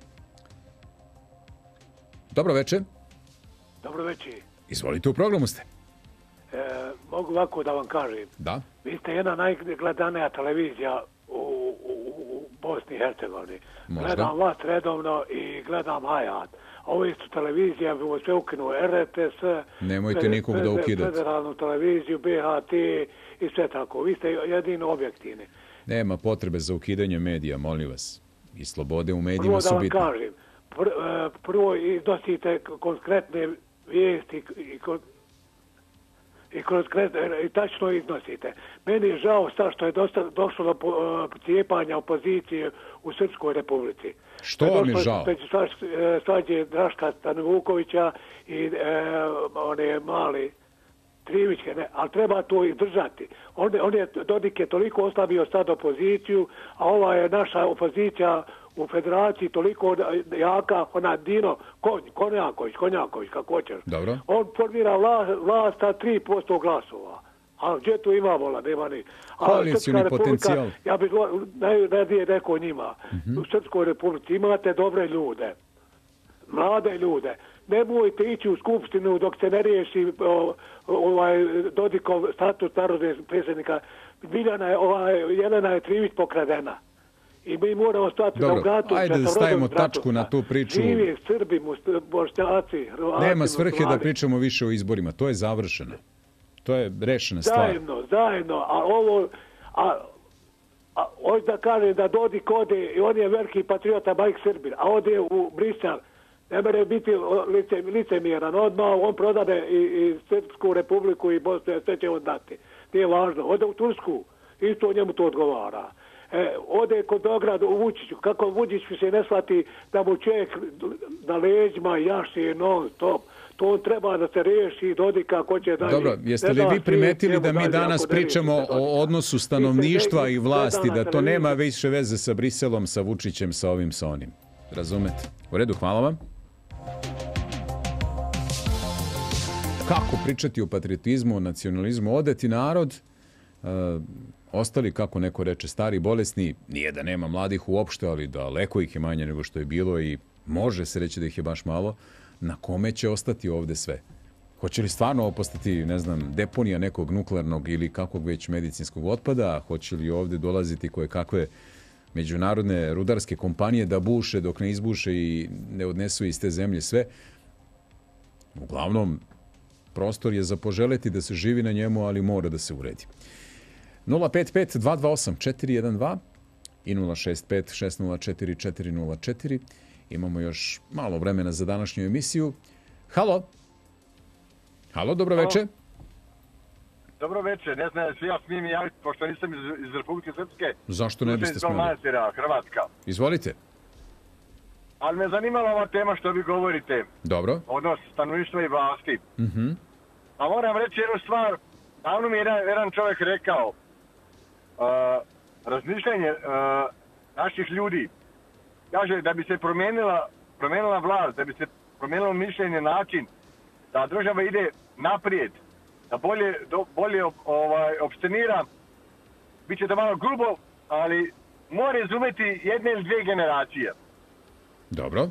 Dobro večer. Dobro večer. Izvolite, u programu ste. E, mogu ovako da vam kažem. Da. Vi ste jedna najgledanija televizija u, u, u Bosni i Hercegovini. Možda. Gledam vas redovno i gledam Hayat. Ove su televizije, bi sve ukinuo R T S, Nemojte nikog da ukidate. Federalnu televiziju, B H T i sve tako. Vi ste jedino objektivni. Nema potrebe za ukidanje medija, molim vas. I slobode u medijima Prvo su da vam bitne. kažem, pr, prvo iznosite konkretne vijesti i, i konkretne i tačno iznosite. Meni je žao sad što je dosta, došlo do cijepanja opozicije u Srpskoj Republici. Što vam je žao? Svađe Draška Stanovukovića i e, one mali Trivićke, ne, ali treba to izdržati. On, on je, Dodik je toliko oslabio sad opoziciju, a ova je naša opozicija u federaciji toliko jaka, ona Dino Konj, Konjaković, Konjaković, kako hoćeš. Dobro. On formira vlast, vlast sa tri posto glasova. A gdje tu ima vola, nema ni. Koalicijni potencijal. Ja bih najradije rekao njima. Mm-hmm. U Srpskoj Republici imate dobre ljude, mlade ljude. Nemojte ići u skupštinu dok se ne riješi o, ovaj Dodikov status narodnog predsjednika. Biljana je, ovaj, Jelena je Trivić pokradena. I mi moramo stati Dobro, na vratu. ajde da stavimo tačku na tu priču. Živi Srbi, Bošnjaci, Hrvati. Nema svrhe da pričamo više o izborima. To je završeno. To je rešena stvar. Zajedno, zajedno. A ovo... A, a hoće da kaže da Dodik ode i on je veliki patriota Bajk Srbin, a ode u Brisel. Ne mere biti lice, licemjeran. Odmah on prodade i, i Srpsku Republiku i Bosnu, sve će on dati. Nije važno. Ode u Tursku, isto njemu to odgovara. E, ode kod Beograd u Vučiću. Kako Vučić se ne shvati da mu čovjek na leđima jaši non stop. To on treba da se riješi Dodika ko će dalje. Dobro, jeste li vi primetili da mi danas pričamo o odnosu stanovništva i vlasti, da to nema više veze sa Briselom, sa Vučićem, sa ovim, sa onim? Razumete? U redu, hvala vam. Kako pričati o patriotizmu, o nacionalizmu, odeti narod, uh, ostali, kako neko reče, stari, bolesni, nije da nema mladih uopšte, ali daleko ih je manje nego što je bilo i može se reći da ih je baš malo. Na kome će ostati ovde sve? Hoće li stvarno postati, ne znam, deponija nekog nuklearnog ili kakvog već medicinskog otpada? Hoće li ovde dolaziti koje kakve međunarodne rudarske kompanije da buše dok ne izbuše i ne odnesu iz te zemlje sve? Uglavnom, prostor je za poželeti da se živi na njemu, ali mora da se uredi. nula pet pet dva dva osam četiri jedan dva i nula šest pet šest nula četiri četiri nula četiri. Imamo još malo vremena za današnju emisiju. Halo? Halo, dobro večer. Dobro večer, ne znam, svi ja smijem i javiti, pošto nisam iz, iz Republike Srpske. Zašto ne biste smjeli? Manastira, Hrvatska. Izvolite. Ali me zanimala ova tema što vi govorite. Dobro. Odnos stanovništva i vlasti. Mm-hmm. A moram reći jednu stvar. Davno mi je jedan, jedan čovjek rekao, uh, razmišljanje uh, naših ljudi, kaže da bi se promijenila, promijenila vlast, da bi se promijenilo mišljenje, način da država ide naprijed, da bolje, do, bolje ovaj, opstenira, bit će to malo grubo, ali mora razumjeti jedne ili dvije generacije. Dobro.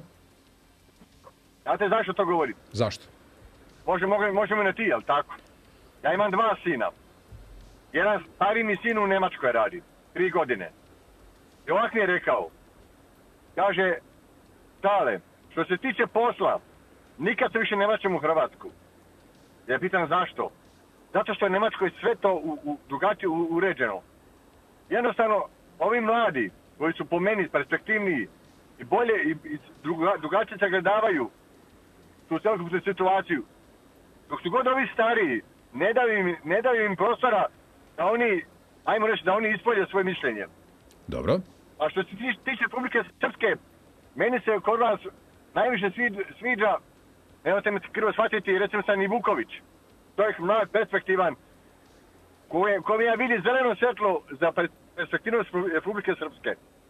Znate zašto to govorim? Zašto? Možemo, možemo na ti, jel tako? Ja imam dva sina. Jedan stari mi sin u Njemačkoj radi, tri godine. I ovak mi je rekao, kaže, Tale, što se tiče posla, nikad se više ne vraćam u Hrvatsku. Ja pitam zašto? Zato što je Njemačkoj sve to u, u, drugačije uređeno. Jednostavno, ovi mladi, koji su po meni perspektivniji i bolje i, i druga, drugačije se gledavaju tu celokupnu situaciju, dok su god ovi stariji, ne daju im, ne daju im prostora da oni, ajmo reći, da oni ispolje svoje mišljenje. Dobro. A što se tiče Republike Srpske, meni se kod vas najviše sviđa, nemojte me krivo shvatiti, recimo sam i Vuković. To je mlad, perspektivan. koje, koje ja vidi zeleno svjetlo za perspektivnost Republike Srpske.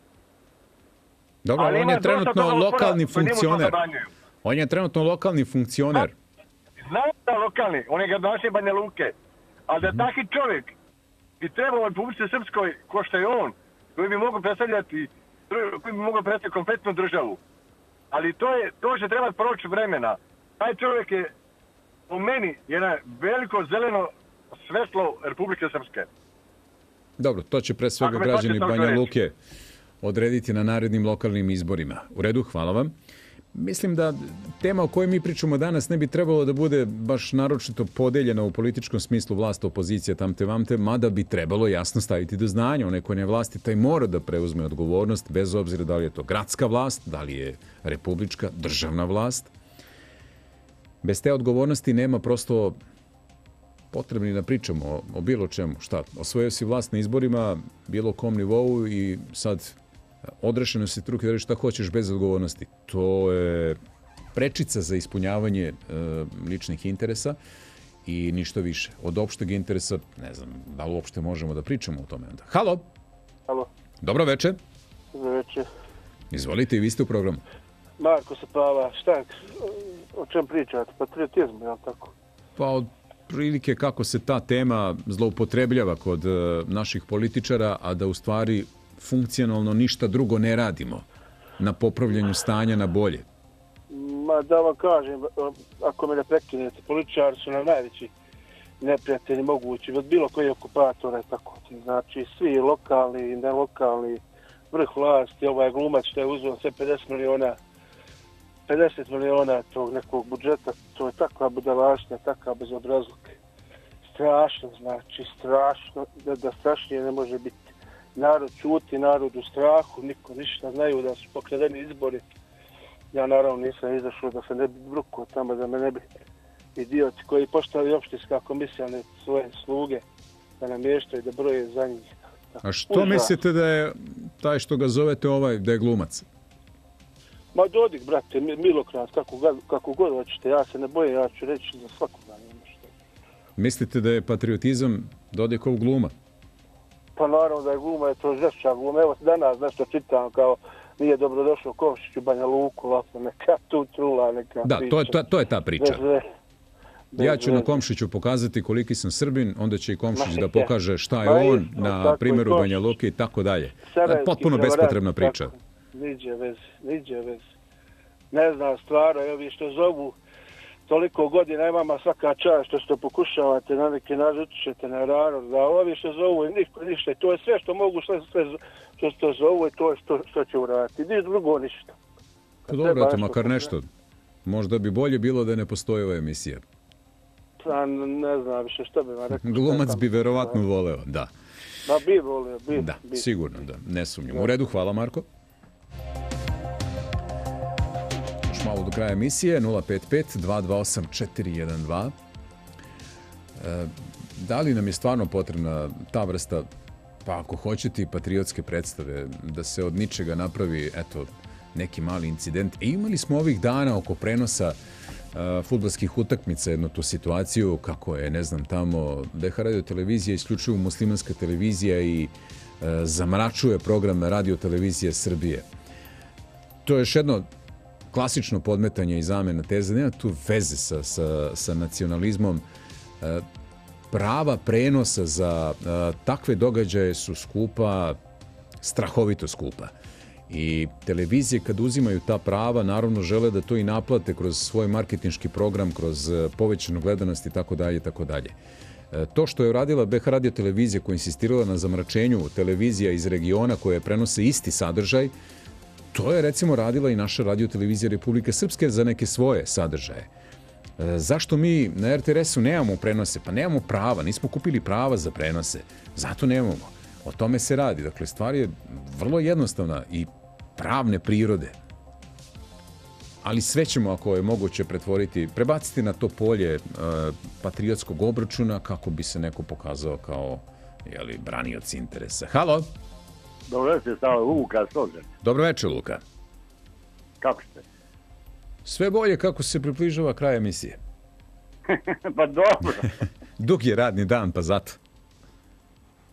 Dobro, Ali on ima je dosta trenutno toga otpora, lokalni koji njemu to funkcioner. zabranjuju. On je trenutno lokalni funkcioner. Znam da je lokalni, on je gradonačelnik Banja Luke, ali da takvi čovjek bi trebao u Republici Srpskoj, ko što je on, koji bi mogao predstavljati, koji bi mogao predstavljati kompletnu državu. Ali to je, to će trebati proći vremena. Taj čovjek je, u meni, jedan veliko zeleno svetlo Republike Srpske. Dobro, to će pre svega Ako me građani hoćete Banja reći. Luke odrediti na narednim lokalnim izborima. U redu, hvala vam. Mislim da tema o kojoj mi pričamo danas ne bi trebalo da bude baš naročito podeljena u političkom smislu vlast, opozicija, tamte vamte, mada bi trebalo jasno staviti do znanja. Onaj koji je vlasti, taj mora da preuzme odgovornost, bez obzira da li je to gradska vlast, da li je republička, državna vlast. Bez te odgovornosti nema prosto potrebni da pričamo o, o bilo čemu. Šta? Osvojio si vlast na izborima, bilo kom nivou i sad odrešeno si truke da reći šta hoćeš bez odgovornosti. To je prečica za ispunjavanje e, ličnih interesa i ništa više. Od opšteg interesa, ne znam, da li uopšte možemo da pričamo o tome onda. Halo! Halo. Dobro večer. Dobro večer. Izvolite, i vi ste u programu. Marko se Pava, šta je, o čem pričate? Patriotizmu, je li tako? Pa od prilike kako se ta tema zloupotrebljava kod e, naših političara, a da u stvari funkcionalno ništa drugo ne radimo na popravljanju stanja na bolje. Ma da vam kažem, ako me ne prekinete, političari su nam najveći neprijatelji mogući, od bilo koji okupatora i tako. Znači, svi lokalni i nelokalni, vrh vlasti, ovaj glumac što je uzeo sve pedeset miliona, pedeset miliona tog nekog budžeta, to je takva budalaština, takva bezobrazluka. Strašno, znači, strašno, da, da strašnije ne može biti. Narod čuti, narod u strahu, niko ništa, znaju da su pokradeni izbori. Ja naravno nisam izašao da se ne bi brukao tamo, da me ne bi idioti koji poštali opštinska komisija ne svoje sluge da namještaju, da broje za njih. A što mislite da je taj što ga zovete ovaj, da je glumac? Ma Dodik, brate, Milokrad, kako, kako god hoćete, ja se ne bojim, ja ću reći za svakoga. Mislite da je patriotizam Dodikov gluma? Pa naravno da je gluma, je to žešća gluma. Evo danas nešto čitam kao nije dobro došao Komšić u Banja Luku, ovako neka tu trula, neka da, priča. To je, to, to je ta priča. Bez, bez, ja ću bez. na Komšiću pokazati koliki sam Srbin, onda će i Komšić Ma, da pokaže šta je Ma, on isto, na primjeru i Banja Luke i tako dalje. Sarajevski Potpuno prevarant, bespotrebna priča. tako. Niđe vez, niđe vez. Ne znam, stvarno, evo što zovu toliko godina imama svaka čast što što pokušavate na neki način utičete na narod, da ovi što zovu i niko ništa. I to je sve što mogu, sve, sve što, što zovu i to je što, što će uraditi. Niš drugo ništa. Pa dobro, eto, makar nešto. Možda bi bolje bilo da ne postoji ova emisija. Pa ne znam više što bi vam rekao. Glumac bi verovatno voleo, da. Ma bi volio, bi. Da, bi. sigurno, da. Ne sumnjam. U redu, hvala Marko. Malo do kraja emisije, nula pet pet dva dva osam četiri jedan dva. E, da li nam je stvarno potrebna ta vrsta, pa ako hoćete i patriotske predstave, da se od ničega napravi, eto, neki mali incident. E, imali smo ovih dana oko prenosa e, fudbalskih utakmica jednu tu situaciju, kako je, ne znam, tamo D H radio televizija, isključivo muslimanska televizija i e, zamračuje program radio televizije Srbije. To je još jedno klasično podmetanje i zamena teza, nema tu veze sa, sa, sa nacionalizmom. E, prava prenosa za e, takve događaje su skupa, strahovito skupa. I televizije kad uzimaju ta prava, naravno žele da to i naplate kroz svoj marketinški program, kroz povećanu gledanost i tako dalje, tako dalje. To što je uradila B H radio televizija koja insistirala na zamračenju televizija iz regiona koje prenose isti sadržaj, to je recimo radila i naša radiotelevizija Republike Srpske za neke svoje sadržaje. E, zašto mi na R T R S-u nemamo prenose? Pa nemamo prava, nismo kupili prava za prenose. Zato nemamo. O tome se radi. Dakle, stvar je vrlo jednostavna i pravne prirode. Ali sve ćemo, ako je moguće, pretvoriti, prebaciti na to polje e, patriotskog obračuna kako bi se neko pokazao kao jeli, branioc interesa. Halo! Dobro večer, stava Luka Stožer. Dobro večer, Luka. Kako ste? Sve bolje kako se približava kraj emisije. Pa dobro. Dug je radni dan, pa zato.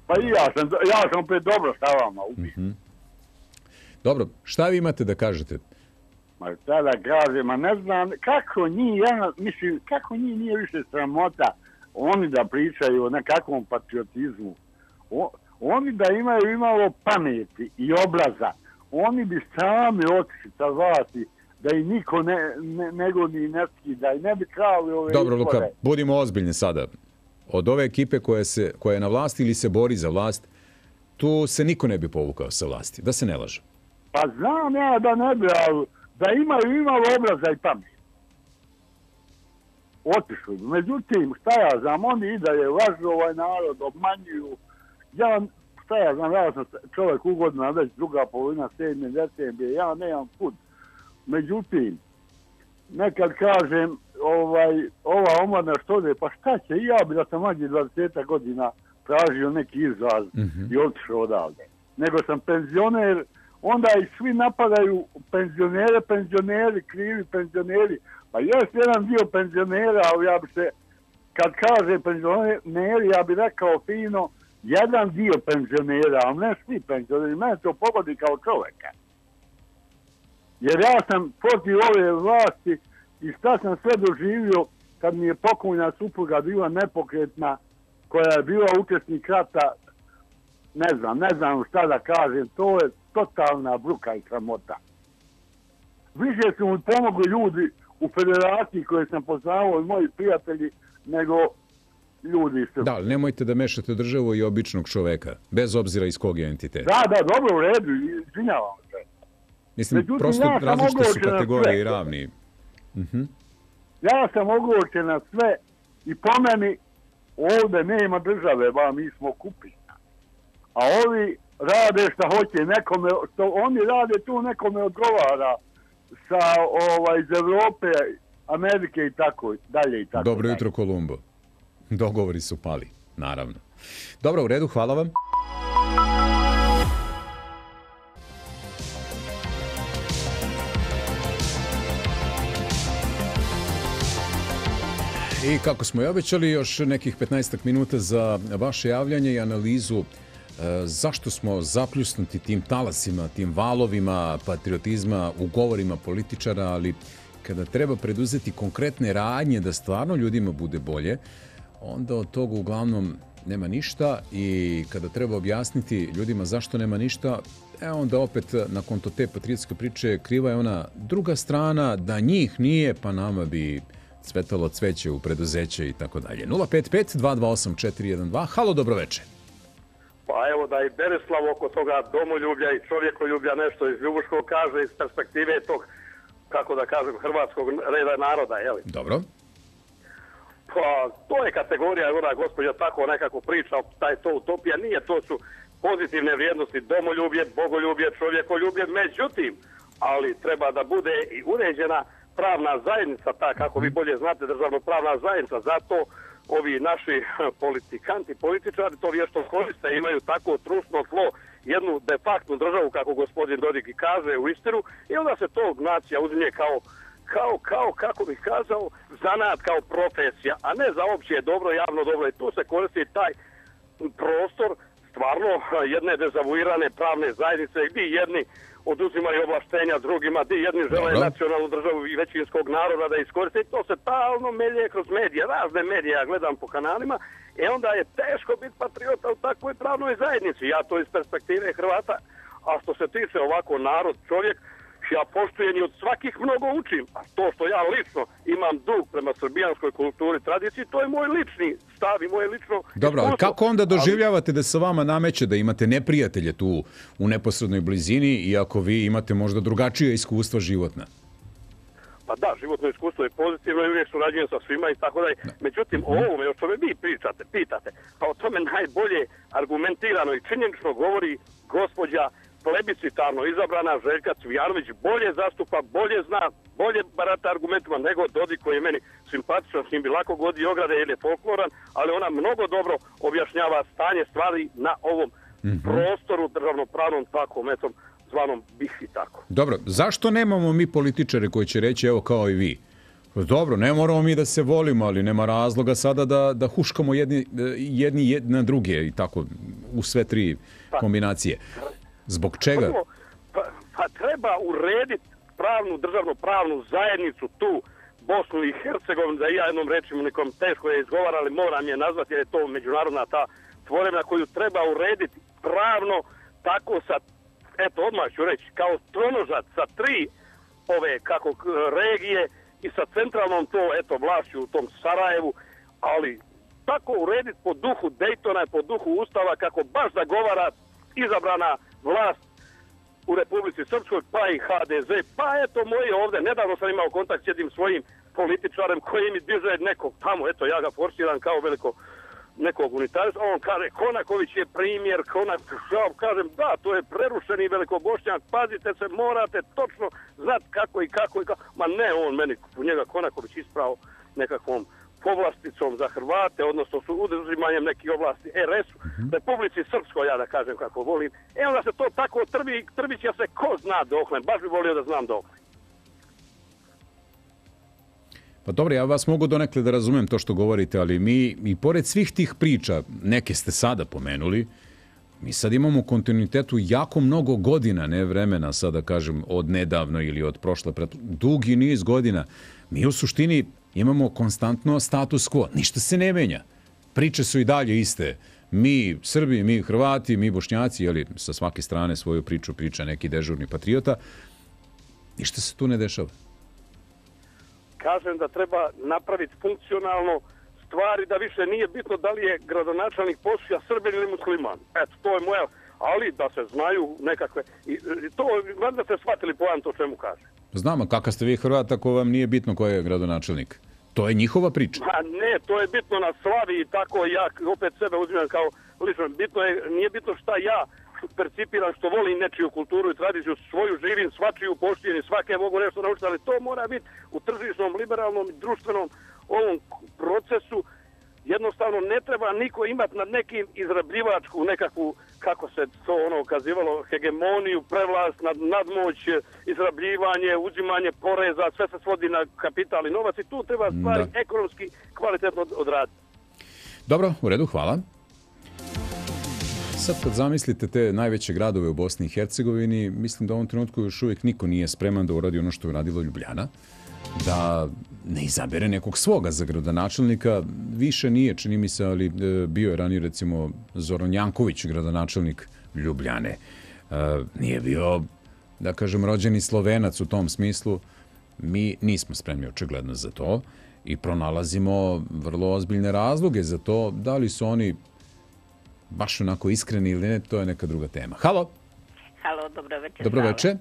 Pa i ja sam, ja sam opet dobro sa vama. Mm-hmm. Dobro, šta vi imate da kažete? Ma šta da kažem, ma ne znam kako njih, ja mislim, kako njih nije više sramota oni da pričaju o nekakvom patriotizmu. O, oni da imaju imalo pameti i obraza, oni bi sami otišli sa vlasti, da i niko ne, ne, nego ni ne skida i ne bi krali ove Dobro, izbore. Luka, budimo ozbiljni sada. Od ove ekipe koja, se, koja je na vlasti ili se bori za vlast, tu se niko ne bi povukao sa vlasti, da se ne laže. Pa znam ja da ne bi, ali da imaju imalo obraza i pameti. Otišli. Međutim, šta ja znam, oni i dalje lažu ovaj narod, obmanjuju. Ja, šta ja znam, ja sam čovjek ugodna, već druga polovina sedme decembre, ja nemam put. Međutim, nekad kažem, ovaj, ova omladna što ode, pa šta će, i ja bi da sam mlađi dvadeset godina tražio neki izraz mm-hmm. i otišao odavde. Nego sam penzioner, onda i svi napadaju penzionere, penzioneri, krivi penzioneri. Pa još jedan dio penzionera, ali ja bi se, kad kaže penzioneri, ja bi rekao fino, jedan dio penzionera, ali ne svi penzioneri, mene to pogodi kao čovjeka. Jer ja sam protiv ove vlasti i šta sam sve doživio kad mi je pokojna supruga bila nepokretna, koja je bila učesnik rata, ne znam, ne znam šta da kažem, to je totalna bruka i sramota. Više su mi pomogli ljudi u federaciji koje sam poznavao i moji prijatelji, nego ljudi su... Da, ali nemojte da mešate državu i običnog čoveka, bez obzira iz kog je entitet. Da, da, dobro, u redu, izvinjavam se. Mislim, Međutim, prosto ja različite su kategorije i ravni. Uh-huh. Ja sam ogorčen na sve i po meni ovdje nema države, ba mi smo kupina. A ovi rade šta hoće, nekome, što oni rade tu nekome odgovara sa ovaj, iz Evrope, Amerike i tako dalje i tako Dobro dalje. jutro, Kolumbo. Dogovori su pali, naravno. Dobro, u redu, hvala vam. I kako smo i obećali, još nekih petnaestak minuta za vaše javljanje i analizu e, zašto smo zapljusnuti tim talasima, tim valovima patriotizma u govorima političara, ali kada treba preduzeti konkretne radnje da stvarno ljudima bude bolje, onda od toga uglavnom nema ništa i kada treba objasniti ljudima zašto nema ništa, e onda opet na konto te patriotske priče kriva je ona druga strana, da njih nije, pa nama bi cvetalo cveće u preduzeće i tako dalje. nula pet pet dva dva osam četiri jedan dva. Halo, dobroveče. Pa evo da i Berislav oko toga domoljublja i čovjekoljublja nešto iz Ljubuškog kaže iz perspektive tog, kako da kažem, hrvatskog reda naroda, jel? Dobro. Pa to je kategorija, ona gospođa tako nekako priča, taj to utopija, nije, to su pozitivne vrijednosti, domoljublje, bogoljublje, čovjekoljublje, međutim, ali treba da bude i uređena pravna zajednica, ta, kako vi bolje znate, državno-pravna zajednica, zato ovi naši politikanti, političari to vješto koriste, imaju tako trusno tlo, jednu de facto državu, kako gospodin Dodik i kaže u istinu, i onda se to nacija uzme kao, kao, kao, kako bih kazao, zanat, kao profesija, a ne za opće dobro, javno dobro, i tu se koristi taj prostor stvarno jedne dezavuirane pravne zajednice, gdje jedni oduzimaju ovlaštenja drugima, gdje jedni žele Dobro. nacionalnu državu i većinskog naroda da iskoriste, i to se talno melje kroz medije, razne medije, ja gledam po kanalima, i onda je teško biti patriota u takvoj pravnoj zajednici, ja to iz perspektive Hrvata, a što se tiče ovako narod, čovjek, ja poštujem i od svakih mnogo učim, a to što ja lično imam dug prema srbijanskoj kulturi, tradiciji, to je moj lični stav i moje lično... Dobro, ali kako onda doživljavate da se vama nameće da imate neprijatelje tu u neposrednoj blizini, iako vi imate možda drugačije iskustva životna? Pa da, životno iskustvo je pozitivno i uvijek surađujem sa svima i tako dalje. Međutim, o ovome, o čome vi pričate, pitate, pa o tome najbolje argumentirano i činjenično govori gospođa plebiscitarno izabrana Željka Cvijanović, bolje zastupa, bolje zna, bolje barata argumentima nego Dodik, koji je meni simpatičan, s njim bi lako godi ograde jer je folkloran, ali ona mnogo dobro objašnjava stanje stvari na ovom mm-hmm. prostoru državnopravnom, takvom etom zvanom B I H i tako. Dobro, zašto nemamo mi političare koji će reći, evo kao i vi, Dobro, ne moramo mi da se volimo, ali nema razloga sada da, da huškamo jedni, jedni, jedni na druge i tako u sve tri kombinacije. Zbog čega? Prvo, pa, pa treba urediti pravnu, državnu pravnu zajednicu tu, Bosnu i Hercegovinu, da ja jednom rečim nekom teško je izgovara, ali moram je nazvati jer je to međunarodna ta tvorevina koju treba urediti pravno tako sa, eto odmah ću reći, kao tronožac sa tri ove kako regije i sa centralnom to, eto, vlašću u tom Sarajevu, ali tako urediti po duhu Daytona i po duhu Ustava kako baš zagovara izabrana vlast u Republici Srpskoj, pa i H D Z, pa eto moji ovdje, nedavno sam imao kontakt s jednim svojim političarem koji mi diže nekog tamo, eto ja ga forsiram kao veliko nekog unitarista, on kaže Konaković je primjer, Konak, ja kažem da, to je prerušeni velikobošnjak, pazite se, morate točno znati kako i kako i kako, ma ne on meni, u njega Konaković ispravo nekakvom povlasticom za Hrvate, odnosno su uzimanjem nekih oblasti R S-u, Republici Srpskoj, ja da kažem kako volim. E onda se to tako trbi, trbiće se ko zna dokle, baš bi volio da znam dokle. Pa dobro, ja vas mogu donekle da razumem to što govorite, ali mi i pored svih tih priča, neke ste sada pomenuli, mi sad imamo u kontinuitetu jako mnogo godina, ne vremena, sada kažem, od nedavno ili od prošle, dugi niz godina. Mi u suštini imamo konstantno status quo. Ništa se ne menja. Priče su i dalje iste. Mi Srbi, mi Hrvati, mi Bošnjaci, jeli, sa svake strane svoju priču priča neki dežurni patriota. Ništa se tu ne dešava. Kažem da treba napraviti funkcionalno stvari, da više nije bitno da li je gradonačelnik Posušja Srbin ili musliman. Eto, to je moja, ali da se znaju nekakve, i, i to, da ste shvatili pojam to čemu kaže. Znam, a kakav ste vi Hrvat ako vam nije bitno ko je gradonačelnik? To je njihova priča. Pa ne, to je bitno na slavi i tako ja opet sebe uzimam kao lično. Bitno je, nije bitno šta ja percipiram, što volim nečiju kulturu i tradiciju, svoju živim, svačiju poštijem, svake mogu nešto naučiti, ali to mora biti u tržišnom, liberalnom i društvenom ovom procesu. Jednostavno ne treba niko imati nad nekim izrabljivačku nekakvu, kako se to ono kazivalo, hegemoniju, prevlast, nad, nadmoć, izrabljivanje, uzimanje poreza, sve se svodi na kapital i novac i tu treba stvari da. ekonomski kvalitetno odraditi. Dobro, u redu, hvala. Sad kad zamislite te najveće gradove u Bosni i Hercegovini, mislim da u ovom trenutku još uvijek niko nije spreman da uradi ono što je uradila Ljubljana, da ne izabere nekog svoga za gradonačelnika. Više nije, čini mi se, ali bio je ranije recimo Zoran Janković, gradonačelnik Ljubljane. Nije bio, da kažem, rođeni Slovenac u tom smislu. Mi nismo spremni očigledno za to i pronalazimo vrlo ozbiljne razloge za to. Da li su oni baš onako iskreni ili ne, to je neka druga tema. Halo? Halo, dobro večer. Dobro večer.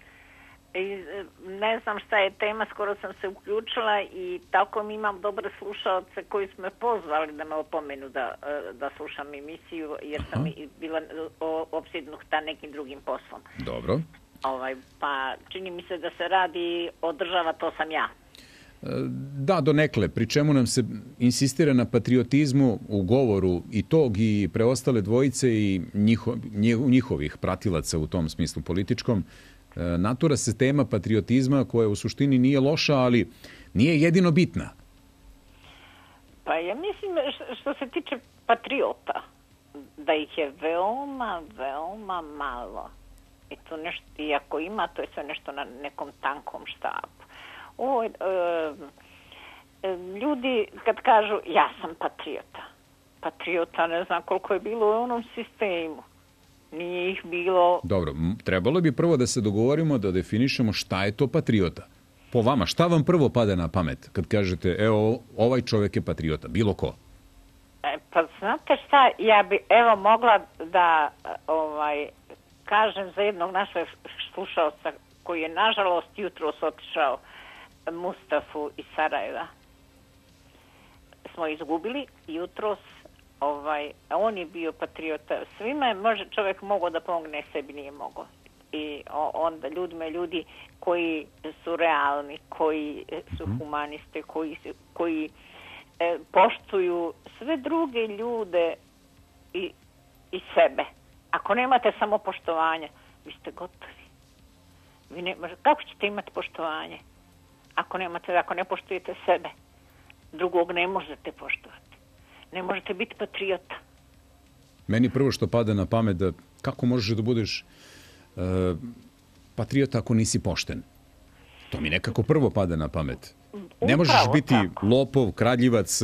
Ne znam šta je tema, skoro sam se uključila i tako mi imam dobre slušalce koji su me pozvali da me opomenu da, da slušam emisiju, jer Aha. sam bila opsjednuta nekim drugim poslom. Dobro. Ovaj, pa čini mi se da se radi o država, to sam ja. Da, donekle, pri čemu nam se insistira na patriotizmu u govoru i tog i preostale dvojice i njiho, njihovih pratilaca u tom smislu političkom. Natura se tema patriotizma koja u suštini nije loša, ali nije jedino bitna. Pa ja mislim što se tiče patriota, da ih je veoma, veoma malo. I to nešto, i ako ima, to je sve nešto na nekom tankom štapu. O, e, e, ljudi kad kažu ja sam patriota, patriota ne znam koliko je bilo u onom sistemu. Nije ih bilo... Dobro, trebalo bi prvo da se dogovorimo, da definišemo šta je to patriota. Po vama, šta vam prvo pada na pamet kad kažete, evo, ovaj čovjek je patriota, bilo ko? E, pa znate šta, ja bi evo mogla da ovaj, kažem za jednog našeg slušalca koji je nažalost jutros otišao, Mustafu iz Sarajeva. Smo izgubili jutros. Ovaj, on je bio patriota. Svima je može, čovjek mogao da pomogne, sebi nije mogao. I onda ljudima, ljudi koji su realni, koji su humaniste, koji, koji e, poštuju sve druge ljude i, i sebe. Ako nemate samo poštovanje, vi ste gotovi. Vi ne, kako ćete imati poštovanje? Ako nemate, ako ne poštujete sebe, drugog ne možete poštovati. Ne možete biti patriota. Meni prvo što pada na pamet da kako možeš da budeš uh, patriota ako nisi pošten. To mi nekako prvo pada na pamet. Ne možeš Upravo biti tako. lopov, kradljivac,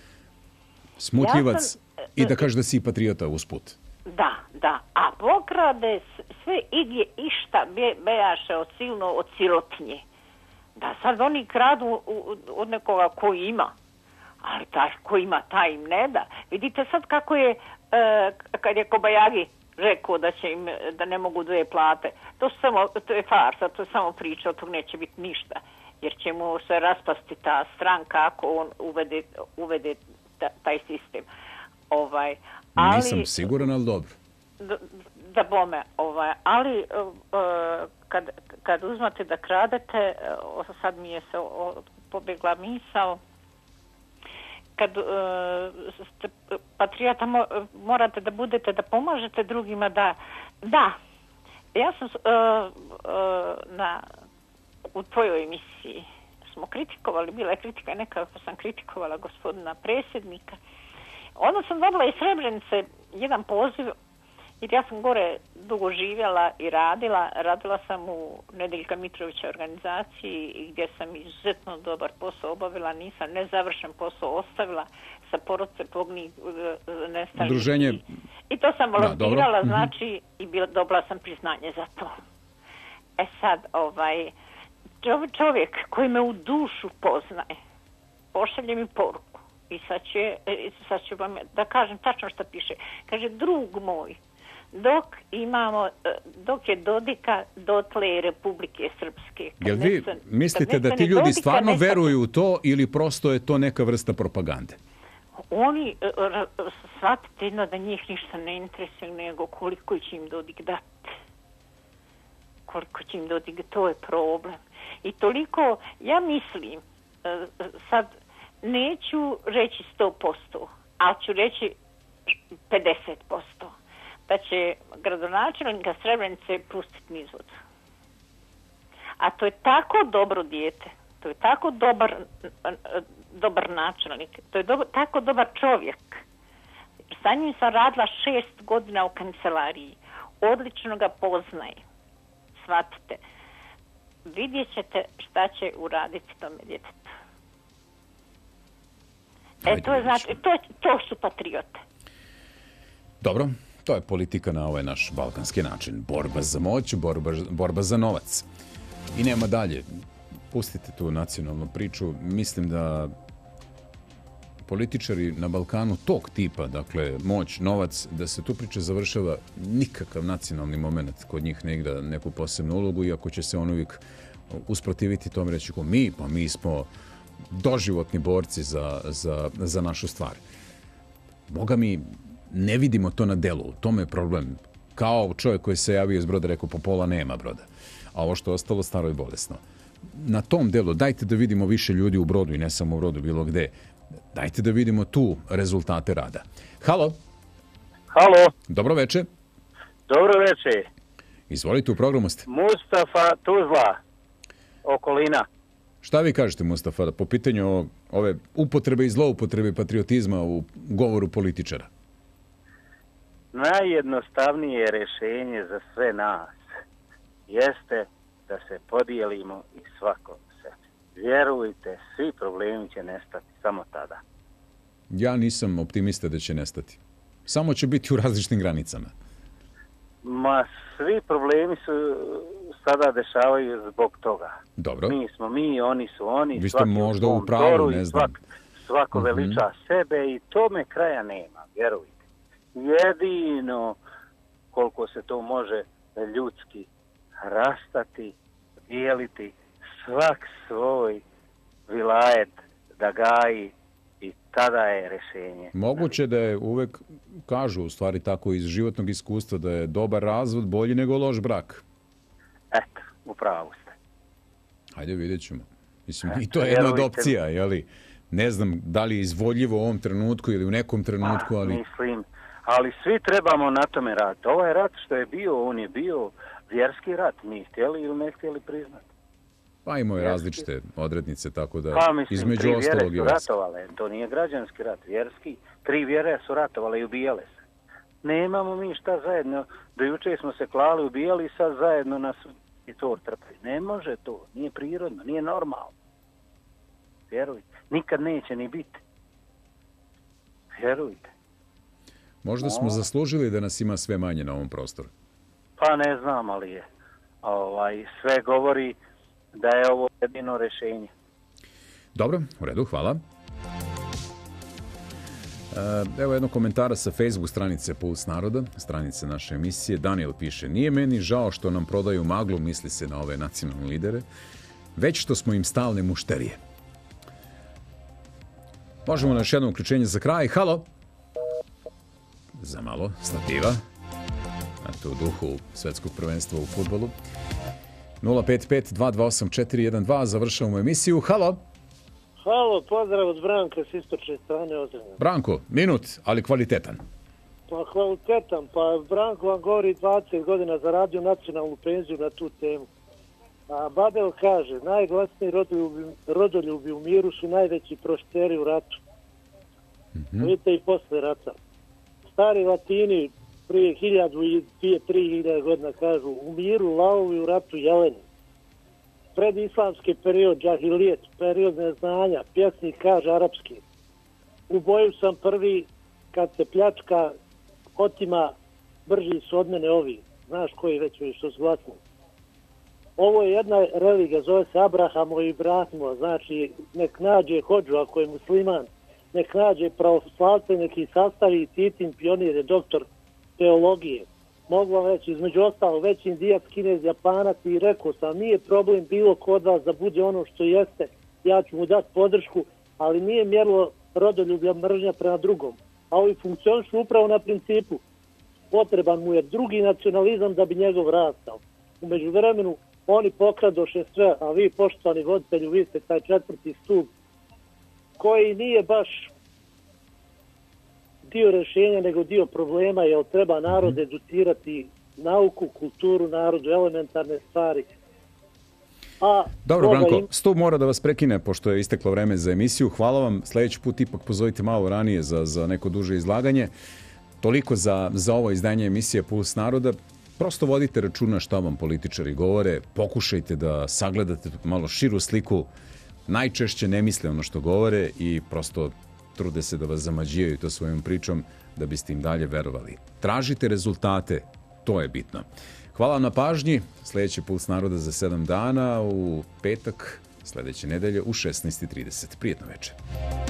smutljivac Ja sam, i da kažeš da si patriota usput. Da, da. A pokrade s- sve igdje išta be, bejaše od silno od sirotnje. Da sad oni kradu u- u- od nekoga ko ima. Ali taj ko ima, taj im ne da. Vidite sad kako je, e, kad je Kobajagi rekao da će im, da ne mogu dve plate. To, su samo, to je farsa, to je samo priča, od tog neće biti ništa. Jer će mu se raspasti ta stranka ako on uvede, uvede ta- taj sistem. Ovaj, ali, Nisam siguran, ali dobro. da, da bome, ovaj, ali uh, kad, kad uzmate da kradete, uh, sad mi je se uh, pobjegla misao, kad uh, ste patriota mo, morate da budete, da pomažete drugima, da, da, ja sam uh, uh, na, u tvojoj emisiji smo kritikovali, bila je kritika nekako sam kritikovala gospodina predsjednika. Onda sam dobila iz Srebrenice jedan poziv, jer ja sam gore dugo živjela i radila. Radila sam u Nedeljka Mitrovića organizaciji i gdje sam izuzetno dobar posao obavila, nisam nezavršen posao ostavila sa porodce pognih nestalih. Udruženje... I to sam Da, volontirala, dobro. znači, i bila, dobila sam priznanje za to. E sad, ovaj, čov- čovjek koji me u dušu poznaje, pošalje mi poruku. I sad, će, e, sad ću vam da kažem tačno što piše. Kaže, drug moj, dok imamo, e, dok je Dodika, dotle je Republike Srpske. Kad Jel vi nestane- mislite kad da ti nestane ljudi Dodika, stvarno nestane. veruju u to ili prosto je to neka vrsta propagande? Oni, e, r- shvatite jedno da njih ništa ne interesuje, nego koliko će im Dodik dati. Koliko će im Dodik, to je problem. I toliko, ja mislim, e, sad, neću reći sto posto, ali ću reći pedeset posto. Da će gradonačelnika Srebrenice pustiti niz vodu. A to je tako dobro dijete, to je tako dobar, dobar načelnik, to je dobar, tako dobar čovjek. Sa njim sam radila šest godina u kancelariji. Odlično ga poznaje. Shvatite. Vidjet ćete šta će uraditi tome djetetu. E, to je znači, to, to su patriote. Dobro, to je politika na ovaj naš balkanski način. Borba za moć, borba, borba za novac. I nema dalje. Pustite tu nacionalnu priču. Mislim da političari na Balkanu tog tipa, dakle, moć, novac, da se tu priča završava, nikakav nacionalni moment kod njih ne igra neku posebnu ulogu, iako će se on uvijek usprotiviti tome reći ko mi, pa mi smo doživotni borci za, za, za našu stvar. Boga mi, ne vidimo to na delu, u tome je problem. Kao čovjek koji se javio iz broda, rekao, po pola nema broda. A ovo što je ostalo, staro i bolesno. Na tom delu, dajte da vidimo više ljudi u brodu i ne samo u brodu, bilo gde. Dajte da vidimo tu rezultate rada. Halo? Halo. Dobro večer. Dobro večer. Izvolite, u programu ste. Mustafa Tuzla, okolina. Šta vi kažete, Mustafa, po pitanju o- ove upotrebe i zloupotrebe patriotizma u govoru političara? Najjednostavnije rješenje za sve nas jeste da se podijelimo i svako se. Vjerujte, svi problemi će nestati samo tada. Ja nisam optimista da će nestati. Samo će biti u različitim granicama. Ma, svi problemi se sada dešavaju zbog toga. Dobro. Mi smo mi, oni su oni. Vi ste svaki možda svom u pravu, zoru i ne znam. Svak, svako Mhm. veliča sebe i tome kraja nema, vjerujte. Jedino koliko se to može ljudski rastati, dijeliti, svak svoj vilajet da gaji i tada je rješenje. Moguće da je uvek, kažu u stvari tako iz životnog iskustva, da je dobar razvod bolji nego loš brak. Eto, upravo ste. Hajde, vidjet ćemo. Mislim, i to je jedna od Vjerujte mi. opcija, jeli? Ne znam da li je izvodljivo u ovom trenutku ili u nekom trenutku, ali... Mislim, ali svi trebamo na tome raditi. Ovaj rat što je bio, on je bio vjerski rat, mi htjeli ili ne htjeli priznati. Pa imao je različite odrednice, tako da Pa mislim, između tri ostalog i vjere su vjerski. ratovale, to nije građanski rat, vjerski. Tri vjere su ratovale i ubijale se. Nemamo mi šta zajedno, do juče smo se klali, ubijali i sad zajedno nas i to trpe. Ne može to, nije prirodno, nije normalno. Vjerujte, nikad neće ni biti. Vjerujte. Možda smo zaslužili da nas ima sve manje na ovom prostoru. Pa ne znam, ali je. Ovaj, sve govori da je ovo jedino rješenje. Dobro, u redu, hvala. E, Evo jednog komentara sa Facebook stranice Puls naroda, stranice naše emisije. Daniel piše, nije meni žao što nam prodaju maglu, misli se na ove nacionalne lidere, već što smo im stalne mušterije. Možemo na još jedno uključenje za kraj. Halo? Za malo, stativa. Eto, u duhu svetskog prvenstva u fudbalu. nula pet pet dva dva osam četiri jedan dva, završavamo emisiju. Halo? Halo, pozdrav od Branka s istočne strane Ozrena. Branko, minut, ali kvalitetan. Pa kvalitetan, pa Branko vam govori dvadeset godina zaradio nacionalnu penziju na tu temu. A Babel kaže, najglasniji rodoljubi, rodoljubi u miru su najveći prošteri u ratu. Mm-hmm. Vidite i posle rata. Stari Latini prije hiljadu i dvije, tri hiljade godina kažu u miru lavovi, u ratu jeleni. Pred islamski period, džahilijet, period neznanja, pjesnik kaže arapski. U boju sam prvi, kad se pljačka otima, brži su od mene ovi. Znaš koji već što su glasni. Ovo je jedna religija, zove se Abrahamo i Ibrahimo, znači nek nađe hođu ako je musliman, nek nađe pravoslavce, nek i sastavi Titin pionir je doktor teologije. Mogu vam reći, između ostalo, već Indijac, Kinez, Japanac i rekao sam, nije problem bilo kod vas da bude ono što jeste, ja ću mu dati podršku, ali nije mjerilo rodoljublja mržnja prema drugom. A ovi funkcionišu upravo na principu. Potreban mu je drugi nacionalizam da bi njegov rastao. U međuvremenu oni pokradoše sve, a vi, poštovani voditelju, vi ste taj četvrti stup koji nije baš dio rješenja, nego dio problema, jer treba narod educirati nauku, kulturu, narodu, elementarne stvari. A Dobro, Branko, im... stup mora da vas prekine, pošto je isteklo vreme za emisiju. Hvala vam, sljedeći put ipak pozovite malo ranije za, za neko duže izlaganje. Toliko za, za ovo izdanje emisije Puls naroda. Prosto vodite računa šta vam političari govore, pokušajte da sagledate malo širu sliku, najčešće ne misle ono što govore i prosto trude se da vas zamađijaju to svojom pričom da biste im dalje verovali. Tražite rezultate, to je bitno. Hvala vam na pažnji, sljedeći Puls naroda za sedam dana u petak, sljedeće nedelje u šesnaest i trideset. Prijetno večer.